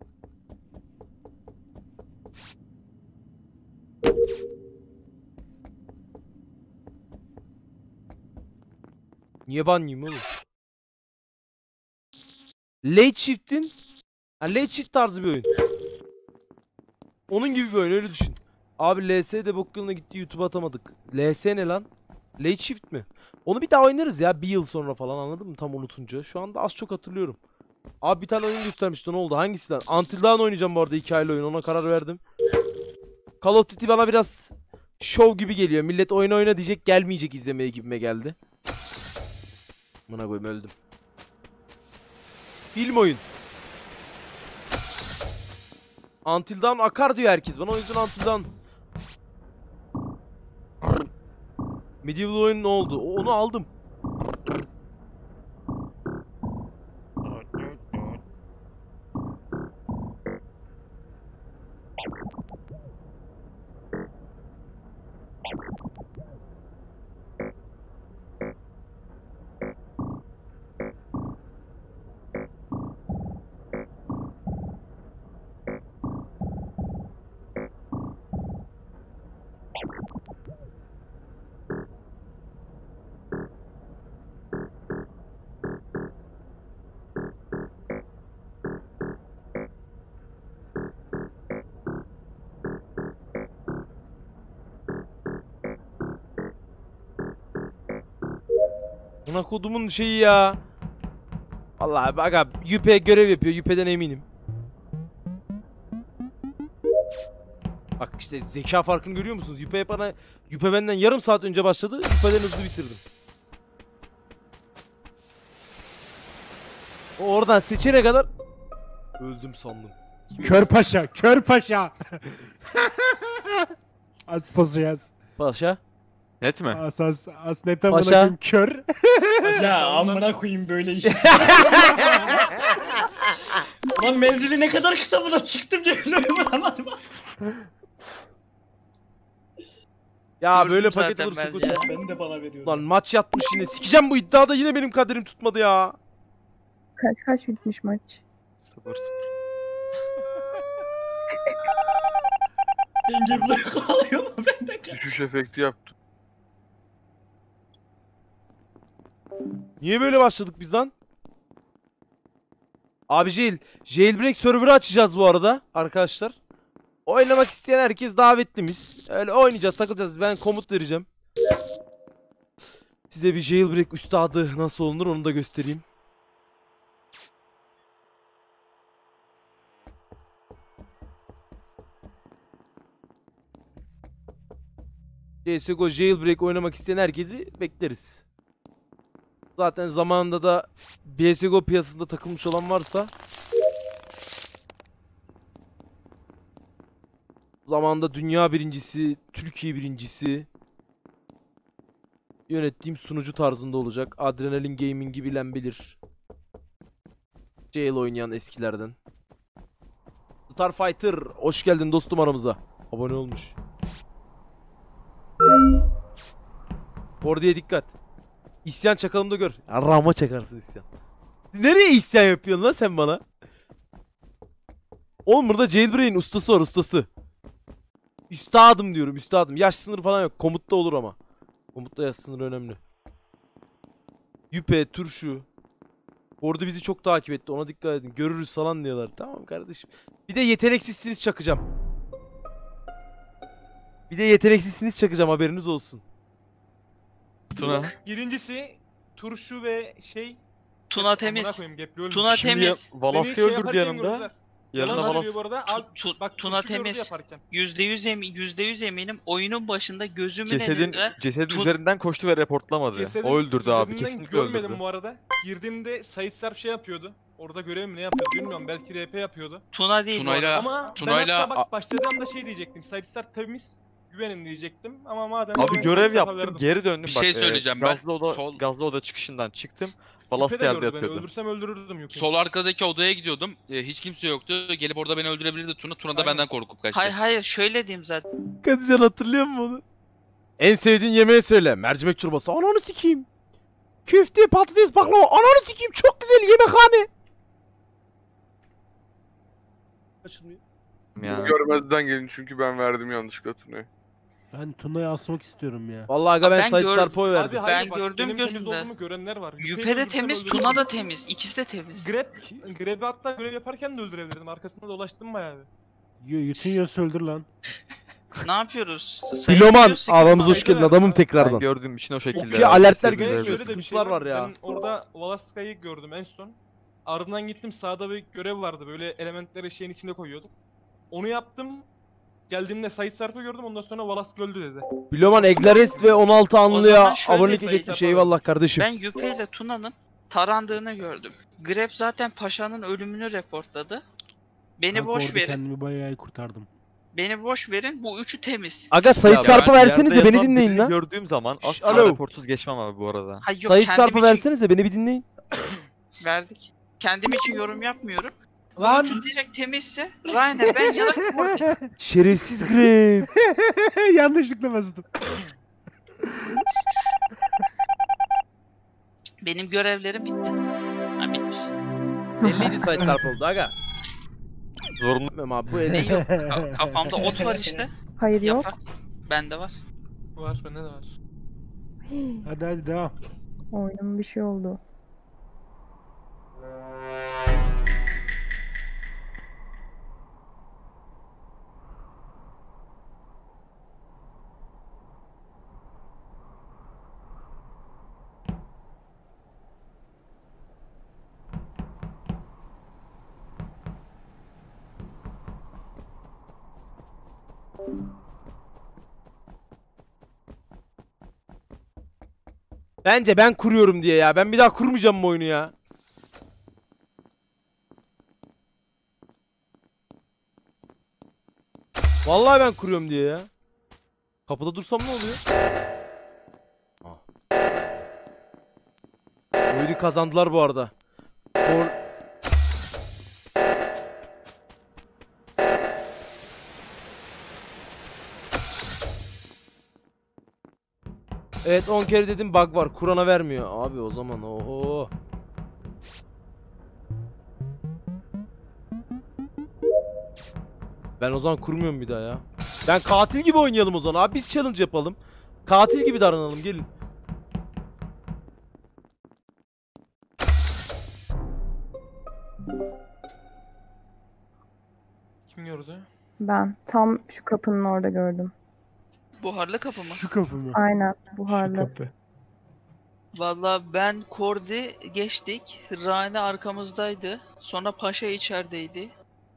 Niye ban yiyeyim oğlum? Late Shift'in ha, Late Shift tarzı bir oyun. Onun gibi bir oyun, öyle düşün. Abi L S de bok yoluna gitti, YouTube'a atamadık. L S ne lan? Late Shift mi? Onu bir daha oynarız ya, bir yıl sonra falan, anladın mı? Tam unutunca. Şu anda az çok hatırlıyorum. Abi bir tane oyun göstermişti, ne oldu? Hangisi lan? Until Dawn oynayacağım bu arada, hikayeli oyun, ona karar verdim. Call of Duty bana biraz show gibi geliyor. Millet oyun oyna diyecek, gelmeyecek izlemeye gibime geldi. Buna koyayım, öldüm. Film oyun. Until Dawn akar diyor herkes bana, o yüzden Until Dawn. Medieval oyun ne oldu? O- Onu aldım. Buna kodumun şeyi ya. Vallahi bak abi, Yüpe görev yapıyor. Yüpe'den eminim. Bak işte zeka farkını görüyor musunuz? Yüpe bana, Yüpe benden yarım saat önce başladı. Yüpe'den hızlı bitirdim. O oradan seçene kadar öldüm sandım. Kör paşa, kör paşa. Az paşa yaz. Paşa. Net mi? As as as net amına Paşa. koyayım, kör. Ya amına koyayım böyle iş. Lan menzili ne kadar kısa, buna çıktım diye vuramadım. Ya Gördüm böyle zaten paket olursa ben koşun. ya. Ben de bana veriyorum. Lan maç yatmış yine. Sikeceğim bu iddiada, yine benim kaderim tutmadı ya. Kaç kaç bitmiş maç? sıfır sıfır. Denge buraya kovalıyor mu benden kaç? Düşüş efekti yaptı. Niye böyle başladık biz lan? Abi jail, jailbreak server'ı açacağız bu arada arkadaşlar. Oynamak isteyen herkes davetlimiz. Öyle oynayacağız, takılacağız. Ben komut vereceğim. Size bir jailbreak üstadı nasıl olunur onu da göstereyim. C S G O jailbreak oynamak isteyen herkesi bekleriz. Zaten zamanında da C S G O piyasasında takılmış olan varsa, zamanında dünya birincisi, Türkiye birincisi, yönettiğim sunucu tarzında olacak. Adrenalin Gaming'i bilen bilir. Jail oynayan eskilerden. Starfighter, hoş geldin dostum aramıza. Abone olmuş. Kordi'ye dikkat. İsyan çakalım da gör. Ya Rama çakarsın isyan. Nereye isyan yapıyorsun lan sen bana? Oğlum burada jailbreak'in ustası var, ustası. Üstadım diyorum, üstadım. Yaş sınırı falan yok. Komutta olur ama. Komutta yaş sınırı önemli. Yüpe, turşu. Orada bizi çok takip etti. Ona dikkat edin. Görürüz falan diyorlar. Tamam kardeşim. Bir de yeteneksizsiniz çakacağım. Bir de yeteneksizsiniz çakacağım, haberiniz olsun. Tuna. Birincisi turşu ve şey. Tuna Amına temiz. koyayım, Gepli ölmüş. Tuna Şimdi ya, temiz. Beni Valaska'yı şey öldürdü yaparken yanımda. gördüler. Yarın Yalan da söylüyor bu Wallace arada. Al, Tu- bak Tuna turşu gördü temiz. yaparken. Yüzde yüz emin, yüzde yüz eminim oyunun başında gözümün cesedin önünde cesedin Tun- üzerinden koştu ve reportlamadı. Cesedin O öldürdü abi. üzerinden Kesinlikle görmedim öldürdü. bu arada. Girdiğimde Sait Sarp şey yapıyordu. Orada görev mi ne yapıyordu bilmiyorum. Belki R P yapıyordu. Tuna değil bu Tuna'yla- arada. Ama Tuna'yla- ben hatta bak başladığımda şey diyecektim. Sait Sarp temiz. Güvenin diyecektim. Ama madem öyle Abi ben görev Sait Sarp'a yaptım, verdim. geri döndüm Bir bak. şey e, söyleyeceğim ben. gazlı oda, Sol- gazlı oda çıkışından çıktım. Yüpe Wallace de yerde gördü beni. yatıyordu. Öldürsem öldürürdüm Yüpe'yi. Sol arkadaki odaya gidiyordum. E, hiç kimse yoktu. Gelip orada beni öldürebilirdi Tuna. Tuna da Aynen. benden korkup kaçtı. Hayır hayır şöyle diyeyim zaten. Kadıcan hatırlıyor musun onu? En sevdiğin yemeği söyle. Mercimek çorbası. Ananı sikeyim. Köfte, patates, baklava. Ananı sikeyim. Çok güzel yemekhane. Açılmıyor. Ya. Görmezden gelin çünkü ben verdim yanlışlıkla Tuna'ya. Ben Tuna'yı asmak istiyorum ya. Vallahi aga ben, Ben Sait gör- Sarp'a oy Abi verdim. hayır Ben bak, gördüm benim temiz gözümde. olduğumu görenler var. Yüpe'yi Yüpe de öldürsem temiz, öldürürdüm. Tuna da temiz. İkisi de temiz. Grab, Grab'i hatta görev yaparken de öldürebilirdim. Arkasında dolaştım bayağı bir. Y- Yutun yiyorsa öldür lan. Ne yapıyoruz? Biloman Sayıyoruz, aramıza hoş Saygı geldin ver. adamım Ben tekrardan. gördüğüm için o şekilde. Çünkü alertler cesedin gözükmüyor, üzerinde. şöyle de bir şey sıkıntılar var ya. Ben orada Valaska'yı gördüm en son. Ardından gittim sağda bir görev vardı. Böyle elementleri şeyin içinde koyuyorduk. Onu yaptım. Geldiğimde Sait Sarp'ı gördüm. Ondan sonra Valaska öldü dedi. Biloman Eglarest ve on altı O anlıya zaman şöyle abonelik Sait etmiş. Sarp'a Eyvallah kardeşim. Ben Yüpe ile Tuna'nın tarandığını gördüm. Grab zaten Paşa'nın ölümünü reportladı. Beni Kanka boş orada verin. kendimi bayağı iyi kurtardım. Beni boş verin. Bu üçü temiz. Aga Sait Ya Sarp'a ben versenize yerde beni yatan dinleyin birini lan. Gördüğüm zaman Şş, asla alo. raportsuz geçmem abi bu arada. Hayır yok Sait kendim Sarp'a için versenize beni bir dinleyin. verdik. Kendim için yorum yapmıyorum. Bu Lan! üçü direkt temizse Rayne ben ya da Kordi. Şerefsiz Grip. Yanlışlıkla bastım. Benim görevlerim bitti. Ha bitmiş. Belliydi Sait Sarp oldu aga. Zorunlu. Bilmem abi bu Ne el. yok? Ka- Kafamda ot var işte. Hayır yok. Yaprak. Bende var. Var bende de var. Hii, Hadi hadi devam. oyunun bir şey oldu. Bence ben kuruyorum diye ya. Ben bir daha kurmayacağım bu oyunu ya. Vallahi ben kuruyorum diye ya. Kapıda dursam ne oluyor? Ah. Oyunu kazandılar bu arada. Kor... Evet on kere dedim bug var. Kur'an'a vermiyor. Abi o zaman oho. Ben o zaman kurmuyorum bir daha ya. Ben katil gibi oynayalım o zaman abi. Biz challenge yapalım. Katil gibi davranalım gelin. Kim gördü? Ben tam şu kapının orada gördüm. Buharlı kapı mı? Şu kapı mı? Aynen Şu buharlı. kapı. Valla ben Kordi geçtik. Rane arkamızdaydı. Sonra Paşa içerideydi.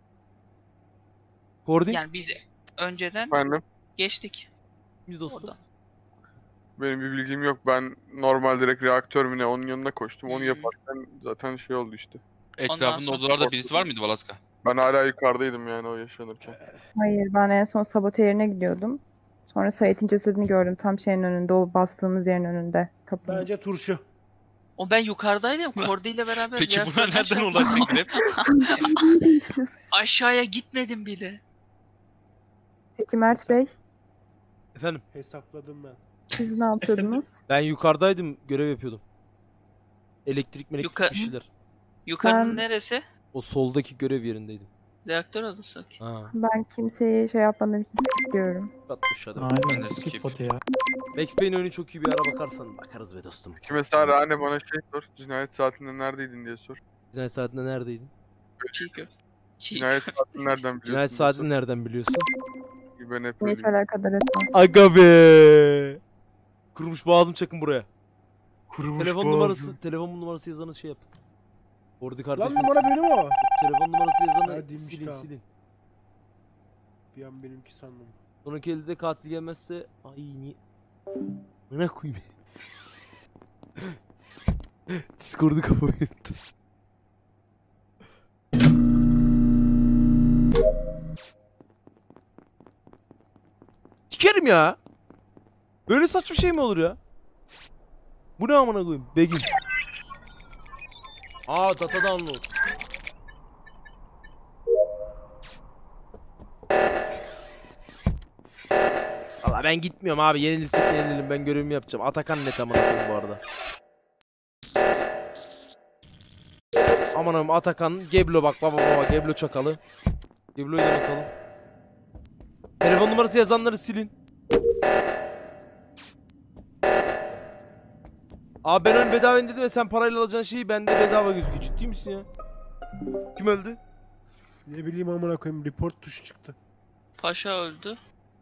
Kordi. Yani biz önceden Efendim? geçtik. Bir dostum. Oradan. Benim bir bilgim yok. Ben normal direkt reaktör mü ne onun yanına koştum. Onu Hmm. yaparken zaten şey oldu işte. Etrafında sonra odalarda birisi var mıydı Valaska? Ben hala yukarıdaydım yani o yaşanırken. Hayır ben en son sabote yerine gidiyordum. Sonra Sait'in cesedini gördüm tam şeyin önünde, o bastığımız yerin önünde kapının. Bence turşu. O ben yukarıdaydım. Kordi ile beraber Peki buna reaktörden nereden şey- ulaştık Grep? Aşağıya gitmedim bile. Peki Mert Bey, Efendim Hesapladım ben. siz ne yapıyordunuz? ben yukarıdaydım görev yapıyordum. Elektrik melektik Yuka- bir şeyler. Yukarının Ben- neresi? O soldaki görev yerindeydim. Reaktör odası. Ha. Ben kimseyi şey yapmadığım için skip diyorum. Atmış hadi. Ben Aynen de skip skip. bot ya. Max Payne oyunu çok iyi bir ara bakarsan bakarız be dostum. Ki mesela Rane bana şey sor. Cinayet saatinde neredeydin diye sor. Cinayet saatinde neredeydin? Çiğ köfte. Çiğ Cinayet saatini nereden biliyorsun? Cinayet diye saatini sor. nereden biliyorsun? Ben hep Beni hiç öyleyim. alakadar etmez. Aga be. Kurumuş boğazım çakın buraya. Kurumuş Telefon boğazım. numarası, telefon numarası yazanız şey yap. Kordi Lan kardeşim. numara benim o. Telefon numarası yazanı Ha, değilmiş, silin tamam. silin. Bir an benimki sandım. Sonraki elde de katil gelmezse ay ni ne koyayım. Discord'u kapayın. Sikerim ya. Böyle saçma şey mi olur ya? Bu ne amına koyayım? Begin. Aa data download. Valla ben gitmiyorum abi. Yenilirsek yenilelim. Ben görevimi yapacağım. Atakan net amına koyayım bu arada. Aman aman Atakan. Geblo bak baba baba. Geblo çakalı. Geblo'yu da bakalım. Telefon numarası yazanları silin. Abi ben ön bedava indirdim ve sen parayla alacağın şeyi bende bedava gözüküyor. Ciddi misin ya? Kim öldü? Ne bileyim amına koyayım, report tuşu çıktı. Paşa öldü.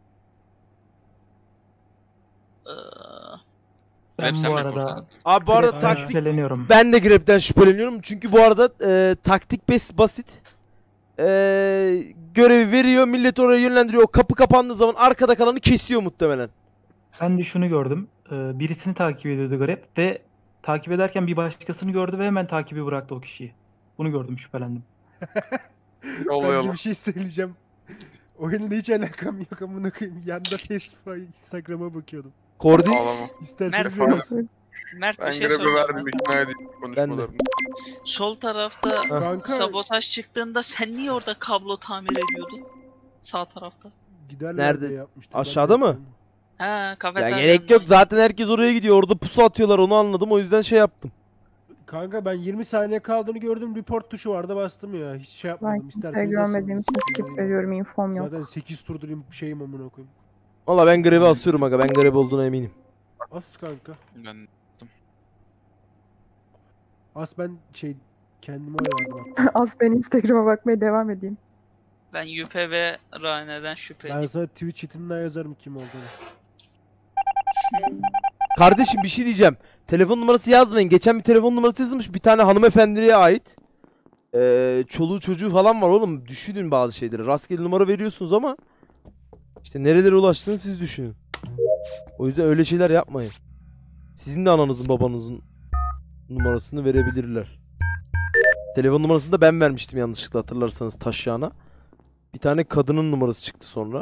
Ee, Ben Grab sen bu mi arada reportladın? Abi bu arada Grab'den taktik... şüpheleniyorum. Ben de Grab'den şüpheleniyorum. Çünkü bu arada e, taktik bes basit. E, görevi veriyor. Millet oraya yönlendiriyor. O kapı kapandığı zaman arkada kalanı kesiyor muhtemelen. Ben de şunu gördüm. Ee, birisini takip ediyordu Grab ve takip ederken bir başkasını gördü ve hemen takibi bıraktı o kişiyi. Bunu gördüm, şüphelendim. Ben Yollayalım. bir şey söyleyeceğim. Oyunla hiç alakam yok amına koyayım. Yanda Facebook'a, Instagram'a bakıyordum. Kordi. Ağlama. İsterseniz Mert, öyle. Mert bir Ben şey Grab'ı soracağım. verdim, ben ikna sana. edeyim konuşmalarını. Sol tarafta Kanka sabotaj çıktığında sen niye orada kablo tamir ediyordun? Sağ tarafta. giderler Nerede? diye yapmıştım. Ben Aşağıda de mı? yapmadım. Ha, Ya kafeteryanın gerek yok. orada. Zaten herkes oraya gidiyor. Orada pusu atıyorlar. Onu anladım. O yüzden şey yaptım. Kanka ben yirmi saniye kaldığını gördüm. Report tuşu vardı, bastım ya. Hiç şey yapmadım. Ben kimseyi İsterseniz görmediğim asın. için skip veriyorum. Infom yok. Zaten sekiz turdur şeyim amına koyayım. Valla ben Grab'e asıyorum aga. Ben Grab olduğuna eminim. As kanka. Ben As ben şey kendime oy verdim hatta. Az ben Instagram'a bakmaya devam edeyim. Ben Yüpe ve Rane'den şüpheliyim. Ben sana Twitch chatinden yazarım kim olduğunu. Kardeşim bir şey diyeceğim. Telefon numarası yazmayın. Geçen bir telefon numarası yazılmış. Bir tane hanımefendiye ait. Ee, çoluğu çocuğu falan var oğlum. Düşünün bazı şeyleri. Rastgele numara veriyorsunuz ama işte nerelere ulaştığını siz düşünün. O yüzden öyle şeyler yapmayın. Sizin de ananızın babanızın numarasını verebilirler. Telefon numarasını da ben vermiştim yanlışlıkla, hatırlarsanız taşyağına. Bir tane kadının numarası çıktı sonra.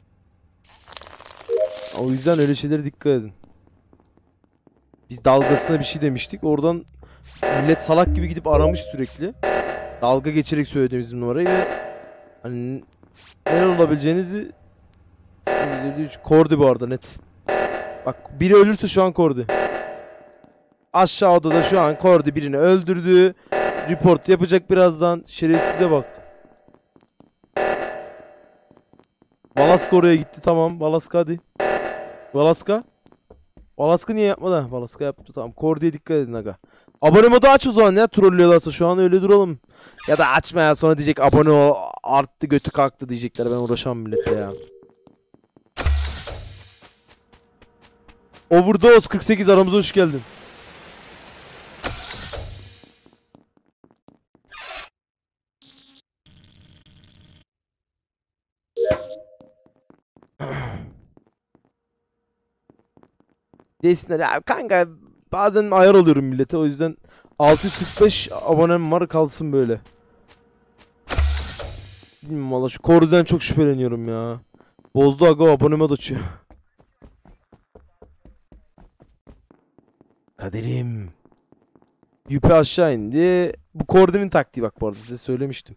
O yüzden öyle şeylere dikkat edin. Biz dalgasına bir şey demiştik. Oradan millet salak gibi gidip aramış sürekli. Dalga geçerek söylediğimiz numarayı ve hani neler olabileceğinizi Kordi bu arada net. Bak biri ölürse şu an Kordi. Aşağı odada şu an Kordi birini öldürdü. Report yapacak birazdan. Şerefsize bak. Valaska oraya gitti, tamam. Valaska hadi. Valaska. Valaska niye yapmadı? Valaska yaptı, tamam. Kordi'ye dikkat edin aga. Abone modu aç o zaman ya, trollüyorlarsa şu an öyle duralım. Ya da açma ya, sonra diyecek abone ol arttı götü kalktı diyecekler, ben uğraşamam millete ya. Overdose kırk sekiz aramıza hoş geldin. Desinler ya kanka, bazen ayar oluyorum millete, o yüzden altı yüz kırk beş abonem var, kalsın böyle. Bilmiyorum valla, şu Kordi'den çok şüpheleniyorum ya. Bozdu aga, o aboneme de açıyor. Kaderim. Yüpe aşağı indi. Bu Kordi'nin taktiği bak, bu arada size söylemiştim.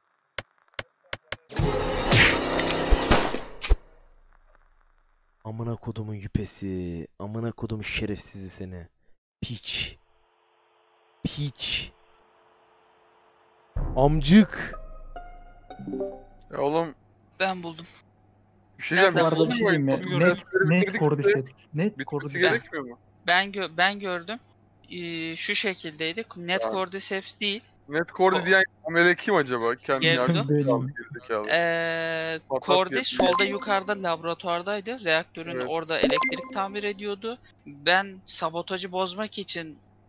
Amına kodumun yüpesi. Amına kodumun şerefsizi seni. Piç. Piç. Amcık. Ya oğlum Ben buldum. bir şey diyeceğim. Bu Ben arada bir buldum. şey diyeyim mi? Bilmiyorum, Net, görevi net bitirdik Cordyceps. Net Bitmesi Cordyceps. gerekmiyor mu? Ben gö ben gördüm. Ee, şu şekildeydi. Net Tamam. Cordyceps değil. Net Cordy diyen amele kim acaba? Kendi Geldi. yargı Benim. aldı, gerizekalı. Ee, Patlat Cordy yapıyor. solda yukarıda laboratuvardaydı. Reaktörün Evet. orada elektrik tamir ediyordu. Ben sabotajı bozmak için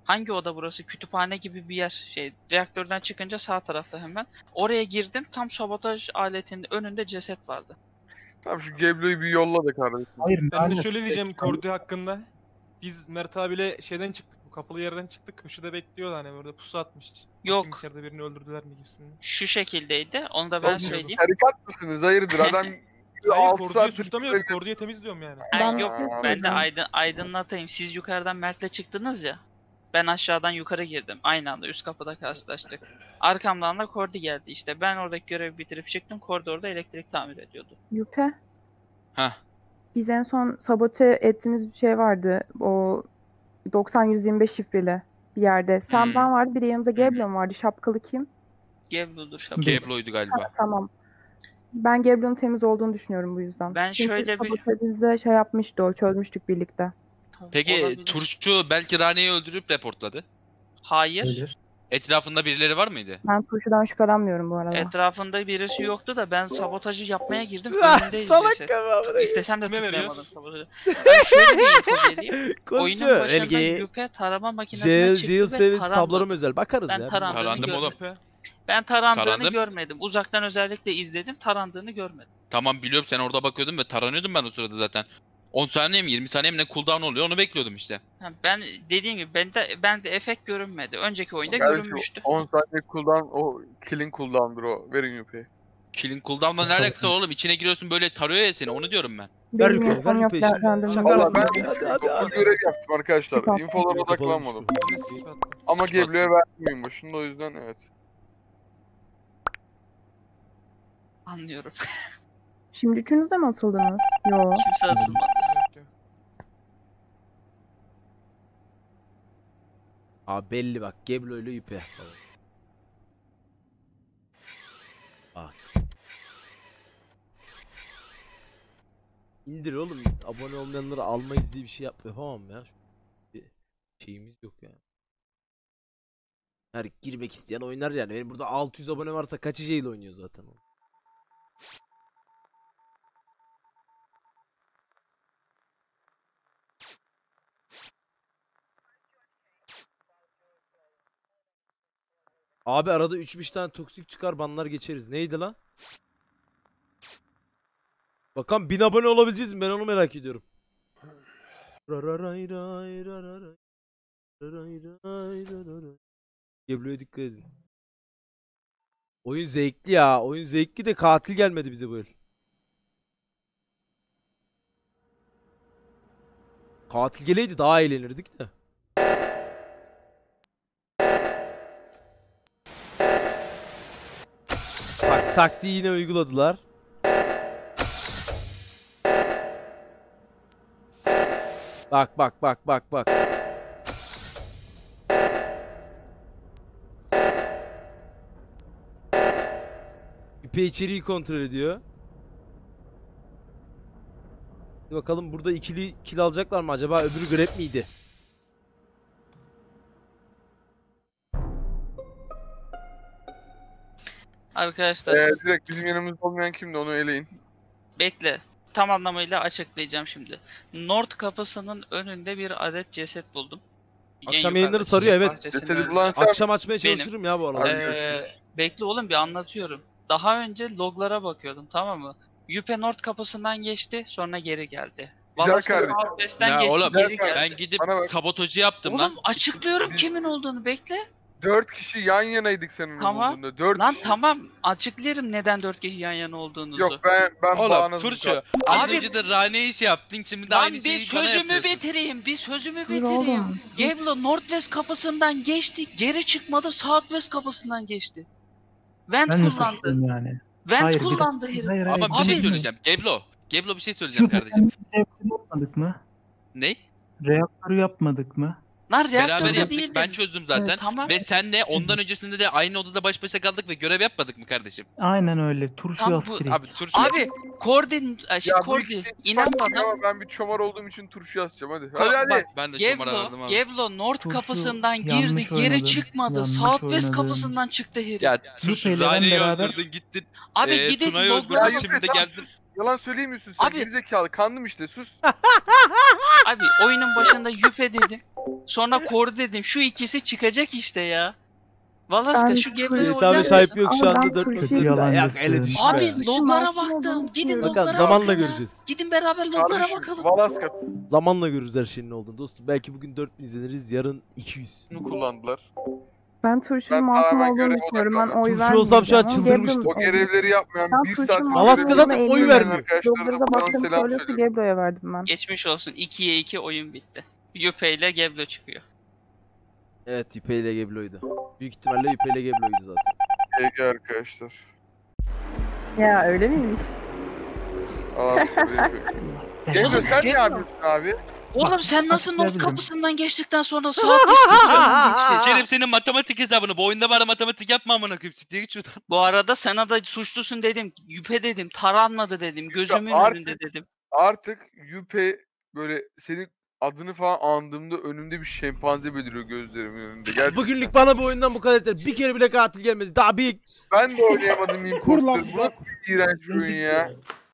Hangi oda burası? Kütüphane gibi bir yer. Şey, reaktörden çıkınca sağ tarafta hemen. Oraya girdim. Tam sabotaj aletinin önünde ceset vardı. Tamam şu Geblo'yu bir yolla da kardeşim. Hayır, Ben de lanet. şöyle diyeceğim Kordi hakkında. Biz Mert abiyle şeyden çıktık. Bu kapalı yerden çıktık. Köşede bekliyordu hani orada pusu atmış. Yok. Bakayım içeride birini öldürdüler mi gibisinden. Şu şekildeydi. Onu da ben Oğlum, söyleyeyim. Tarikat mısınız? Hayırdır adam Hayır altı Kordi'yi saattir suçlamıyorum. Kordi'yi temizliyorum yani. Ay, Ben- yok Aa, ben de aydın, aydınlatayım. Siz yukarıdan Mert'le çıktınız ya. Ben aşağıdan yukarı girdim. Aynı anda üst kapıda karşılaştık. Arkamdan da Kordi geldi işte. Ben oradaki görevi bitirip çıktım. Kordi orada elektrik tamir ediyordu. Yüpe. Hah. Biz en son sabote ettiğimiz bir şey vardı. O doksan yüz yirmi beş şifreli bir yerde. Sen Hmm. ben vardı. Bir de yanımızda Geblon vardı. Şapkalı kim? Geblo'dur şapka. Geblo'ydu galiba. Tamam. Ben Geblon'un temiz olduğunu düşünüyorum bu yüzden. Ben Çünkü şöyle bir- sabotajımızda şey yapmıştı o. Çözmüştük birlikte. Peki Olabilir. turşu belki Rane'yi öldürüp reportladı. Hayır. Hayır. Etrafında birileri var mıydı? Ben turşudan şüphelenmiyorum bu arada. Etrafında birisi yoktu da ben sabotajı yapmaya girdim. Ah, Önündeyiz salak ceset. kafamı. İstesem de Ne veriyor? tıklayamadım sabotajı. Ben şöyle bir info vereyim. Oyunun Konuşuyor. başında Elgi. Yüpe tarama makinesine Jail, çıktı jail ve seviyesi tarandı. sablarım özel. Bakarız Ben ya. tarandığını Tarandım oğlum. görmedim. Ben tarandığını Tarandım. görmedim. Uzaktan özellikle izledim. Tarandığını görmedim. Tamam biliyorum sen orada bakıyordun ve taranıyordum ben o sırada zaten. on saniye mi yirmi saniye mi ne cooldown oluyor onu bekliyordum işte. Ha, ben dediğim gibi ben de ben de efekt görünmedi. Önceki oyunda Kardeşim, görünmüştü. on saniye cooldown o killing cooldown'dur o. Verin Yuppie'yi. Killing cooldown'la ne alakası var oğlum? İçine giriyorsun böyle tarıyor ya seni onu diyorum ben. Ver Benim yukarı, infom ver yok yukarı şimdi. değerlendirme. Çakal Valla ben Hadi, hadi, hadi, full hadi. görev yaptım arkadaşlar. Kapat. Infolara Kapalı odaklanmadım. Ben de sıçra attım. Ama Geblo'ya vermiyorum başında o yüzden evet. Anlıyorum. Şimdi üçünüz de mi asıldınız? Yo. Kimse asılmadı. Yok, yok. Abi belli bak. Geblo ile Yüpe. Bak. İndir oğlum. Abone olmayanları almayız diye bir şey yap yapamam ya. Bir şeyimiz yok yani. Her girmek isteyen oynar yani. Benim burada altı yüz abone varsa kaçı jail oynuyor zaten o. Abi arada üç beş tane toksik çıkar banlar geçeriz. Neydi lan? Bakalım bin abone olabileceğiz mi? Ben onu merak ediyorum. Geblo'ya dikkat edin. Oyun zevkli ya. Oyun zevkli de katil gelmedi bize bu el. Katil geleydi daha eğlenirdik de. Tak taktiği yine uyguladılar. Bak bak bak bak bak. İpe içeriği kontrol ediyor. Bir bakalım burada ikili kill alacaklar mı acaba? Öbürü grab miydi? Arkadaşlar Ee, direkt bizim yanımızda olmayan kimdi onu eleyin. bekle. Tam anlamıyla açıklayacağım şimdi. North kapısının önünde bir adet ceset buldum. En Akşam yukarıda, yayınları sarıyor, çiçek evet. bahçesinin Cesedi önünde. bulan sen Akşam açmaya Benim. çalışırım ya bu arada. Abi, Ee, görüşürüz. bekle oğlum bir anlatıyorum. Daha önce loglara bakıyordum tamam mı? Yüpe North kapısından geçti sonra geri geldi. Güzel Wallace kardeşim. Southwest'ten Ya geçti oğlum geri geldi. ben gidip Bana bak. sabotajı yaptım lan. Oğlum açıklıyorum Biz- kimin olduğunu bekle. Dört kişi yan yanaydık senin Tamam. bulduğunda. Dört Lan kişi. tamam açıklarım neden dört kişi yan yana olduğunuzu. Yok ben ben Oğlum bağnazım. turşu. Az Abi- önce de Rane'yi şey yaptın şimdi de Lan aynı bir şeyi bana sözümü yapıyorsun. bitireyim, bir sözümü Dur bitireyim. oğlum. Geblo Northwest kapısından geçti, geri çıkmadı, Southwest kapısından geçti. Vent Ben de kullandı. suçluyum yani. Vent Hayır, bir kullandı dakika. herif. Hayır, hayır. Ama bir şey Abi- söyleyeceğim. Geblo. Geblo bir şey söyleyeceğim Şu kardeşim. reaktörü yapmadık mı? Ne? Reaktörü yapmadık mı? Lan Beraber reaktörde yaptık. değildi. Ben çözdüm zaten. Tamam. Ve senle ondan öncesinde de aynı odada baş başa kaldık ve görev yapmadık mı kardeşim? Aynen öyle. Turşu Tam bu- askeri. Abi turşu. Abi Kordi, ay, şey, Ya bu Kordi ikisi inan farklı bana. ama ben bir çomar olduğum için turşu yazacağım hadi. Ko- Hadi hadi. bak, Ben de çomar Geblo, aradım abi. Geblo North Turşu kapısından yanlış girdi, geri oynadın, çıkmadı. yanlış Southwest oynadın. kapısından çıktı herif. Ya turşu Yupe'yle ben Rane'yi beraber- öldürdün gittin. Abi Ee, gidip Tuna'yı loglara öldürdün, bak. şimdi de Tamam, geldin. sus. Yalan söyleyemiyorsun sen. Abi- Gerizekalı kandım işte sus. Abi oyunun başında Yüpe dedim. Sonra Kor dedim. Şu ikisi çıkacak işte ya. Valaska Ben şu Gebro'yu Yiğit oynar abi mısın? şahip yok şu Ama ben anda dört turşuyu dört yalan Yak diyorsun. ele düşme. Abi loglara Masum baktım. olduğunu Gidin düşünüyorum. loglara Bakalım zamanla bakın ya. göreceğiz. Gidin beraber loglara Kardeşim bakalım. Valaska Zamanla görürüz her şeyin ne olduğunu dostum. Belki bugün dört bin izleniriz, yarın iki yüz. bunu kullandılar. Ben Turşu'nun Ben masum tamamen olduğunu görev düşünüyorum. Ben odaklandım. oy Turşu vermeyeceğim. olsam şu an ama çıldırmıştım. Gebro'nun O görevleri yapmayan Ben bir Turşu'nun saat masum Valaska olduğunu zaten oy eminim. vermiyor. arkadaşlarına Loglara buradan baktığım selam söylesi söylüyorum. Gebro'ya verdim ben. Geçmiş olsun. ikiye iki oyun bitti. Yüpe ile Geblo çıkıyor. Evet, Yüpe ile Geblo'ydu. Büyük ihtimalle Yüpe ile Geblo'ydu zaten. Peki arkadaşlar. Ya öyle miymiş? Valaska yapıyor. Gebro sen ne yapıyorsun abi? Oğlum sen nasıl not hatırlayabilirim. kapısından geçtikten sonra saat üstü geçti? Kerem senin matematik hesabını. Bu oyunda bana matematik yapma amına koyayım. Siktir git şuradan. Bu arada sana da suçlusun dedim. Yüpe dedim. Taranmadı dedim. Gözümün artık- önünde dedim. Artık Yüpe böyle senin adını falan andığımda önümde bir şempanze beliriyor gözlerimin önünde. Gerçekten. Bugünlük bana bu oyundan bu kadar yeter. Bir kere bile katil gelmedi. Daha bir Ben de oynayamadım Kur lan, Imposter. Bu nasıl bir iğrenç bir oyun ya.